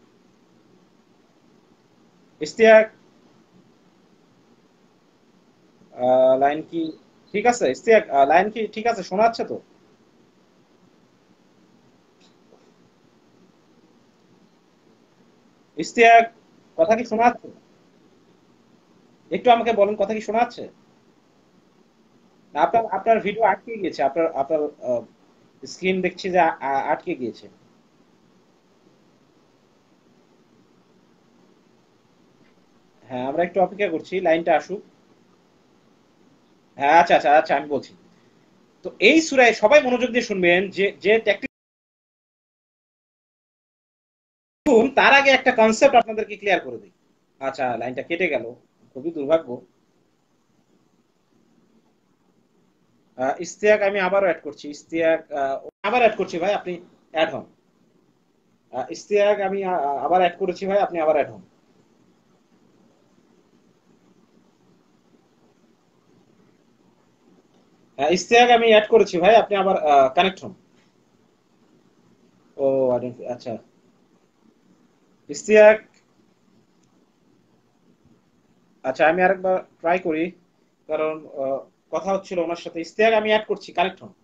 ইস্তিয়াক লাইন কি ঠিক আছে? ইস্তিয়াক লাইন কি ঠিক আছে? শোনা যাচ্ছে তো? ইস্তিয়াক কথা কি শোনা যাচ্ছে? একটু আমাকে বলেন, কথা কি শোনা যাচ্ছে? না, আপনার আপনার ভিডিও আটকে গিয়েছে, আপনার আপনার স্ক্রিন দেখছি যে আটকে গিয়েছে। হ্যাঁ, আমরা একটু অপেক্ষা করছি লাইনটা আসুক। হ্যাঁ, আচ্ছা আচ্ছা আচ্ছা, আমি বলছি। তো এই সূরায় সবাই মনোযোগ দিয়ে শুনবেন, যে যে ট্যাকটিক, তার আগে একটা কনসেপ্ট আপনাদেরকে ক্লিয়ার করে দিই। আচ্ছা, লাইনটা কেটে গেল, খুবই দুর্ভাগ্য। ইস্তিয়াক আমি আবারও অ্যাড করছি, ইস্তিয়াক আবার অ্যাড করছি ভাই, আপনি অ্যাড হন। ইস্তিয়াক আমি আবার অ্যাড করেছি ভাই, আপনি আবার অ্যাড হন। ইস্তিয়াক আমি অ্যাড করেছি ভাই, আপনি আবার কানেক্ট হন। ও আচ্ছা, ইস্তিয়াক, আচ্ছা আমি আরেকবার ট্রাই করি, কারণ কথা হচ্ছিল ওনার সাথে। ইস্তিয়াক আমি অ্যাড করছি, কানেক্ট হন।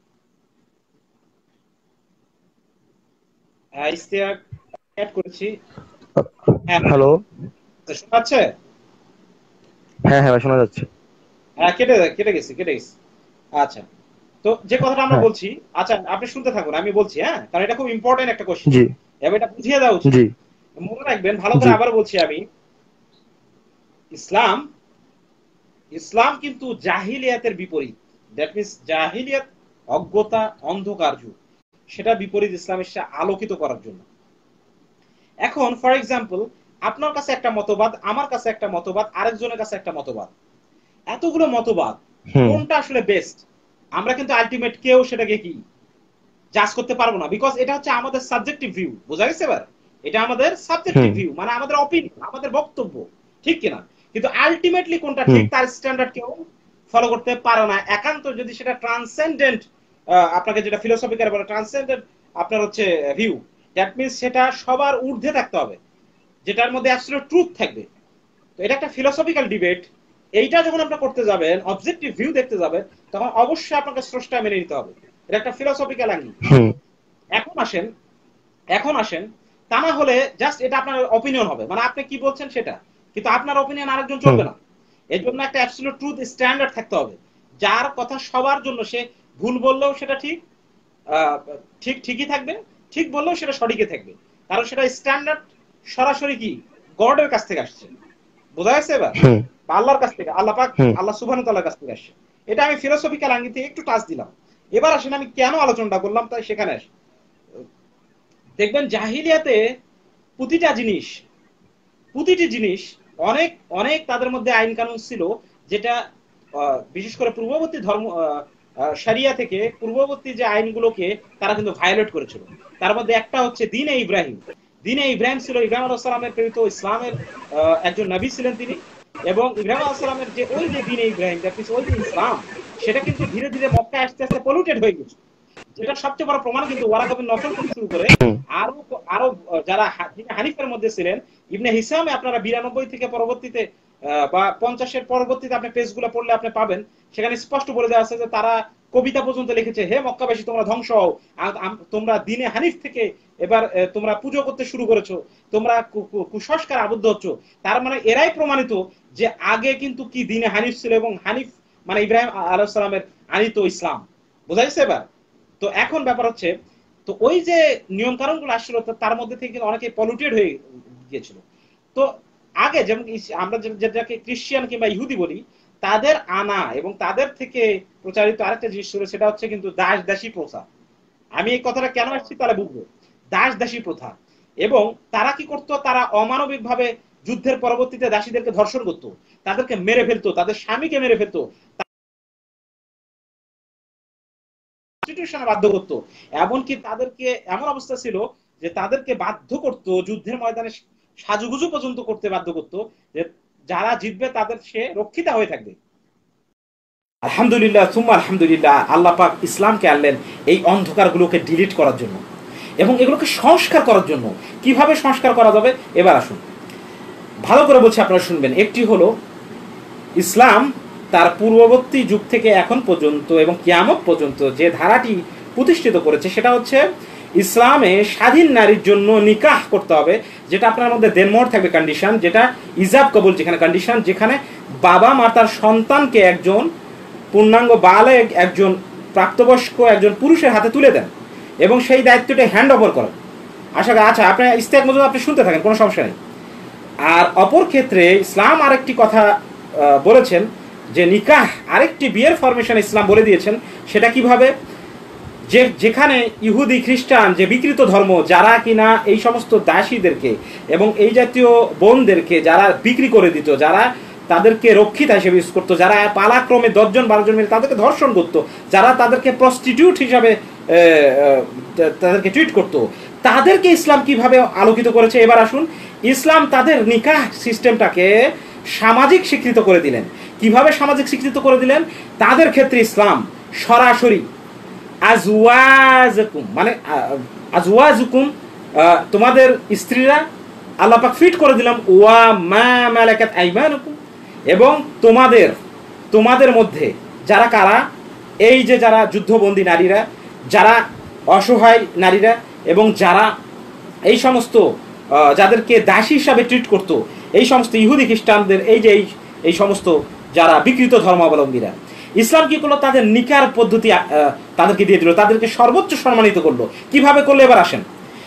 ইস্তিয়াক অ্যাড করেছি। হ্যাঁ হ্যাঁ, হ্যালো। শোনা যাচ্ছে? হ্যাঁ হ্যাঁ ভাই, শোনা যাচ্ছে। হ্যাঁ, কেটে কেটে গেছি, কেটে গেছি। আচ্ছা, তো যে কথাটা আমরা হ্যাঁ। বলছি, আচ্ছা আপনি শুনতে থাকুন, আমি বলছি, হ্যাঁ, কারণ এটা খুব ইম্পর্টেন্ট একটা কোশ্চেন, জি এবং এটা বুঝিয়ে দেওয়া উচিত। জি মনে রাখবেন ভালো করে, জি। আবার বলছি আমি, ইসলাম ইসলাম কিন্তু জাহিলিয়াতের বিপরীত। দ্যাট মিনস জাহিলিয়াত অজ্ঞতা, অন্ধকার যুগ, সেটা বিপরীত ইসলাম এসে আলোকিত করার জন্য। এখন ফর এক্সাম্পল, আপনার কাছে একটা মতবাদ, আমার কাছে একটা মতবাদ, আরেকজনের কাছে একটা মতবাদ, এতগুলো মতবাদ, হুম কোনটা আসলে বেস্ট, আমরা কিন্তু আলটিমেট কেউ সেটাকে কি জাজ করতে পারবো না, বিকজ এটা হচ্ছে আমাদের সাবজেক্টিভ ভিউ। বোঝা গেছে এবার? এটা আমাদের সাবজেক্টিভ হুম ভিউ, মানে আমাদের অপিনিয়ন, আমাদের বক্তব্য, ঠিক কিনা? কিন্তু আলটিমেটলি কোনটা হুম ঠিক তার স্ট্যান্ডার্ড কেউ ফলো করতে পারে না, একান্ত যদি সেটা ট্রান্সেন্ডেন্ট, আপনাকে যেটা ফিলোসফিক্যাল বলে ট্রান্সেন্ডেন্ট আপনার হচ্ছে ভিউ, দ্যাট মিনস সেটা সবার ঊর্ধ্বে থাকতে হবে, যেটার মধ্যে অ্যাবসলিউট ট্রুথ থাকবে। তো এটা একটা ফিলোসফিক্যাল ডিবেট। এইটা যখন আপনারা করতে যাবেন, অবজেক্টিভ ভিউ দেখতে যাবেন, তখন অবশ্যই আপনাকে স্রষ্টা মেনে নিতে হবে। এটা একটা ফিলোসফিক্যাল অ্যাঙ্গেল। হুম এখন আসেন, এখন আসেন, তা না হলে জাস্ট এটা আপনার অপিনিয়ন হবে, মানে আপনি কি বলছেন সেটা, কিন্তু আপনার অপিনিয়ন আরেকজন হুম চলবে না। এর জন্য একটা অ্যাবসলিউট ট্রুথ স্ট্যান্ডার্ড থাকতে হবে, যার কথা সবার জন্য, সে ভুল বললেও সেটা ঠিক, আহ, ঠিকই থাকবে, ঠিক বললেও সেটা সঠিকই থাকবে, কারণ সেটা স্ট্যান্ডার্ড সরাসরি কি গডের কাছ থেকে আসছে। বোঝা যাচ্ছে এবার? হুম বা আল্লাহর কাছ থেকে, আল্লাহ পাক, হুম আল্লাহ সুবহানাহু ওয়া তাআলার কাছ থেকে আসছে। এটা আমি ফিলোসফিক্যাল অ্যাঙ্গেল থেকে একটু টাচ দিলাম। এবার আসেন আমি কেন আলোচনাটা করলাম, তাই সেখানে আসি। দেখবেন জাহিলিয়াতে প্রতিটা জিনিস, প্রতিটি জিনিস, অনেক অনেক তাদের মধ্যে আইন কানুন ছিল, যেটা বিশেষ করে পূর্ববর্তী ধর্ম, শরিয়া থেকে পূর্ববর্তী যে আইনগুলোকে তারা কিন্তু ভায়োলেট করেছিল। তার মধ্যে একটা হচ্ছে দ্বীনে ইব্রাহিম। দ্বীনে ইব্রাহিম ছিল ইব্রাহিম আলাইহিস সালামের প্রেরিত ইসলামের একজন নবী ছিলেন তিনি। এবং ইব্রাহিম আলাইহিস সালামের যে ওই যে দ্বীনে ইব্রাহিম, দ্যাট মিন্স ওই যে ইসলাম, সেটা কিন্তু ধীরে ধীরে মক্কায় আস্তে আস্তে পলিউটেড হয়ে গেছে। যেটা সবচেয়ে বড় প্রমাণ কিন্তু ওয়ারাকা বিন নফল থেকে শুরু করে হুম আরো আরো যারা হানিফের মধ্যে ছিলেন, ইবনে হিসামে আপনারা 92 থেকে পরবর্তীতে বা 50-এর পরবর্তীতে আপনি পেজগুলো পড়লে আপনি পাবেন, সেখানে স্পষ্ট বলে দেওয়া আছে যে তারা কবিতা পর্যন্ত লিখেছে, হে মক্কাবাসী তোমরা ধ্বংস হও, তোমরা দ্বীনে হানিফ থেকে এবার তোমরা পুজো করতে শুরু করেছো, তোমরা কুসংস্কার আবদ্ধ হচ্ছ। তার মানে এরাই প্রমাণিত যে আগে কিন্তু কি দ্বীনে হানিফ ছিল, এবং হানিফ মানে ইব্রাহিম আলাইহিস সালামের আনিত ইসলাম। বোঝা গেছে এবার? তো এখন ব্যাপার হচ্ছে, তো ওই যে নিয়ম কানুনগুলো আসছিল তার মধ্যে থেকে কিন্তু অনেকে পলিউটেড হয়ে গিয়েছিল। তো আগে যেমন আমরা যেটাকে খ্রিস্টান কিংবা ইহুদি বলি, তাদের আনা এবং তাদের থেকে প্রচারিত আরেকটা জিনিস ছিল, সেটা হচ্ছে কিন্তু দাস দাসী প্রথা। আমি এই কথাটা কেন আসছি তাহলে বুঝবো। দাস দাসী প্রথা। এবং তারা কি করতো, তারা অমানবিক ভাবে যুদ্ধের পরবর্তীতে দাসীদেরকে ধর্ষণ করতো, তাদেরকে মেরে ফেলতো, তাদের স্বামীকে মেরে ফেলতো, বাধ্য করতো। এমনকি তাদেরকে এমন অবস্থা ছিল যে তাদেরকে বাধ্য করতো যুদ্ধের ময়দানে সাজুগুজু পর্যন্ত করতে বাধ্য করতো, যে যারা জিতবে তাদের সে রক্ষিতা হয়ে থাকবে। আলহামদুলিল্লাহ সুম্মা আলহামদুলিল্লাহ, আল্লাহ পাক ইসলামকে আনলেন এই অন্ধকারগুলোকে ডিলিট করার জন্য এবং এগুলোকে সংস্কার করার জন্য। কিভাবে সংস্কার করা যাবে এবার আসুন, ভালো করে বলছি, আপনারা শুনবেন। একটি হলো ইসলাম তার পূর্ববর্তী যুগ থেকে এখন পর্যন্ত এবং কিয়ামত পর্যন্ত যে ধারাটি প্রতিষ্ঠিত করেছে, সেটা হচ্ছে ইসলামে স্বাধীন নারীর জন্য নিকাহ করতে হবে, যেটা আপনার মধ্যে দেনমোহর থাকবে কন্ডিশন, যেটা ইজাব কবুল যেখানে কন্ডিশন, যেখানে বাবা মা তার সন্তানকে একজন পূর্ণাঙ্গ বালেগ, একজন প্রাপ্তবয়স্ক একজন পুরুষের হাতে তুলে দেন এবং সেই দায়িত্বটা হ্যান্ড ওভার করেন। আশা করি আচ্ছা আপনি ইস্তেক মজুদ আপনি শুনতে থাকেন, কোনো সমস্যা নেই। আর অপর ক্ষেত্রে ইসলাম আরেকটি কথা বলেছেন যে নিকাহ, আরেকটি বিয়ের ফরমেশন ইসলাম বলে দিয়েছেন। সেটা কিভাবে, যেখানে ইহুদি খ্রিস্টান যে বিকৃত ধর্ম, যারা কিনা এই সমস্ত দাসীদেরকে এবং এই জাতীয় বোনদেরকে যারা বিক্রি করে দিত, যারা তাদেরকে রক্ষিতা হিসেবে ইউজ করতো, যারা পালাক্রমে 10 জন 12 জন মিলে তাদেরকে ধর্ষণ করতো, যারা তাদেরকে প্রস্টিটিউট হিসাবে তাদেরকে ট্রিট করতো, তাদেরকে ইসলাম কিভাবে আলোকিত করেছে। এবার আসুন, ইসলাম তাদের নিকাহ সিস্টেমটাকে সামাজিক স্বীকৃত করে দিলেন। কিভাবে সামাজিক স্বীকৃত করে দিলেন? তাদের ক্ষেত্রে ইসলাম সরাসরি আজওয়াজকুম, মানে আজওয়াজকুম, তোমাদের স্ত্রীরা আল্লাহ পাক ফিট করে দিলাম, ওয়া মা মালাকাত আইমানুকুম, এবং তোমাদের মধ্যে যারা কারা, এই যে যারা যুদ্ধবন্দী নারীরা, যারা অসহায় নারীরা, এবং যারা এই সমস্ত যাদেরকে দাসী হিসাবে ট্রিট করতো, এই সমস্ত ইহুদি খ্রিস্টানদের, এই সমস্ত যারা বিকৃত ধর্মাবলম্বীরা, ইসলাম কি করলো, তাদের নিকার পদ্ধতি তাদেরকে দিয়ে দিল, তাদেরকে সর্বোচ্চ সম্মানিত করলো। কিভাবে করলো এবার আসেন।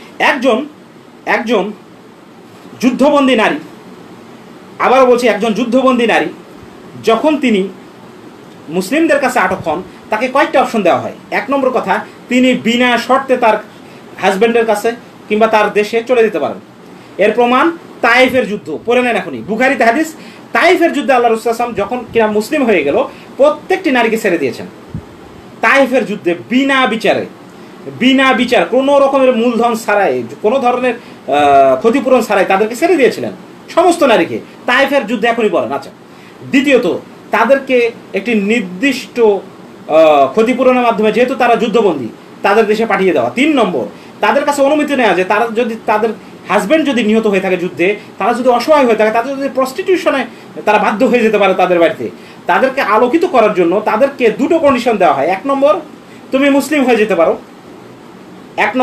একজন যুদ্ধবন্দী নারী, আবারও বলছি, একজন যুদ্ধবন্দী নারী যখন তিনি মুসলিমদের কাছে আটক হন, তাকে কয়েকটা অপশন দেওয়া হয়। 1 নম্বর কথা, তিনি বিনা শর্তে তার হাজব্যান্ডের কাছে কিংবা তার দেশে চলে যেতে পারেন। এর প্রমাণ তাইফের যুদ্ধ, পড়ে নেন এখনই বুখারীতে হাদিস। তাইফের যুদ্ধে আল্লাহ রাসূল সাল্লাল্লাহু আলাইহি ওয়াসাল্লাম যখন কিনা মুসলিম হয়ে গেল, প্রত্যেকটি নারীকে ছেড়ে দিয়েছেন। তাইফের যুদ্ধে বিনা বিচার কোনো রকমের মূলধন ছাড়াই, কোনো ধরনের ক্ষতিপূরণ ছাড়াই তাদেরকে ছেড়ে দিয়েছিলেন, সমস্ত নারীকে। তাইফের যুদ্ধে এখনই বলেন। আচ্ছা, দ্বিতীয়ত, তাদেরকে একটি নির্দিষ্ট ক্ষতিপূরণের মাধ্যমে, যেহেতু তারা যুদ্ধবন্দী, তাদের দেশে পাঠিয়ে দেওয়া। 3 নম্বর, তাদের কাছে অনুমতি নেওয়া যে তারা যদি তাদের হাজব্যান্ড যদি নিহত হয়ে থাকে যুদ্ধে, তারা যদি অসহায় হয়ে থাকে, তাদের যদি প্রস্টিটিউশনে তারা বাধ্য হয়ে যেতে পারে তাদের বাড়িতে, তাদেরকে আলোকিত করার জন্য তাদেরকে 2টো কন্ডিশন দেওয়া হয়। 1 নম্বর, তুমি মুসলিম হয়ে যেতে পারো। 2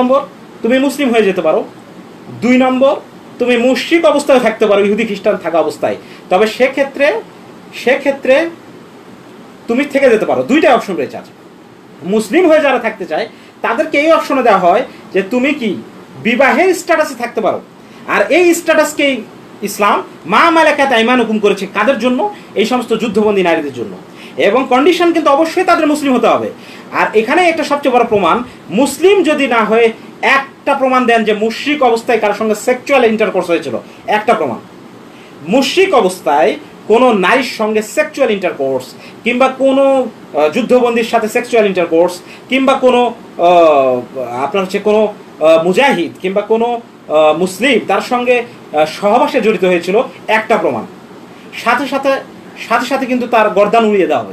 নম্বর, তুমি মুশরিক অবস্থায় থাকতে পারো, ইহুদি খ্রিস্টান থাকা অবস্থায়, তবে সেক্ষেত্রে তুমি থেকে যেতে পারো। 2টা অপশন রয়েছে। আছে মুসলিম হয়ে যারা থাকতে চায় তাদেরকে এই অপশনে দেওয়া হয় যে তুমি কি বিবাহের স্ট্যাটাসে থাকতে পারো। আর এই স্ট্যাটাসকেই ইসলাম মা মালাকাত আইমানুকুম করেছে কাদের জন্য? এই সমস্ত যুদ্ধবন্দী নারীদের জন্য। এবং কন্ডিশন কিন্তু অবশ্যই তাদের মুসলিম হতে হবে। আর এখানে একটা সবচেয়ে বড় প্রমাণ, মুসলিম যদি না হয়ে একটা প্রমাণ দেন যে মুশরিক অবস্থায় কারোর সঙ্গে সেক্সুয়াল ইন্টারকোর্স হয়েছিল, একটা প্রমাণ। মুশরিক অবস্থায় কোনো নারীর সঙ্গে সেক্সুয়াল ইন্টারকোর্স, কিংবা কোনো যুদ্ধবন্দীর সাথে সেক্সুয়াল ইন্টারকোর্স, কিংবা কোনো আপনার হচ্ছে কোনো মুজাহিদ কিংবা কোনো মুসলিম তার সঙ্গে সহবাসে জড়িত হয়েছিল, একটা প্রমাণ। সাথে সাথে কিন্তু তার গর্দান উড়িয়ে দেওয়া হবে।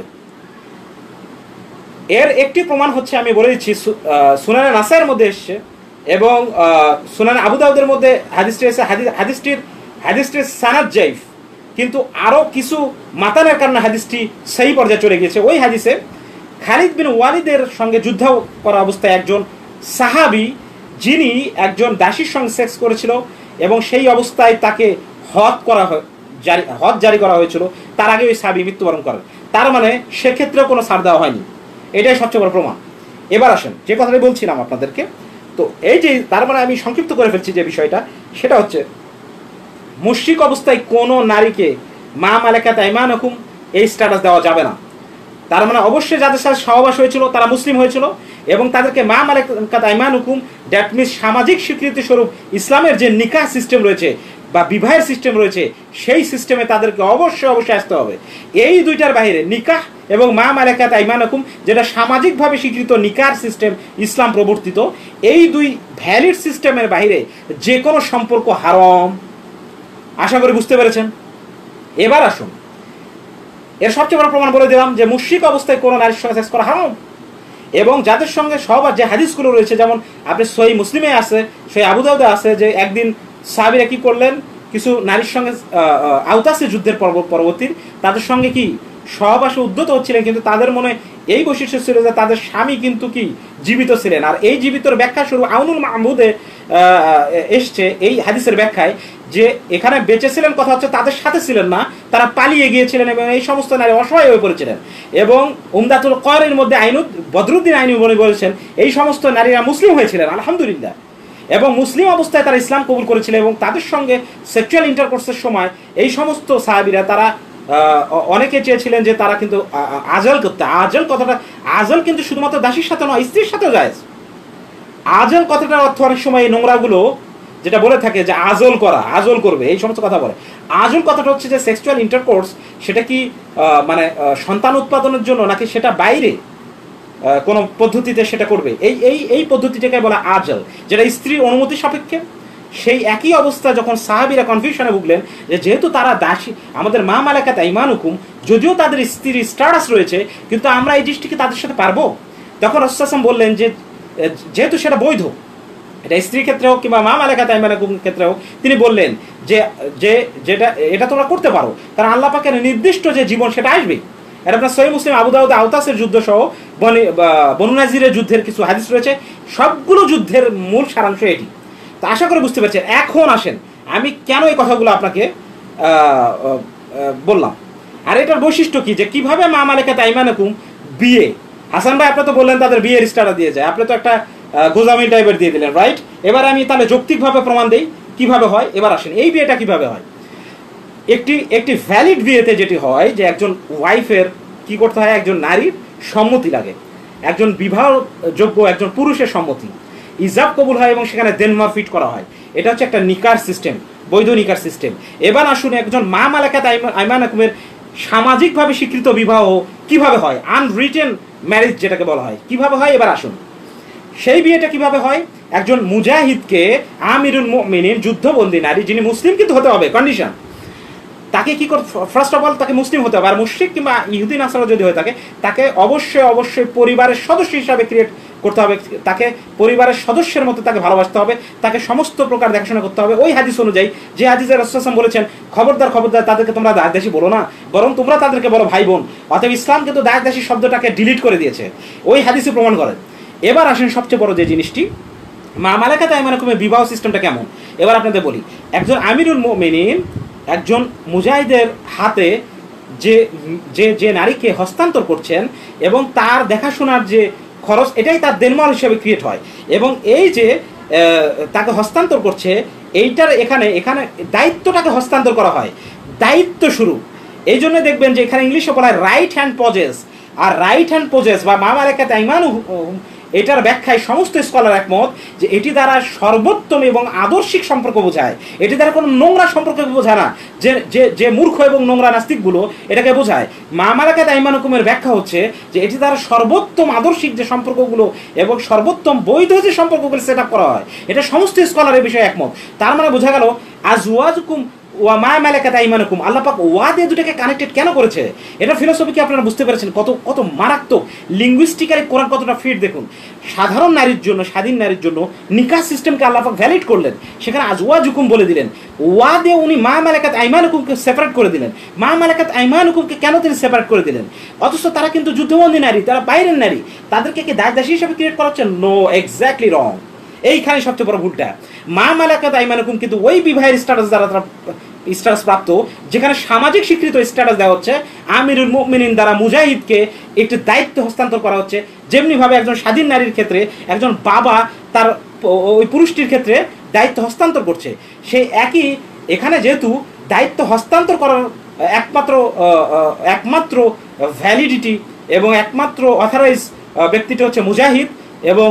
এর একটি প্রমাণ হচ্ছে, আমি বলে দিচ্ছি, সুনানে নাসাইয়ের মধ্যে এসছে এবং সুনানে আবু দাউদের মধ্যে হাদিসটি এসে, হাদিসটির সানাদ জাইফ, কিন্তু আরও কিছু মাতানের কারণে হাদিসটি সেই পর্যায়ে চলে গিয়েছে। ওই হাদিসে খালিদ বিন ওয়ালিদের সঙ্গে যুদ্ধ করা অবস্থায় একজন সাহাবী, যিনি একজন দাসীর সঙ্গে সেক্স করেছিল এবং সেই অবস্থায় তাকে হদ জারি করা হয়েছিল, তার আগে ওই সাহাবী মৃত্যুবরণ করেন। তার মানে সেক্ষেত্রেও কোনো ছাড় দেওয়া হয়নি। এটাই সবচেয়ে বড় প্রমাণ। এবার আসেন, যে কথাটা বলছিলাম আপনাদেরকে, তো এই যে তার মানে আমি সংক্ষিপ্ত করে ফেলছি যে বিষয়টা, সেটা হচ্ছে মুশরিক অবস্থায় কোনো নারীকে মা মালাকাত আইমানুকুম এই স্ট্যাটাস দেওয়া যাবে না। তার মানে অবশ্যই যাদের সাথে সহবাস হয়েছিল তারা মুসলিম হয়েছিল এবং তাদেরকে মা মালাকাত আইমানুকুম, দ্যাট মিনস সামাজিক স্বীকৃতি স্বরূপ ইসলামের যে নিকাহ সিস্টেম রয়েছে বা বিবাহের সিস্টেম রয়েছে সেই সিস্টেমে তাদেরকে অবশ্যই অবশ্যই আসতে হবে। এই দুইটার বাইরে নিকাহ এবং মা মালাকাত আইমানুকুম, যেটা সামাজিকভাবে স্বীকৃত নিকাহ সিস্টেম ইসলাম প্রবর্তিত, এই দুই ভ্যালিড সিস্টেমের বাইরে যে কোনো সম্পর্ক হারাম। আশা করি বুঝতে পেরেছেন। এবার আসুন, এর সবচেয়ে বড় প্রমাণ বলে দিলাম যে মুশরিক অবস্থায় কোনো নারীর সঙ্গে সেক্স করা হারাম। এবং যাদের সঙ্গে সবার যে হাদিসগুলো রয়েছে, যেমন আপনি সহিহ মুসলিমে আছে, সহিহ আবু দাউদে আছে যে একদিন সাহাবীরা কি করলেন, কিছু নারীর সঙ্গে আওতাসে যুদ্ধের পরবর্তী তাদের সঙ্গে কি সহবাসে উদ্যত হচ্ছিলেন, কিন্তু তাদের মনে এই বৈশিষ্ট্য ছিল যে তাদের স্বামী কিন্তু কি জীবিত ছিলেন। আর এই জীবিতর ব্যাখ্যা শুরু আউনুল মাহমুদে এসছে এই হাদিসের ব্যাখ্যায় যে এখানে বেঁচে ছিলেন কথা হচ্ছে তাদের সাথে ছিলেন না, তারা পালিয়ে গিয়েছিলেন এবং এই সমস্ত নারী অসহায় হয়ে পড়েছিলেন। এবং উমদাতুল করের মধ্যে বদরুদ্দিন আইনি বলেছেন এই সমস্ত নারীরা মুসলিম হয়েছিলেন আলহামদুলিল্লাহ, এবং মুসলিম অবস্থায় তারা ইসলাম কবুল করেছিলেন এবং তাদের সঙ্গে সেক্সুয়াল ইন্টারকোর্সের সময় এই সমস্ত সাহাবীরা তারা অনেকে চেয়েছিলেন যে তারা কিন্তু আজল করতে। আজল কথাটা, আজল কিন্তু শুধুমাত্র দাসীর সাথে নয়, স্ত্রীর সাথেও যায়। আজল কথাটার অর্থ অনেক সময় এই নোংরাগুলো যেটা বলে থাকে যে আজল করা, আজল করবে, এই সমস্ত কথা বলে। আজল কথাটা হচ্ছে যে সেক্সুয়াল ইন্টারকোর্স, সেটা কি মানে সন্তান উৎপাদনের জন্য নাকি সেটা বাইরে কোনো পদ্ধতিতে সেটা করবে, এই এই এই পদ্ধতিটাকে বলা আজল, যেটা স্ত্রীর অনুমতি সাপেক্ষে। সেই একই অবস্থা যখন সাহাবীরা কনফিউশনে ভুগলেন যে যেহেতু তারা দাসী, আমাদের মা মালাকাত আইমানুকুম, যদিও তাদের স্ত্রীর স্ট্যাটাস রয়েছে কিন্তু আমরা এই জিনিসটিকে তাদের সাথে পারবো, তখন রাসূল সাল্লাল্লাহু আলাইহি ওয়াসাল্লাম বললেন যে যেহেতু সেটা বৈধ, এটা স্ত্রীর ক্ষেত্রে হোক কিংবা মা মালাকাত আইমানুকুম ক্ষেত্রে হোক, তিনি বললেন যে যে যেটা এটা তোমরা করতে পারো, কারণ আল্লাহ পাকের নির্দিষ্ট যে জীবন সেটা আসবেই। এটা আপনার সহিহ মুসলিম আবু দাউদ আওতাসের যুদ্ধ সহ বনু নাজিরের যুদ্ধের কিছু হাদিস রয়েছে, সবগুলো যুদ্ধের মূল সারাংশ এটি। তো আশা করে বুঝতে পারছেন। এখন আসেন আমি কেন এই কথাগুলো আপনাকে বললাম, আর এটার বৈশিষ্ট্য কি, যে কিভাবে মা মালাকাত আইমানুকুম বিয়ে, হাসান ভাই আপনি তো বললেন তাদের বিয়ের স্টার্টার দিয়ে যায়, আপনি তো একটা গোজামি টাইপের দিয়ে দিলেন, রাইট? এবার আমি তাহলে যৌক্তিকভাবে প্রমাণ দেই কিভাবে হয়। এবার আসেন এই বিয়েটা কিভাবে হয়। একটি ভ্যালিড বিয়েতে যেটি হয় যে একজন ওয়াইফের কি করতে হয়, একজন নারীর সম্মতি লাগে, একজন বিবাহযোগ্য একজন পুরুষের সম্মতি, ইজাব কবুল হয় এবং সেখানে দেনমার ফিট করা হয়। এটা হচ্ছে একটা নিকার সিস্টেম, বৈধ নিকার সিস্টেম। এবার আসুন একজন মা মালাকাত আইমানুকুমের সামাজিকভাবে স্বীকৃত বিবাহ কিভাবে হয়, আনরিটেন ম্যারেজ যেটাকে বলা হয়, কিভাবে হয়। এবার আসুন সেই বিয়েটা কিভাবে হয়। একজন মুজাহিদকে আমিরুল মুমিনিন, যুদ্ধবন্দী নারী, যিনি মুসলিম কিন্তু হতে হবে, কন্ডিশন, তাকে কি করতে, ফার্স্ট অফ অল তাকে মুসলিম হতে হবে। আর মুশরিক কিংবা ইহুদি নাসারা যদি হয়ে থাকে তাকে অবশ্যই অবশ্যই পরিবারের সদস্য হিসাবে ক্রিয়েট করতে হবে, তাকে পরিবারের সদস্যের মতো তাকে ভালোবাসতে হবে, তাকে সমস্ত প্রকার দেখাশোনা করতে হবে ওই হাদিস অনুযায়ী, যে হাদিসে রাসূল সাল্লাল্লাহু আলাইহি ওয়াসাল্লাম বলেছেন খবরদার খবরদার তাদেরকে তোমরা দাসদাসী বলো না, বরং তোমরা তাদেরকে বলো ভাই বোন। অতএব ইসলাম কিন্তু দাসদাসী শব্দটাকে ডিলিট করে দিয়েছে, ওই হাদিসে প্রমাণ করে। এবার আসেন সবচেয়ে বড় যে জিনিসটি, মা মালাকাত আইমানুকুমের বিবাহ সিস্টেমটা কেমন। এবার আপনাদের বলি, একজন আমিরুল মুমিনিন, একজন মুজাহিদের হাতে যে যে যে নারীকে হস্তান্তর করছেন এবং তার দেখাশোনার যে খরচ, এটাই তার দেনমাল হিসেবে ক্রিয়েট হয়। এবং এই যে তাকে হস্তান্তর করছে, এইটার এখানে এখানে দায়িত্বটাকে হস্তান্তর করা হয়, দায়িত্ব শুরু। এই জন্য দেখবেন যে এখানে ইংলিশে বলা হয় রাইট হ্যান্ড পজেস। আর রাইট হ্যান্ড পজেস বা মা মালাকাত আইমানুকুম, এটার ব্যাখ্যায় সমস্ত স্কলার একমত যে এটি দ্বারা সর্বোত্তম এবং আদর্শিক সম্পর্ক বোঝায়, এটি দ্বারা কোনো নোংরা সম্পর্ক বোঝায় না, যে যে যে মূর্খ এবং নোংরা নাস্তিকগুলো এটাকে বোঝায়। মা মালাকাত আইমানুকুমের ব্যাখ্যা হচ্ছে যে এটি দ্বারা সর্বোত্তম আদর্শিক যে সম্পর্কগুলো এবং সর্বোত্তম বৈধ যে সম্পর্কগুলো সেট আপ করা হয়, এটা সমস্ত স্কলারের বিষয়ে একমত। তার মানে বোঝা গেল আজওয়াজুকুম ওয়া মা মালাকাত আইমানুকুম, আল্লাহ পাক ওয়া দিয়ে দুটাকে কানেক্টেড কেন করেছে, এটা ফিলোসফি কি আপনারা বুঝতে পেরেছেন? কত কত মারাত্মক লিঙ্গুইস্টিক্যালি কোরআন কতটা ফিট দেখুন। সাধারণ নারীর জন্য, স্বাধীন নারীর জন্য নিকাহ সিস্টেমকে আল্লাহ পাক ভ্যালিড করলেন, সেখানে আজওয়াজুকুম বলে দিলেন, ওয়া দিয়ে উনি মা মালাকাত আইমানুকুমকে সেপারেট করে দিলেন। মা মালাকাত আইমানুকুমকে কেন তিনি সেপারেট করে দিলেন? অথচ তারা কিন্তু যুদ্ধবন্দী নারী, তারা বাইরের নারী, তাদেরকে কি দাসদাসী হিসেবে ক্রিয়েট করা হচ্ছে? No, exactly wrong. এইখানে সবচেয়ে বড় ভুলটা। মা মালাকাত আইমানুকুম কিন্তু ওই বিবাহের স্ট্যাটাস দ্বারা তারা স্ট্যাটাস প্রাপ্ত, যেখানে সামাজিক স্বীকৃত স্ট্যাটাস দেওয়া হচ্ছে, আমিরুল মুমিনিন দ্বারা মুজাহিদকে একটি দায়িত্ব হস্তান্তর করা হচ্ছে, যেমনিভাবে একজন স্বাধীন নারীর ক্ষেত্রে একজন বাবা তার ওই পুরুষটির ক্ষেত্রে দায়িত্ব হস্তান্তর করছে, সেই একই এখানে যেহেতু দায়িত্ব হস্তান্তর করার একমাত্র ভ্যালিডিটি এবং একমাত্র অথরাইজ ব্যক্তিটি হচ্ছে মুজাহিদ, এবং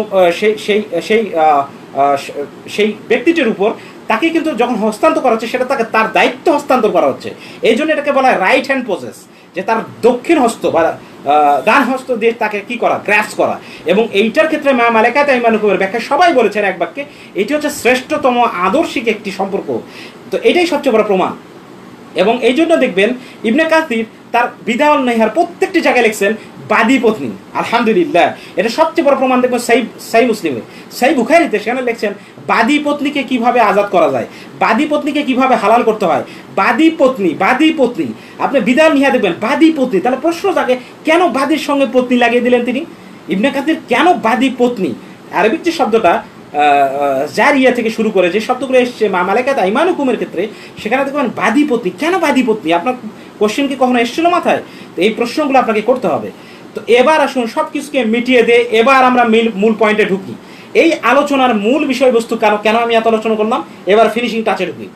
সেই ব্যক্তিটির উপর তাকে কিন্তু যখন হস্তান্তর করা হচ্ছে সেটা তাকে তার দায়িত্ব হস্তান্তর করা হচ্ছে। এই জন্য এটাকে বলা হয় রাইট হ্যান্ড প্রসেস, যে তার দক্ষিণ হস্ত বা ডান হস্ত দিয়ে তাকে কি করা, গ্রাস করা। এবং এইটার ক্ষেত্রে মা মালেকাত আইমানুকুমের ব্যাখ্যা সবাই বলেছেন এক বাক্যে, এটি হচ্ছে শ্রেষ্ঠতম আদর্শিক একটি সম্পর্ক। তো এটাই সবচেয়ে বড় প্রমাণ। এবং এই জন্য দেখবেন ইবনে কাসির তার বিদাউল নেহার প্রত্যেকটি জায়গায় লিখছেন বাদী পত্নী। আলহামদুলিল্লাহ, এটা সবচেয়ে বড় প্রমাণ দেখবেন সাই মুসলিমে, সাই বুখারীতে সেখানে লিখছেন বাদী পত্নীকে কিভাবে আজাদ করা যায়, বাদী পত্নীকে কিভাবে হালাল করতে হয়। বাদী পত্নী আপনি বিদাউল নিহা দেখবেন বাদী পত্নী, তাহলে প্রশ্ন জাগে কেন বাদীর সঙ্গে পত্নী লাগিয়ে দিলেন তিনি? ইবনে কাসির কেন বাদী পত্নী, আরবিক যে শব্দটা জারিয়া থেকে শুরু করে যে শব্দগুলো এসছে মা মালেকাত আইমানুকুমের ক্ষেত্রে, সেখানে দেখবেন বাদী পত্নী। কেন বাদী পত্নী? আপনার কোশ্চেন কি কখনো এসেছিল মাথায়? তো এই প্রশ্নগুলো আপনাকে করতে হবে। তো এবার আসুন সব কিছুকে মিটিয়ে দিয়ে এবার আমরা মূল পয়েন্টে ঢুকি। এই আলোচনার মূল বিষয়বস্তু কেন আমি এত আলোচনা করলাম, এবার ফিনিশিং টাচে ঢুকি।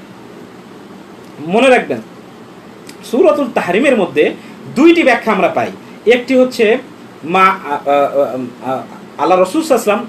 মনে রাখবেন সূরাতুল তাহরিমের মধ্যে দুইটি ব্যাখ্যা আমরা পাই। একটি হচ্ছে আল্লাহ রাসূল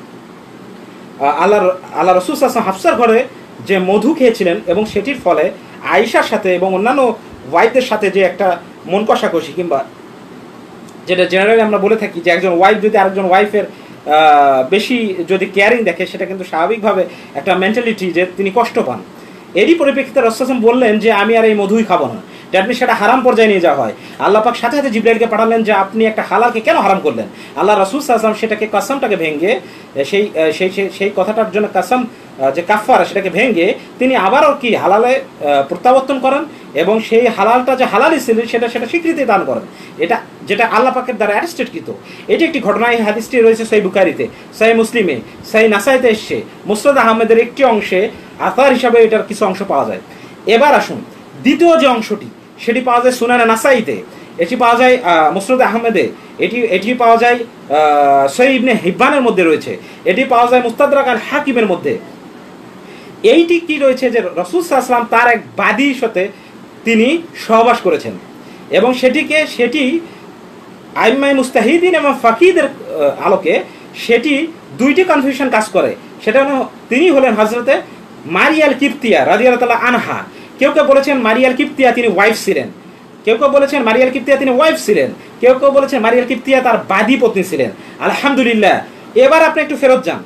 হাফসার ঘরে যে মধু খেয়েছিলেন এবং সেটির ফলে আয়েশার সাথে এবং অন্যান্য ওয়াইফদের সাথে যে একটা মন কষাকষি, কিংবা যেটা জেনারেলি আমরা বলে থাকি যে একজন ওয়াইফ যদি আরেকজন ওয়াইফের বেশি যদি কেয়ারিং দেখে, সেটা কিন্তু স্বাভাবিকভাবে একটা মেন্টালিটি যে তিনি কষ্ট পান। এরই পরিপ্রেক্ষিতে রাসূল সাল্লাল্লাহু আলাইহি ওয়াসাল্লাম বললেন যে আমি আর এই মধুই খাবো না। দ্যাট মিনস সেটা হারাম পর্যায়ে নিয়ে যাওয়া হয়। আল্লাহ পাক সাথে সাথে জিবরাইলকে পাঠালেন যে আপনি একটা হালালকে কেন হারাম করলেন। আল্লাহ রাসূল সাল্লাল্লাহু আলাইহি ওয়াসাল্লাম সেটাকে কাসামটাকে ভেঙে সেই কথাটার জন্য কাসাম যে কাফারা সেটাকে ভেঙে তিনি আবারও কি হালালে প্রত্যাবর্তন করেন এবং সেই হালালটা যে হালালই ছিল সেটা স্বীকৃতি দান করেন, এটা যেটা আল্লাহ পাকের দ্বারা অ্যাটেস্টেডকৃত। এটি একটি ঘটনা। এই হাদিসটি রয়েছে সহিহ বুখারীতে, সহিহ মুসলিমে, সহিহ নাসাইতে এসছে, মুসনাদ আহমেদের একটি অংশে আসার হিসাবে এটার কিছু অংশ পাওয়া যায়। এবার আসুন দ্বিতীয় যে অংশটি, সেটি পাওয়া যায় সুনানে নাসাইতে, এটি পাওয়া যায় মুসনাদ আহমেদে, এটি পাওয়া যায় সহিহ ইবনে হিব্বানের মধ্যে রয়েছে, এটি পাওয়া যায় মুস্তাদরাক আল হাকিমের মধ্যে। এইটি কি রয়েছে যে রাসূল সাল্লাল্লাহু আলাইহি ওয়াসাল্লাম তার এক বাদীর সাথে তিনি সহবাস করেছেন এবং সেটি আইম্মায়ে মুস্তাহিদিন এবং ফাকিদের আলোকে সেটি দুইটি কনফিউশন কাজ করে। সেটা তিনি হলেন হযরতে মারিয়াল কিপ্তিয়া রাদিয়াল্লাহু তাআলা আনহা। কেউ বলেছেন মারিয়াল কিপ্তিয়া তিনি ওয়াইফ ছিলেন, কেউ বলেছেন মারিয়াল কিপ্তিয়া তিনি ওয়াইফ ছিলেন, কেউ বলেছেন মারিয়াল কিপ্তিয়া তার বাদী পত্নী ছিলেন। আলহামদুলিল্লাহ। এবার আপনি একটু ফেরত যান।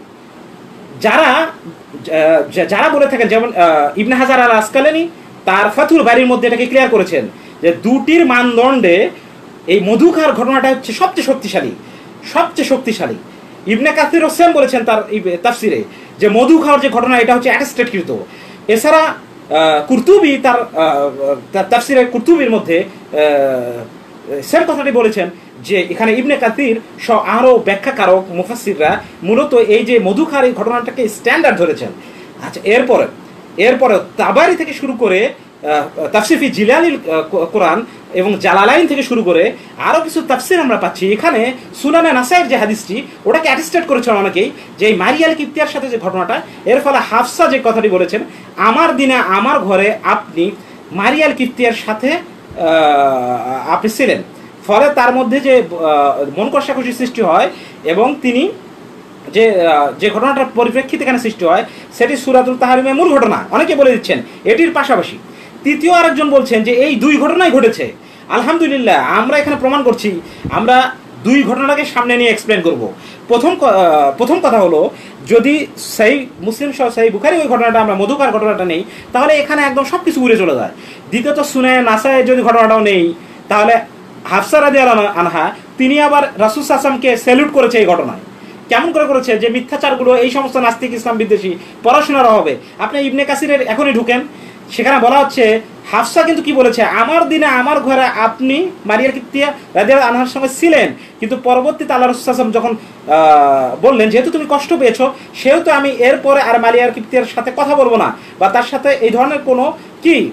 যারা বলে থাকেন, যেমন ইবনে হাজার আল আসকালানি তার ফাথুল বারীর মধ্যে এটাকে ক্লিয়ার করেছেন যে দুটির মানদণ্ডে এই মধু খাওয়ার ঘটনাটা হচ্ছে সবচেয়ে শক্তিশালী। ইবনে কাসির হোসেন বলেছেন তার তাফসিরে যে মধু খাওয়ার যে ঘটনা এটা হচ্ছে অ্যাটেস্টেডকৃত। এছাড়া কুরতুবি তার তাফসিরে কুরতুবির মধ্যে সেম কথাটি বলেছেন যে এখানে ইবনে কাসির সহ আরও ব্যাখ্যাকারক মুফাসসিররা মূলত এই যে মধু খাওয়ার এই ঘটনাটাকে স্ট্যান্ডার্ড ধরেছেন। আচ্ছা, এরপরে তাবারি থেকে শুরু করে তাফসির ফি জিলালিল কোরআন এবং জালালাইন থেকে শুরু করে আরও কিছু তাফসির আমরা পাচ্ছি। এখানে সুনানে নাসাইর যে হাদিসটি ওটাকে অ্যাটেস্টেড করেছেন অনেকেই যে এই মারিয়াল কিপ্তিয়ার সাথে যে ঘটনাটা, এর ফলে হাফসা যে কথাটি বলেছেন আমার দিনে আমার ঘরে আপনি মারিয়াল কিপ্তিয়ার সাথে আপনি ছিলেন, ফলে তার মধ্যে যে মন কষাকষি সৃষ্টি হয় এবং তিনি যে ঘটনাটার পরিপ্রেক্ষিতে এখানে সৃষ্টি হয় সেটি সূরাতুল তাহরিমের মূল ঘটনা অনেকে বলে দিচ্ছেন। এটির পাশাপাশি তৃতীয় আরেকজন বলছেন যে এই দুই ঘটনাই ঘটেছে। আলহামদুলিল্লাহ, আমরা এখানে প্রমাণ করছি, আমরা দুই ঘটনাকে সামনে নিয়ে এক্সপ্লেন করব। প্রথম কথা হলো, যদি সহিহ মুসলিম সহ সহিহ বুখারী ওই ঘটনাটা আমরা মধুকার ঘটনাটা নেই, তাহলে এখানে একদম সব কিছু উড়ে চলে যায়। দ্বিতীয়ত সুনানে নাসায়ে যদি ঘটনাটাও নেই, তাহলে হাফসা রাদিয়াল্লাহু আনহা তিনি আবার রাসূল সাল্লাল্লাহু আলাইহি ওয়াসাল্লামকে স্যালুট করেছে এই ঘটনায়। কেমন করেছে যে মিথ্যাচারগুলো এই সমস্ত নাস্তিক ইসলাম বিদ্বেষী পড়াশোনার অভাবে। আপনি ইবনে কাসিরের এখনই ঢুকেন, সেখানে বলা হচ্ছে হাফসা কিন্তু কি বলেছে, আমার দিনে আমার ঘরে আপনি মারিয়াল কিপ্তিয়া রাদিয়াল্লাহু আনহার সঙ্গে ছিলেন, কিন্তু পরবর্তীতে আল্লাহ রাসূল সাল্লাল্লাহু আলাইহি ওয়াসাল্লাম যখন বললেন যেহেতু তুমি কষ্ট পেয়েছো সেহেতু আমি এরপরে আর মারিয়াল কিপ্তিয়ার সাথে কথা বলবো না বা তার সাথে এই ধরনের কোনো কি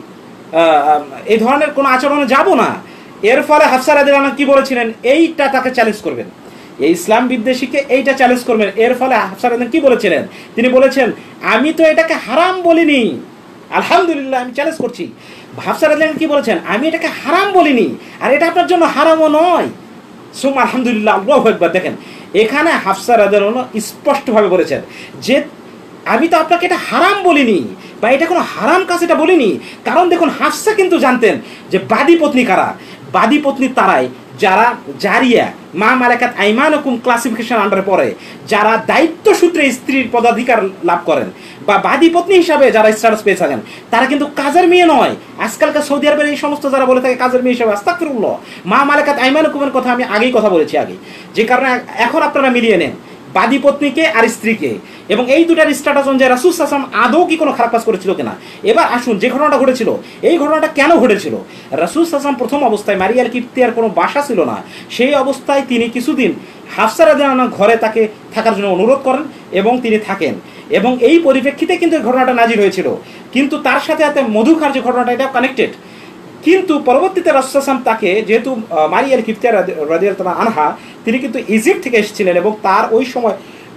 এই ধরনের কোনো আচরণে যাব না। এর ফলে হাফসা রাদিয়াল্লাহু আনহা কি বলেছিলেন, এইটা তাকে চ্যালেঞ্জ করবেন, এই ইসলাম বিদ্বেষীকে এইটা চ্যালেঞ্জ করবেন। এর ফলে হাফসা রাদিয়াল্লাহু কি বলেছিলেন, তিনি বলেছেন আমি তো এটাকে হারাম বলিনি, আলহামদুলিল্লাহ আমি চ্যালেঞ্জ করছি। হাফসা রাদিয়াল্লাহু কি বলেছেন, আমি এটাকে হারাম বলিনি, আর এটা আপনার জন্য হারামও নয়। সুবহান আলহামদুলিল্লাহ, আল্লাহু আকবার। দেখেন এখানে হাফসা রাদিয়াল্লাহু আনহা স্পষ্টভাবে বলেছেন যে আমি তো আপনাকে এটা হারাম বলিনি, বা এটা কোনো হারাম কাজ এটা বলিনি। কারণ দেখুন হাফসা কিন্তু জানতেন যে বাদী পত্নী কারা। বাদী পত্নী তারাই যারা জারিয়া মা মালাকাত আইমানুকুম ক্লাসিফিকেশন আন্ডারে পড়ে, যারা দায়িত্ব সূত্রে স্ত্রীর পদাধিকার লাভ করেন বা বাদী পত্নী হিসাবে যারা স্ট্যাটাস পেয়ে থাকেন, তারা কিন্তু কাজের মেয়ে নয়। আজকালকার সৌদি আরবের এই সমস্ত যারা বলে থাকে কাজের মেয়ে হিসাবে, আস্তাগফিরুল্লাহ, মা মালাকাত আইমানুকুমের কথা আমি আগেই কথা বলেছি আগে, যে কারণে এখন আপনারা মিলিয়ে নেন বাদী পত্নীকে আর স্ত্রীকে, এবং এই দুটার স্ট্যাটাস অনুযায়ী রাসূল সাল্লাল্লাহু আলাইহি ওয়াসাল্লাম আদৌ কি কোনো খারাপ কাজ করেছিল কিনা। এবার আসুন যে ঘটনাটা ঘটেছিল, এই ঘটনাটা কেন ঘটেছিল। রাসূল সাল্লাল্লাহু আলাইহি ওয়াসাল্লাম প্রথম অবস্থায় মারিয়াল কিপ্তিয়ার কোনো বাসা ছিল না, সেই অবস্থায় তিনি কিছুদিন হাফসা রাদিয়াল্লাহু আনহা ঘরে তাকে থাকার জন্য অনুরোধ করেন এবং তিনি থাকেন, এবং এই পরিপ্রেক্ষিতে কিন্তু এই ঘটনাটা নাজিল হয়েছিল। কিন্তু তার সাথে সাথে মধুখার যে ঘটনাটা, এটা কানেক্টেড। কিন্তু পরবর্তীতে রাসূল সাল্লাল্লাহু আলাইহি ওয়াসাল্লাম তাকে, যেহেতু মারিয়াল কিপ্তিয়া রাদিয়াল্লাহু আনহা তিনি কিন্তু ইজিপ্ট থেকে এসেছিলেন, এবং তার ওই সময়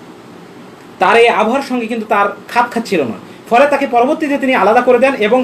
তার এই আবহাওয়ার সঙ্গে কিন্তু তার খাপ খাচ্ছিল না, ফলে তাকে পরবর্তীতে তিনি আলাদা করে দেন, এবং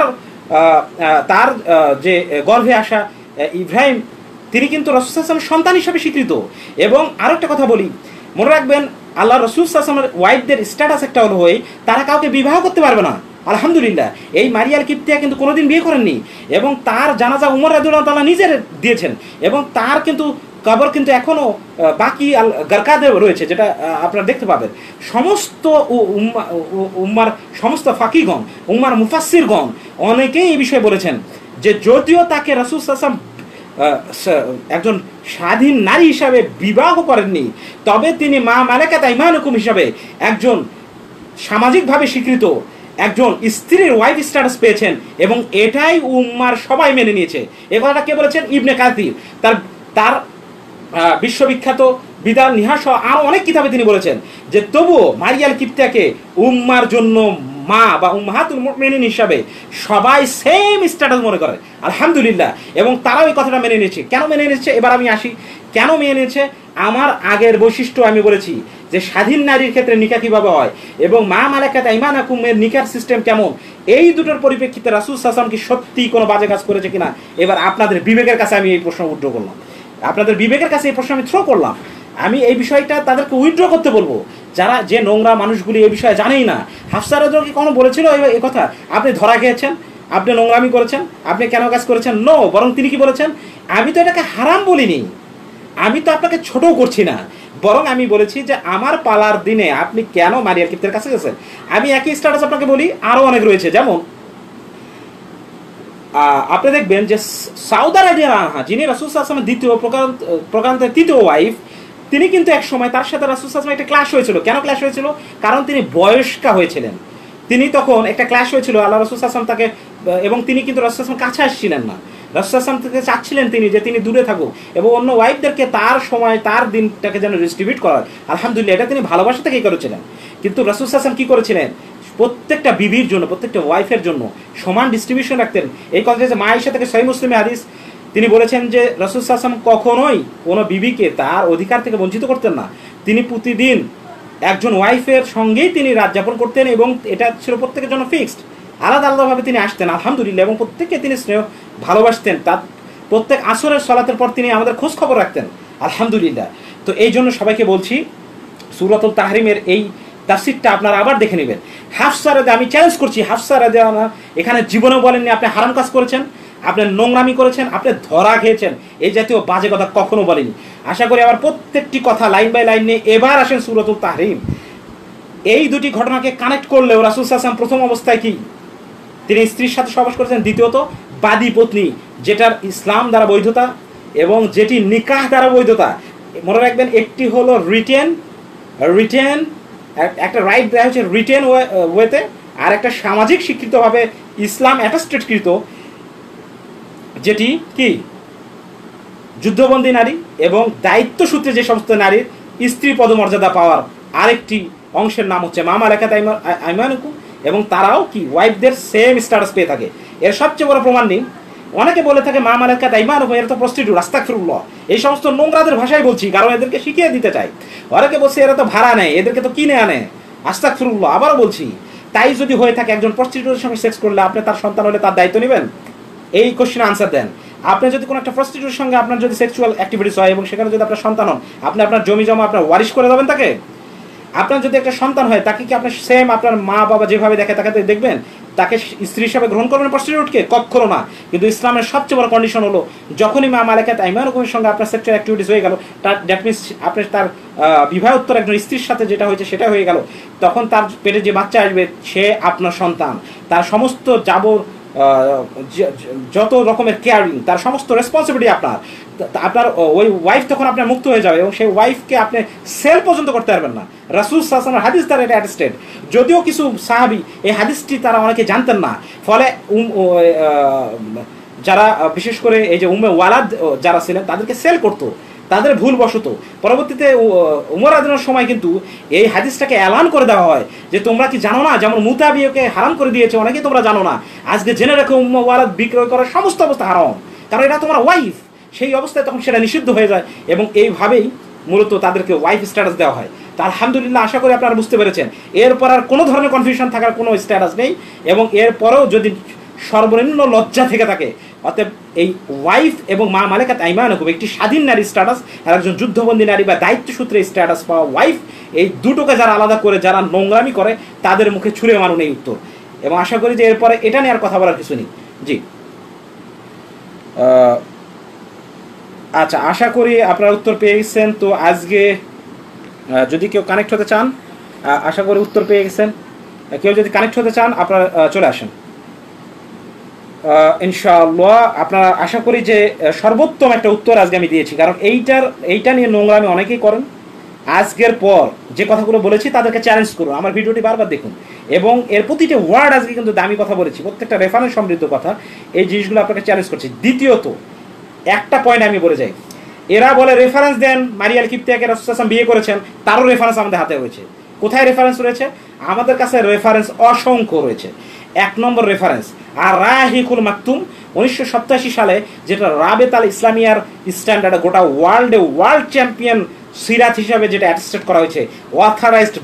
তার যে গর্ভে আসা ইব্রাহিম, তিনি কিন্তু রাসূল সাল্লাল্লাহু আলাইহি ওয়াসাল্লামের সন্তান হিসেবে স্বীকৃত। এবং আরো একটা কথা বলি, মনে রাখবেন আল্লাহ রাসূল সাল্লাল্লাহু আলাইহি ওয়াসাল্লামের ওয়াইফদের স্ট্যাটাস একটা হলো তারা কাউকে বিবাহ করতে পারবে না। আলহামদুলিল্লাহ, এই মারিয়াল কিপ্তিয়া কিন্তু কোনোদিন বিয়ে করেননি, এবং তার জানাজা উমর রাদিয়াল্লাহু তাআলা নিজের দিয়েছেন, এবং তার কিন্তু কবর কিন্তু এখনো বাকি আল গারকাদে রয়েছে, যেটা আপনারা দেখতে পাবেন। সমস্ত উম্মার সমস্ত ফাকিগণ, উম্মার মুফাসসিরগণ অনেকেই এই বিষয়ে বলেছেন যে যদিও তাকে রাসূল সাল্লাল্লাহু আলাইহি ওয়াসাল্লাম একজন স্বাধীন নারী হিসাবে বিবাহ করেননি, তবে তিনি মা মালাকাত আইমানুকুম হিসাবে একজন সামাজিকভাবে স্বীকৃত একজন স্ত্রীর ওয়াইফ স্ট্যাটাস পেয়েছেন, এবং এটাই উম্মার সবাই মেনে নিয়েছে। এ কথাটা কে বলেছেন? ইবনে কাসির তার বিশ্ববিখ্যাত বিদাল নিহাস আরো অনেক কিতাবে তিনি বলেছেন যে তবুও মারিয়াল কিপ্তিয়াকে উম্মার জন্য মা বা উম্মাহাতুল মুমিনিন হিসাবে সবাই সেম স্ট্যাটাস মনে করে, আলহামদুলিল্লাহ। এবং তারাও এই কথাটা মেনে নিয়েছে। কেন মেনে নিয়েছে এবার আমি আসি, কেন মেনে নিয়েছে। আমার আগের বৈশিষ্ট্য আমি বলেছি যে স্বাধীন নারীর ক্ষেত্রে নিকাহ কিভাবে হয় এবং মা মালাকাত আইমানুকুমের নিকাহ সিস্টেম কেমন, এই দুটোর পরিপ্রেক্ষিতে রাসূল সাল্লাল্লাহু আলাইহি ওয়াসাল্লাম কি সত্যি কোনো বাজে কাজ করেছে কিনা, এবার আপনাদের বিবেকের কাছে আমি এই প্রশ্ন উইথড্র করলাম। আপনাদের বিবেকের কাছে এই প্রশ্ন আমি থ্রো করলাম। আমি এই বিষয়টা তাদেরকে উইথড্র করতে বলবো, যারা যে নোংরা মানুষগুলি এই বিষয়ে জানেই না। হাফসা রাদিয়াল্লাহু আনহা কি কোনো বলেছিল এই কথা, আপনি ধরা খেয়েছেন, আপনি নোংরামি করেছেন, আপনি কেন কাজ করেছেন? নো, বরং তিনি কি বলেছেন, আমি তো এটাকে হারাম বলিনি, আমি তো আপনাকে ছোটও করছি না, বরং আমি বলেছি যে আমার পালার দিনে আপনি কেন মারিয়াল কিপ্তিয়ার কাছে গেছেন। আমি একই স্ট্যাটাস আপনাকে বলি, আরো অনেক রয়েছে। যেমন আপনি দেখবেন যে সাউদা রাদিয়াল্লাহু আনহা, যিনি রাসূল সাল্লাল্লাহু আলাইহি ওয়াসাল্লামের দ্বিতীয় প্রকারান্তের তৃতীয় ওয়াইফ, তিনি কিন্তু এক সময় তার সাথে রাসূল সাল্লাল্লাহু আলাইহি ওয়াসাল্লাম একটা ক্লাশ হয়েছিল। কেন ক্লাশ হয়েছিল? কারণ তিনি বয়স্কা হয়েছিলেন। তিনি তখন একটা ক্লাশ হয়েছিল আল্লাহ রাসূল সাল্লাল্লাহু আলাইহি ওয়াসাল্লাম তাকে, এবং তিনি কিন্তু রাসূল সাল্লাল্লাহু আলাইহি ওয়াসাল্লাম কাছে আসছিলেন না। রাসূল সাল্লাল্লাহু আলাইহি ওয়াসাল্লাম থেকে চাচ্ছিলেন তিনি যে তিনি দূরে থাকুক এবং অন্য ওয়াইফদেরকে তার সময় তার দিনটাকে যেন ডিস্ট্রিবিউট করা। আলহামদুলিল্লাহ, এটা তিনি ভালোবাসা থেকেই করেছিলেন। কিন্তু রাসূল সাল্লাল্লাহু আলাইহি ওয়াসাল্লাম কি করেছিলেন? প্রত্যেকটা বিবির জন্য, প্রত্যেকটা ওয়াইফের জন্য সমান ডিস্ট্রিবিউশন রাখতেন। এই কথা যে মা আয়েশা থেকে সহিহ মুসলিমে হাদিস, তিনি বলেছেন যে রাসূল সাল্লাল্লাহু আলাইহি ওয়াসাল্লাম কখনোই কোনো বিবিকে তার অধিকার থেকে বঞ্চিত করতেন না। তিনি প্রতিদিন একজন ওয়াইফের সঙ্গেই তিনি রাত যাপন করতেন, এবং এটা ছিল প্রত্যেকের জন্য ফিক্সড, আলাদা আলাদাভাবে তিনি আসতেন, আলহামদুলিল্লাহ। এবং প্রত্যেককে তিনি স্নেহ ভালোবাসতেন। তার প্রত্যেক আসরের সালাতের পর তিনি আমাদের খোঁজ খবর রাখতেন, আলহামদুলিল্লাহ। তো এই জন্য সবাইকে বলছি, সূরাতুল তাহরিমের এই তাফসীরটা আপনারা আবার দেখে নেবেন। হাফসা রাদিয়াল্লাহু, আমি চ্যালেঞ্জ করছি, হাফসা রাদিয়াল্লাহু আনহা এখানে জীবনেও বলেননি আপনি হারাম কাজ করেছেন, আপনি নোংরামি করেছেন, আপনি ধরা খেয়েছেন, এই জাতীয় বাজে কথা কখনো বলেনি। আশা করি আবার প্রত্যেকটি কথা লাইন বাই লাইন নিয়ে এবার আসেন সূরাতুল তাহরিম। এই দুটি ঘটনাকে কানেক্ট করলেও রাসূল সাল্লাল্লাহু আলাইহি ওয়াসাল্লাম প্রথম অবস্থায় কি তিনি স্ত্রীর সাথে সহবাস করেছেন, দ্বিতীয়ত বাদী পত্নী, যেটার ইসলাম দ্বারা বৈধতা এবং যেটি নিকাহ দ্বারা বৈধতা। মনে রাখবেন, একটি হলো রিটেন একটা রাইট দেওয়া হচ্ছে রিটেন ওয়েতে, আর একটা সামাজিক স্বীকৃতভাবে ইসলাম অ্যাটাস্টেডকৃত, যেটি কি যুদ্ধবন্দী নারী এবং দায়িত্ব সূত্রে যে সমস্ত নারীর স্ত্রী পদমর্যাদা পাওয়ার আরেকটি অংশের নাম হচ্ছে মা মালাকাত আইমানুকুম, এবং তারাও কি ওয়াইফদের সেম স্ট্যাটাস পেয়ে থাকে। এর সবচেয়ে বড় প্রমাণ নেই, অনেকে বলে থাকে মা মালাকাত আইমানুহুম, এরা তো প্রস্টিটিউট, আস্তাগফিরুল্লাহ, এই সমস্ত নোংরাদের ভাষায় বলছি কারণ এদেরকে শিখিয়ে দিতে চাই। অনেকে বলছে এরা তো ভাড়া নেয়, এদেরকে তো কিনে আনে, আস্তাগফিরুল্লাহ, আবারও বলছি। তাই যদি হয়ে থাকে একজন প্রস্টিটিউটের সঙ্গে সেক্স করলে আপনি তার সন্তান হলে তার দায়িত্ব নেবেন? এই কোশ্চেন আনসার দেন। আপনি যদি কোনো একটা প্রস্টিটিউটের সঙ্গে আপনার যদি সেক্সুয়াল অ্যাক্টিভিটিস হয় এবং সেখানে যদি আপনার সন্তান হন, আপনি আপনার জমি জমা আপনার ওয়ারিশ করে দেবেন তাকে? আপনার যদি একটা সন্তান হয় তাকে কি আপনি সেম আপনার মা বাবা যেভাবে দেখে তাকে দেখবেন? তাকে স্ত্রী হিসাবে গ্রহণ করবেন প্রস্টিটিউটকে? কখনো না। কিন্তু ইসলামের সবচেয়ে বড় কন্ডিশন হলো যখনই মা মালাকাত আইমানুহুমের সঙ্গে আপনার সেক্সুয়াল অ্যাক্টিভিটিস হয়ে গেল, তার দ্যাট মিনস আপনি তার বিবাহোত্তর একজন স্ত্রীর সাথে যেটা হয়েছে সেটা হয়ে গেল, তখন তার পেটে যে বাচ্চা আসবে সে আপনার সন্তান। তার সমস্ত যত রকমের কেয়ারিং, তার সমস্ত রেসপন্সিবিলিটি আপনার। আপনার ওই ওয়াইফ তখন আপনার মুক্ত হয়ে যাবে এবং সেই ওয়াইফকে আপনি সেল পর্যন্ত করতে পারবেন না। রাসূল সাল্লাল্লাহু আলাইহি ওয়াসাল্লামের হাদিস দ্বারা এটা অ্যাটেস্টেড। যদিও কিছু সাহাবী এই হাদিসটি তারা অনেকে জানতেন না, ফলে যারা বিশেষ করে এই যে উম্মে ওয়ালাদ যারা ছিলেন তাদেরকে সেল করতো, তাদের ভুলবশত। পরবর্তীতে উমর রাদিয়াল্লাহু সময় কিন্তু এই হাদিসটাকে এলান করে দেওয়া হয় যে তোমরা কি জানো না, যেমন মুতা বিয়েকে হারাম করে দিয়েছে অনেকেই তোমরা জানো না, আজকে জেনে রেখো উম্মে ওয়ালাদ বিক্রয় করার সমস্ত অবস্থা হারাম, কারণ এটা তোমার ওয়াইফ। সেই অবস্থায় তখন সেটা নিষিদ্ধ হয়ে যায় এবং এইভাবেই মূলত তাদেরকে ওয়াইফ স্ট্যাটাস দেওয়া হয়। তা আলহামদুলিল্লাহ, আশা করি আপনারা বুঝতে পেরেছেন। এরপর আর কোনো ধরনের কনফিউশন থাকার কোনো স্ট্যাটাস নেই এবং এরপরেও যদি সর্বনিম্ন লজ্জা থেকে থাকে, অতএব এই ওয়াইফ এবং মা মালাকাত আইমানুহুম একটি স্বাধীন নারী স্ট্যাটাস আর একজন যুদ্ধবন্দী নারী বা দায়িত্ব সূত্রে স্ট্যাটাস পাওয়া ওয়াইফ, এই দুটোকে যারা আলাদা করে যারা নোংরামি করে তাদের মুখে ছুঁড়ে মারুন এই উত্তর। এবং আশা করি যে এরপরে এটা নিয়ে আর কথা বলার কিছু নেই। জি, আচ্ছা, আশা করি আপনারা উত্তর পেয়ে গেছেন। তো আজকে যদি কেউ কানেক্ট হতে চান, আশা করি উত্তর পেয়ে গেছেন। কেউ যদি কানেক্ট হতে চান আপনারা চলে আসেন ইনশাআল্লাহ। আপনারা আশা করি যে সর্বোত্তম একটা উত্তর আজকে আমি দিয়েছি, কারণ এইটা নিয়ে নোংরামি অনেকেই করেন। আজকের পর যে কথাগুলো বলেছি তাদেরকে চ্যালেঞ্জ করুন, আমার ভিডিওটি বারবার দেখুন এবং এর প্রতিটি ওয়ার্ড আজকে কিন্তু দামি কথা বলেছি, প্রত্যেকটা রেফারেন্স সমৃদ্ধ কথা। এই জিনিসগুলো আপনাকে চ্যালেঞ্জ করছি। দ্বিতীয়ত একটা পয়েন্ট আমি বলে যাই, এরা বলে রেফারেন্স দেন মারিয়াল কিপ্তিয়াকে রাসূল সাল্লাল্লাহু আলাইহি ওয়াসাল্লাম বিয়ে করেছেন, তারও রেফারেন্স আমাদের হাতে রয়েছে। কোথায় রেফারেন্স রয়েছে? আমাদের কাছে রেফারেন্স অসংখ্য রয়েছে। এক নম্বর রেফারেন্স আর রাহিকুল মাকতুম 1987 সালে, যেটা রাবেত আল ইসলামিয়ার স্ট্যান্ডার্ডে গোটা ওয়ার্ল্ডে ওয়ার্ল্ড চ্যাম্পিয়ন সিরাত হিসাবে যেটা অ্যাটেস্টেড করা হয়েছে, authorised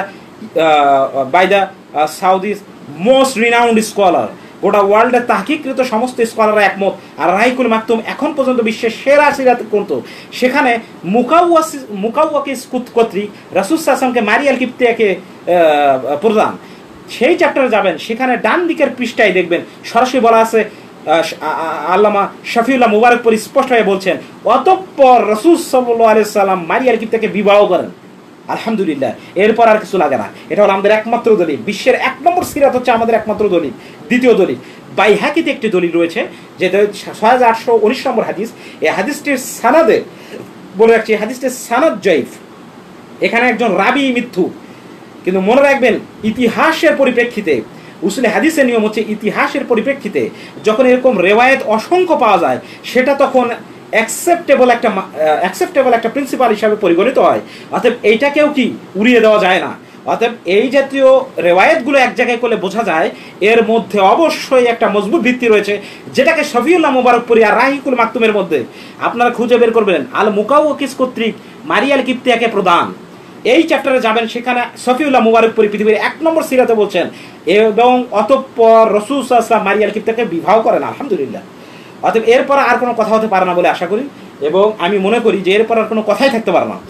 by the Saudis most renowned scholar. গোটা ওয়ার্ল্ডের তাহকিকৃত সমস্ত স্কলাররা একমত। আর রাহিকুল মাকতুম এখন পর্যন্ত বিশ্বের সেরা সিরাত গ্রন্থ। সেখানে মুকাওয়াকিস কর্তৃক রাসূল সাল্লাল্লাহু আলাইহি ওয়াসাল্লামকে মারিয়াল কিপ্তিয়াকে প্রদান, সেই চ্যাপ্টারে যাবেন, সেখানে ডান দিকের পৃষ্ঠায় দেখবেন সরাসরি বলা আছে, আল্লামা শফিউল্লাহ মুবারকপুরী স্পষ্টভাবে বলছেন, অতঃপর রাসূল সাল্লাল্লাহু আলাইহি ওয়াসাল্লাম মারিয়াল কিপ্তিয়াকে বিবাহ করেন। আলহামদুলিল্লাহ, এরপর আর কিছু লাগে না। এটা হলো আমাদের একমাত্র দলিল। বিশ্বের 1 নম্বর সিরাত হচ্ছে আমাদের একমাত্র দলিল। দ্বিতীয় দলিল বাইহাকিতে একটি দলিল রয়েছে, যেটা 6819 নম্বর হাদিস। এই হাদিসটির সানাদে বলে রাখছি, হাদিসটির সানাদ জয়ীফ, এখানে একজন রাবি মিথ্যু। কিন্তু মনে রাখবেন, ইতিহাসের পরিপ্রেক্ষিতে, উসুলে হাদিসের নিয়ম হচ্ছে ইতিহাসের পরিপ্রেক্ষিতে যখন এরকম রেওয়ায়েত অসংখ্য পাওয়া যায়, সেটা তখন অ্যাকসেপ্টেবল একটা প্রিন্সিপাল হিসাবে পরিগণিত হয়। অতএব এইটাকেও কি উড়িয়ে দেওয়া যায় না। অতএব এই জাতীয় রেওয়ায়েতগুলো এক জায়গায় করলে বোঝা যায় এর মধ্যে অবশ্যই একটা মজবুত ভিত্তি রয়েছে, যেটাকে শফিউল্লাহ মুবারকপুরী আর রাহিকুল মাকতুমের মধ্যে আপনারা খুঁজে বের করবেন। আল মুকাওয়াকিস কর্তৃক মারিয়াল কিপ্তিয়াকে প্রদান, এই চ্যাপ্টারে যাবেন, সেখানে শফিউল্লাহ মুবারকপুরী পৃথিবীর 1 নম্বর সিরাতে বলছেন, এবং অতঃপর রাসূল সাল্লাল্লাহু আলাইহি ওয়াসাল্লাম মারিয়াল কিপ্তিয়াকে বিবাহ করেন। আলহামদুলিল্লাহ। অতএব এরপর আর কোনো কথা হতে পারে না বলে আশা করি, এবং আমি মনে করি যে এরপর আর কোনো কথাই থাকতে পারে না।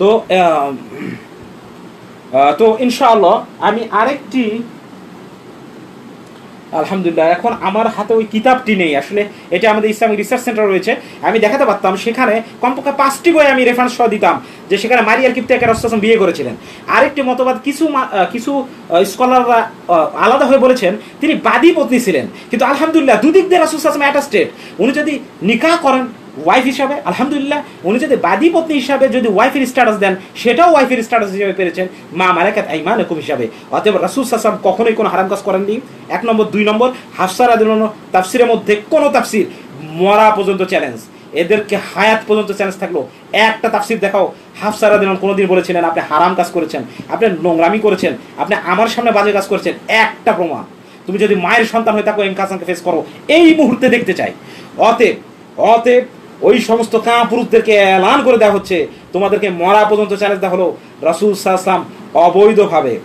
তো ইনশাআল্লাহ আমি আরেকটি, আলহামদুলিল্লাহ এখন আমার হাতে ওই কিতাবটি নেই, আসলে এটা আমাদের ইসলামিক রিসার্চ সেন্টার রয়েছে, আমি দেখাতে পারতাম। সেখানে কমপক্ষে 5টি বই আমি রেফারেন্স সহ দিতাম যে সেখানে মারিয়াল কিপ্তিয়াকে রাসূল সাল্লাল্লাহু আলাইহি ওয়াসাল্লাম বিয়ে করেছিলেন। আরেকটি মতবাদ কিছু স্কলাররা আলাদা হয়ে বলেছেন তিনি বাদী পত্নী ছিলেন, কিন্তু আলহামদুলিল্লাহ দুদিক দিয়ে রাসূল সাল্লাল্লাহু আলাইহি ওয়াসাল্লাম অ্যাটাস্টেড। উনি যদি নিকাহ করেন ওয়াইফ হিসাবে আলহামদুলিল্লাহ, উনি যদি বাদী পত্নী হিসাবে যদি ওয়াইফের স্ট্যাটাস দেন, সেটাও ওয়াইফের স্ট্যাটাস হিসাবে পেয়েছেন মা মালাকাত আইমানুকুম হিসাবে। অতএব রাসূল সাল্লাল্লাহু আলাইহি ওয়াসাল্লাম কখনোই কোনো হারাম কাজ করেননি। 1 নম্বর। 2 নম্বর, হাফসা রাদিয়াল্লাহু আনহা তাফসিরের মধ্যে কোনো তাফসির মরা পর্যন্ত চ্যালেঞ্জ, এদেরকে হায়াত পর্যন্ত চ্যালেঞ্জ থাকলো, একটা তাফসির দেখাও হাফসা রাদিয়াল্লাহু আনহা কোনোদিন বলেছিলেন আপনি হারাম কাজ করেছেন, আপনি নোংরামি করেছেন, আপনি আমার সামনে বাজে কাজ করেছেন, একটা প্রমাণ। তুমি যদি মায়ের সন্তান হয়ে থাকো এম হাসানকে ফেস করো, এই মুহূর্তে দেখতে চাই। অতএব অতএব ওই সমস্ত কাপুরুষদেরকে এলান করে দেওয়া হচ্ছে, তোমাদেরকে মরা পর্যন্ত চ্যালেঞ্জ দেওয়া হলো রাসূল সাল্লাল্লাহু আলাইহি ওয়াসাল্লাম অবৈধভাবে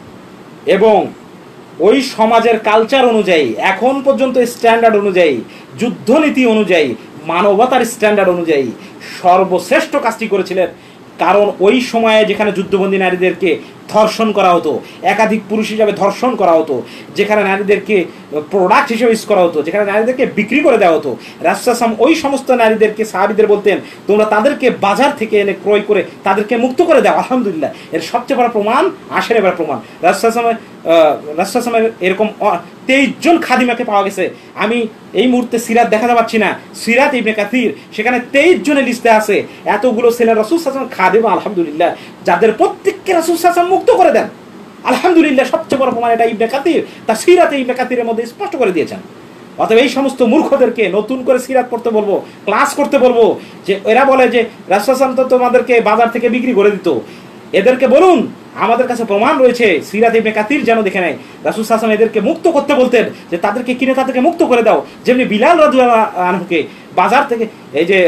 এবং ওই সমাজের কালচার অনুযায়ী, এখন পর্যন্ত স্ট্যান্ডার্ড অনুযায়ী, যুদ্ধনীতি অনুযায়ী, মানবতার স্ট্যান্ডার্ড অনুযায়ী সর্বশ্রেষ্ঠ কাজটি করেছিলেন। কারণ ওই সময়ে যেখানে যুদ্ধবন্দী নারীদেরকে ধর্ষণ করা হতো, একাধিক পুরুষ হিসাবে ধর্ষণ করা হতো, যেখানে নারীদেরকে প্রোডাক্ট হিসেবে ইউজ করা হতো, যেখানে নারীদেরকে বিক্রি করে দেওয়া হতো, রাসূল সাল্লাল্লাহু আলাইহি ওয়াসাল্লাম ওই সমস্ত নারীদেরকে, সাহাবীদের বলতেন তোমরা তাদেরকে বাজার থেকে এনে ক্রয় করে তাদেরকে মুক্ত করে দাও। আলহামদুলিল্লাহ, এর সবচেয়ে বড় প্রমাণ আশের এবার প্রমাণ রাসূল সাল্লাল্লাহু আলাইহি ওয়াসাল্লামের এরকম 23 জন খাদিমাকে পাওয়া গেছে। আমি এই মুহূর্তে সিরাত দেখাতে পারছি না, সিরাত ইবনে কাসির, সেখানে 23 জনের লিস্টে আছে। এতগুলো ছিলেন রাসূল সাল্লাল্লাহু আলাইহি ওয়াসাল্লাম খাদিমা, আলহামদুলিল্লাহ, যাদের প্রত্যেককে রাসূল সাল্লাল্লাহু আলাইহি ওয়াসাল্লাম মুক্ত করে দেন। আলহামদুলিল্লাহ, সবচেয়ে বড় প্রমাণ এটা ইবনে কাসির তার সিরাতে ইবনে কাসিরের মধ্যে স্পষ্ট করে দিয়েছেন। অতএব এই সমস্ত মূর্খদেরকে নতুন করে সিরাত পড়তে বলবো, ক্লাস করতে বলবো। যে এরা বলে যে রাসূল সাল্লাল্লাহু আলাইহি ওয়াসাল্লাম তো তোমাদেরকে বাজার থেকে বিক্রি করে দিত, এদেরকে বলুন আমাদের কাছে প্রমাণ রয়েছে, সিরাত ইবনে কাসির যেন দেখে নেয় রাসূল সাল্লাল্লাহু আলাইহি ওয়াসাল্লাম এদেরকে মুক্ত করতে বলতেন, যে তাদেরকে কিনে তাদেরকে মুক্ত করে দাও। যেমনি বিলাল রাদিয়াল্লাহু আনহুকে বাজার থেকে এই যে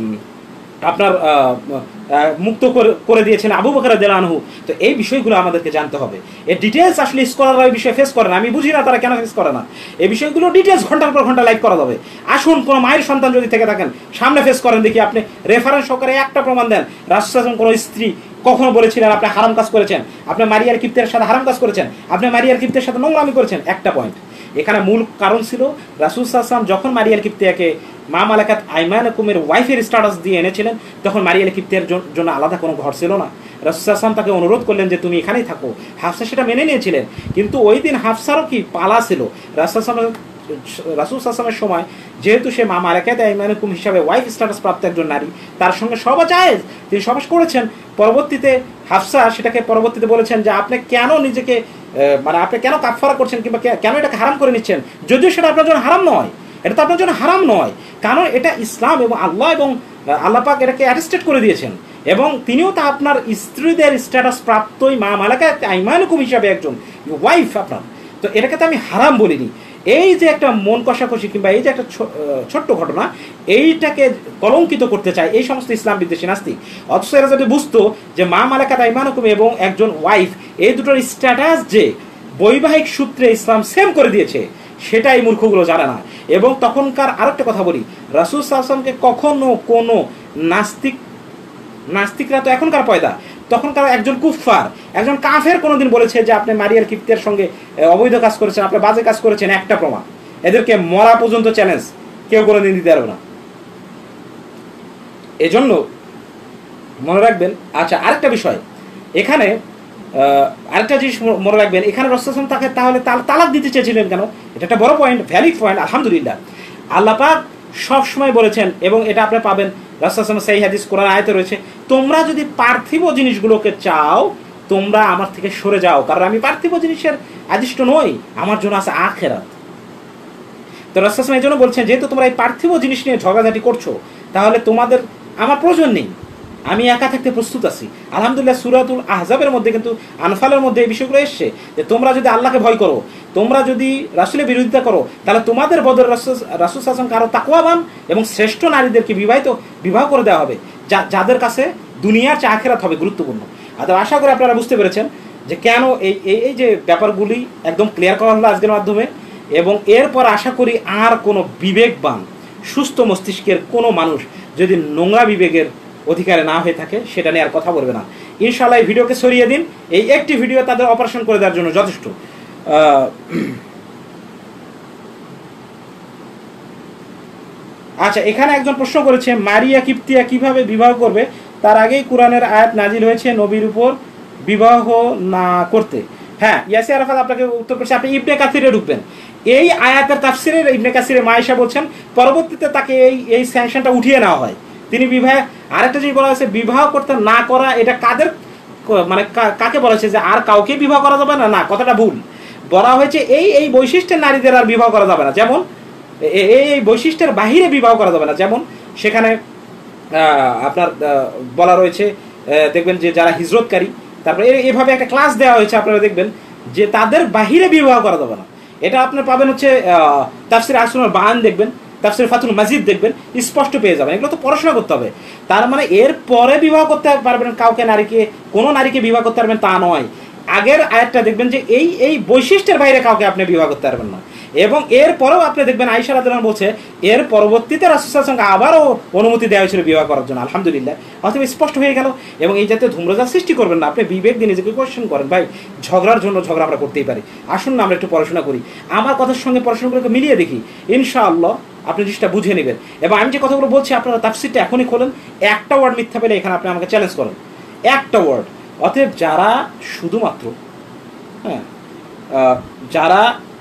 আপনার মুক্ত করে দিয়েছেন আবু বকর রাদিয়াল্লাহু আনহু। তো এই বিষয়গুলো আমাদেরকে জানতে হবে। এর ডিটেলস আসলে স্কলাররা এই বিষয়ে ফেস করে না, আমি বুঝি না তারা কেন ফেস করে না। এই বিষয়গুলো ডিটেলস ঘন্টার পর ঘন্টা লাইভ করা যাবে। আসুন, কোনো মায়ের সন্তান যদি থেকে থাকেন সামনে ফেস করেন, দেখি আপনি রেফারেন্স সহকারে একটা প্রমাণ দেন রাসূল সাল্লাল্লাহু আলাইহি ওয়াসাল্লাম কোনো স্ত্রী কখনো বলেছিলেন আপনি হারাম কাজ করেছেন, আপনি মারিয়ার কিপ্তের সাথে হারাম কাজ করেছেন, আপনি মারিয়ার কিপ্তের সাথে নোংরামি করেছেন। একটা পয়েন্ট এখানে মূল কারণ ছিল রাসূল সাল্লাল্লাহু আলাইহি ওয়াসাল্লাম যখন মারিয়াল কিপ্তিয়াকে মা মালাকাত আইমানুকুমের ওয়াইফের স্ট্যাটাস দিয়ে এনেছিলেন, তখন মারিয়াল কিপ্তিয়ার জন্য আলাদা কোনো ঘর ছিল না। রাসূল সাল্লাল্লাহু আলাইহি ওয়াসাল্লাম তাকে অনুরোধ করলেন যে তুমি এখানেই থাকো। হাফসা সেটা মেনে নিয়েছিলেন, কিন্তু ওই দিন হাফসারও কি পালা ছিল। রাসূল সাল্লাল্লাহু আলাইহি ওয়াসাল্লামের সময় যেহেতু সে মা মালাকাত আইমানুকুম হিসাবে ওয়াইফ স্ট্যাটাস প্রাপ্ত একজন নারী, তার সঙ্গে সহবাস জায়েজ, তিনি সহবাস করেছেন। পরবর্তীতে হাফসা সেটাকে পরবর্তীতে বলেছেন যে আপনি কেন নিজেকে মানে আপনি কেন কাফারা করছেন কিংবা কেন এটাকে হারাম করে নিচ্ছেন, যদিও সেটা আপনার জন্য হারাম নয়, এটা তো আপনার জন্য হারাম নয়, কারণ এটা ইসলাম এবং আল্লাহ পাক এটাকে অ্যাটেস্টেড করে দিয়েছেন, এবং তিনিও তা আপনার স্ত্রীদের স্ট্যাটাস প্রাপ্তই মা মালাকাত আইমানুকুম হিসাবে একজন ওয়াইফ আপনার। তো এটাকে তো আমি হারাম বলিনি। এই যে একটা মন কষাকষি কিংবা এই যে একটা ছোট্ট ঘটনা, এইটাকে কলঙ্কিত করতে চায় এই সমস্ত ইসলাম বিদ্বেষী নাস্তিক। অথচ এরা যদি বুঝতো যে মা মালাকাত আইমানুকুম এবং একজন ওয়াইফ, এই দুটোর স্ট্যাটাস যে বৈবাহিক সূত্রে ইসলাম সেম করে দিয়েছে, সেটাই মূর্খগুলো জানে না। এবং তখনকার আরেকটা কথা বলি, রাসূল সাল্লাল্লাহু আলাইহি ওয়াসাল্লামকে কখনো কোনো নাস্তিকরা তো এখনকার পয়দা, তখনকার একজন কুফফার, একজন কাফের কোনোদিন বলেছে যে আপনি মারিয়ার কিপ্তের সঙ্গে অবৈধ কাজ করেছেন, আপনি বাজে কাজ করেছেন, একটা প্রমাণ। এদেরকে মরা পর্যন্ত চ্যালেঞ্জ কেউ কোনোদিন দিতে পারবে না। এজন্য মনে রাখবেন। আচ্ছা, আরেকটা বিষয় এখানে, আরেকটা জিনিস মনে রাখবেন, এখানে রাসূল সাল্লাল্লাহু আলাইহি ওয়াসাল্লাম তাকে তাহলে তালাক দিতে চেয়েছিলেন কেন? এটা একটা বড় পয়েন্ট, ভ্যালিড পয়েন্ট। আলহামদুলিল্লাহ, আল্লাহ পাক সবসময় বলেছেন, এবং এটা আপনি পাবেন রাসূল সাল্লাল্লাহু আলাইহি ওয়াসাল্লাম সেই হাদিস কোরআন আয়াতে রয়েছে, তোমরা যদি পার্থিব জিনিসগুলোকে চাও তোমরা আমার থেকে সরে যাও, কারণ আমি পার্থিব জিনিসের আদিষ্ট নই, আমার জন্য আছে আখিরাত। তো রাসূল সাল্লাল্লাহু আলাইহি ওয়াসাল্লাম এই জন্য বলছেন, যেহেতু তোমরা এই পার্থিব জিনিস নিয়ে ঝগড়াঝাটি করছো, তাহলে তোমাদের আমার প্রয়োজন নেই, আমি একা থাকতে প্রস্তুত আছি। আলহামদুলিল্লাহ, সূরাতুল আহজাবের মধ্যে কিন্তু আনফালের মধ্যে এই বিষয়গুলো এসছে যে তোমরা যদি আল্লাহকে ভয় করো, তোমরা যদি রাসূলের বিরোধিতা করো, তাহলে তোমাদের বদলে রাসূল সাল্লাল্লাহু আলাইহি ওয়াসাল্লাম কারো তাকওয়াবান এবং শ্রেষ্ঠ নারীদেরকে বিবাহ করে দেওয়া হবে, যাদের কাছে দুনিয়ার চেয়ে আখিরাত হবে গুরুত্বপূর্ণ। আর আশা করি আপনারা বুঝতে পেরেছেন যে কেন এই যে ব্যাপারগুলি একদম ক্লিয়ার করা হলো আজকের মাধ্যমে। এবং এরপর আশা করি আর কোনো বিবেকবান সুস্থ মস্তিষ্কের কোনো মানুষ যদি নোংরা বিবেকের অধিকারে না হয়ে থাকে, সেটা নিয়ে আর কথা বলবে না। ইনশাআল্লাহ এই ভিডিওকে সরিয়ে দিন, এই একটি ভিডিও তাদের অপারেশন করে দেওয়ার জন্য যথেষ্ট। আচ্ছা, এখানে একজন প্রশ্ন করেছে মারিয়া কিপ্তিয়া কিভাবে বিবাহ করবে, তার আগেই কোরআনের আয়াত নাজিল হয়েছে নবীর উপর বিবাহ না করতে। হ্যাঁ, ইয়াসি আরাফাত আপনাকে উত্তর করছে, আপনি ইবনে কাসিরে ঢুকবেন। এই আয়াতের তাফসিরে ইবনে কাসিরে মায়েশা বলছেন পরবর্তীতে তাকে এই স্যাংশনটা উঠিয়ে নেওয়া হয়, তিনি বিবাহ। আরেকটা জিনিস বলা হয়েছে বিবাহ করতে না করা, এটা কাদের মানে কাকে বলা হয়েছে যে আর কাউকে বিবাহ করা যাবে না? না, কথাটা ভুল। বলা হয়েছে এই বৈশিষ্ট্যের নারীদের আর বিবাহ করা যাবে না, যেমন এই বৈশিষ্ট্যের বাহিরে বিবাহ করা যাবে না। যেমন সেখানে আপনার বলা রয়েছে, দেখবেন যে যারা হিজরতকারী, তারপরে এভাবে একটা ক্লাস দেওয়া হয়েছে, আপনারা দেখবেন যে তাদের বাহিরে বিবাহ করা যাবে না। এটা আপনার পাবেন হচ্ছে তাফসির আসনুল বায়ান দেখবেন, তাফসির ফাতুল মাজিদ দেখবেন, স্পষ্ট পেয়ে যাবেন। এগুলো তো পড়াশোনা করতে হবে। তার মানে এর পরে বিবাহ করতে পারবেন কাউকে, নারীকে, কোনো নারীকে বিবাহ করতে পারবেন তা নয়। আগের আয়াতটা দেখবেন যে এই বৈশিষ্ট্যের বাইরে কাউকে আপনি বিবাহ করতে পারবেন না। এবং এর পরেও আপনি দেখবেন আয়েশা রাদিয়াল্লাহু আনহা বলছে এর পরবর্তীতে রাসূল সাল্লাল্লাহু আলাইহি ওয়াসাল্লাম আবারও অনুমতি দেওয়া হয়েছিল বিবাহ করার জন্য। আলহামদুলিল্লাহ, অতএব স্পষ্ট হয়ে গেল। এবং এই জাতীয় ধূম্রজাল সৃষ্টি করবেন না। আপনি বিবেক দিয়ে নিজেকে কোয়েশ্চেন করেন, ভাই ঝগড়ার জন্য ঝগড়া আমরা করতেই পারি, আসুন না আমরা একটু পড়াশোনা করি, আমার কথার সঙ্গে পড়াশোনাগুলোকে মিলিয়ে দেখি, ইনশাআল্লাহ আপনি জিনিসটা বুঝে নেবেন। এবং আমি যে কথাগুলো বলছি আপনারা তাফসীরটা এখনই খোলেন, একটা ওয়ার্ড মিথ্যা পেলে এখানে আপনি আমাকে চ্যালেঞ্জ করেন, একটা ওয়ার্ড। অতএব যারা শুধুমাত্র যারা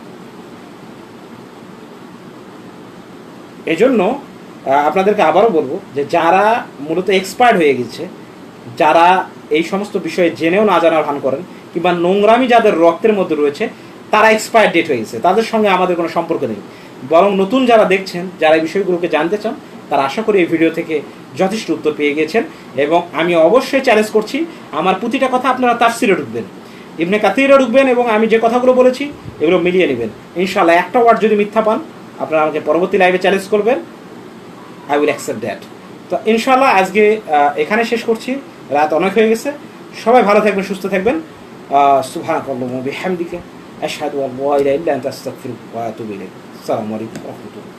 এজন্য আপনাদেরকে আবারও বলবো যে যারা মূলত এক্সপায়ার্ড হয়ে গেছে, যারা এই সমস্ত বিষয়ে জেনেও না জানার ভান করেন, কিংবা নোংরামি যাদের রক্তের মধ্যে রয়েছে, তারা এক্সপায়ার ডেট হয়ে গেছে, তাদের সঙ্গে আমাদের কোনো সম্পর্ক নেই। বরং নতুন যারা দেখছেন, যারা এই বিষয়গুলোকে জানতে চান, তারা আশা করি এই ভিডিও থেকে যথেষ্ট উত্তর পেয়ে গেছেন। এবং আমি অবশ্যই চ্যালেঞ্জ করছি, আমার প্রতিটা কথা আপনারা তাফসীরে ঢুকবেন, ইবনে কাসীরে ঢুকবেন, এবং আমি যে কথাগুলো বলেছি এগুলো মিলিয়ে নেবেন। ইনশাআল্লাহ একটা ওয়ার্ড যদি মিথ্যা পান, আপনারা আমাকে পরবর্তী লাইভে চ্যালেঞ্জ করবেন, আই উইল অ্যাকসেপ্ট দ্যাট। তো ইনশাআল্লাহ আজকে এখানে শেষ করছি, রাত অনেক হয়ে গেছে। সবাই ভালো থাকবেন, সুস্থ থাকবেন। সুবহানাকাল্লাহুম্মা ওয়া বিহামদিকা আশহাদু আল্লা ইলাহা ইল্লা আনতা আস্তাগফিরুকা ওয়া আতুবু ইলাইক। আসসালামু আলাইকুম ওয়া রাহমাতুল্লাহ।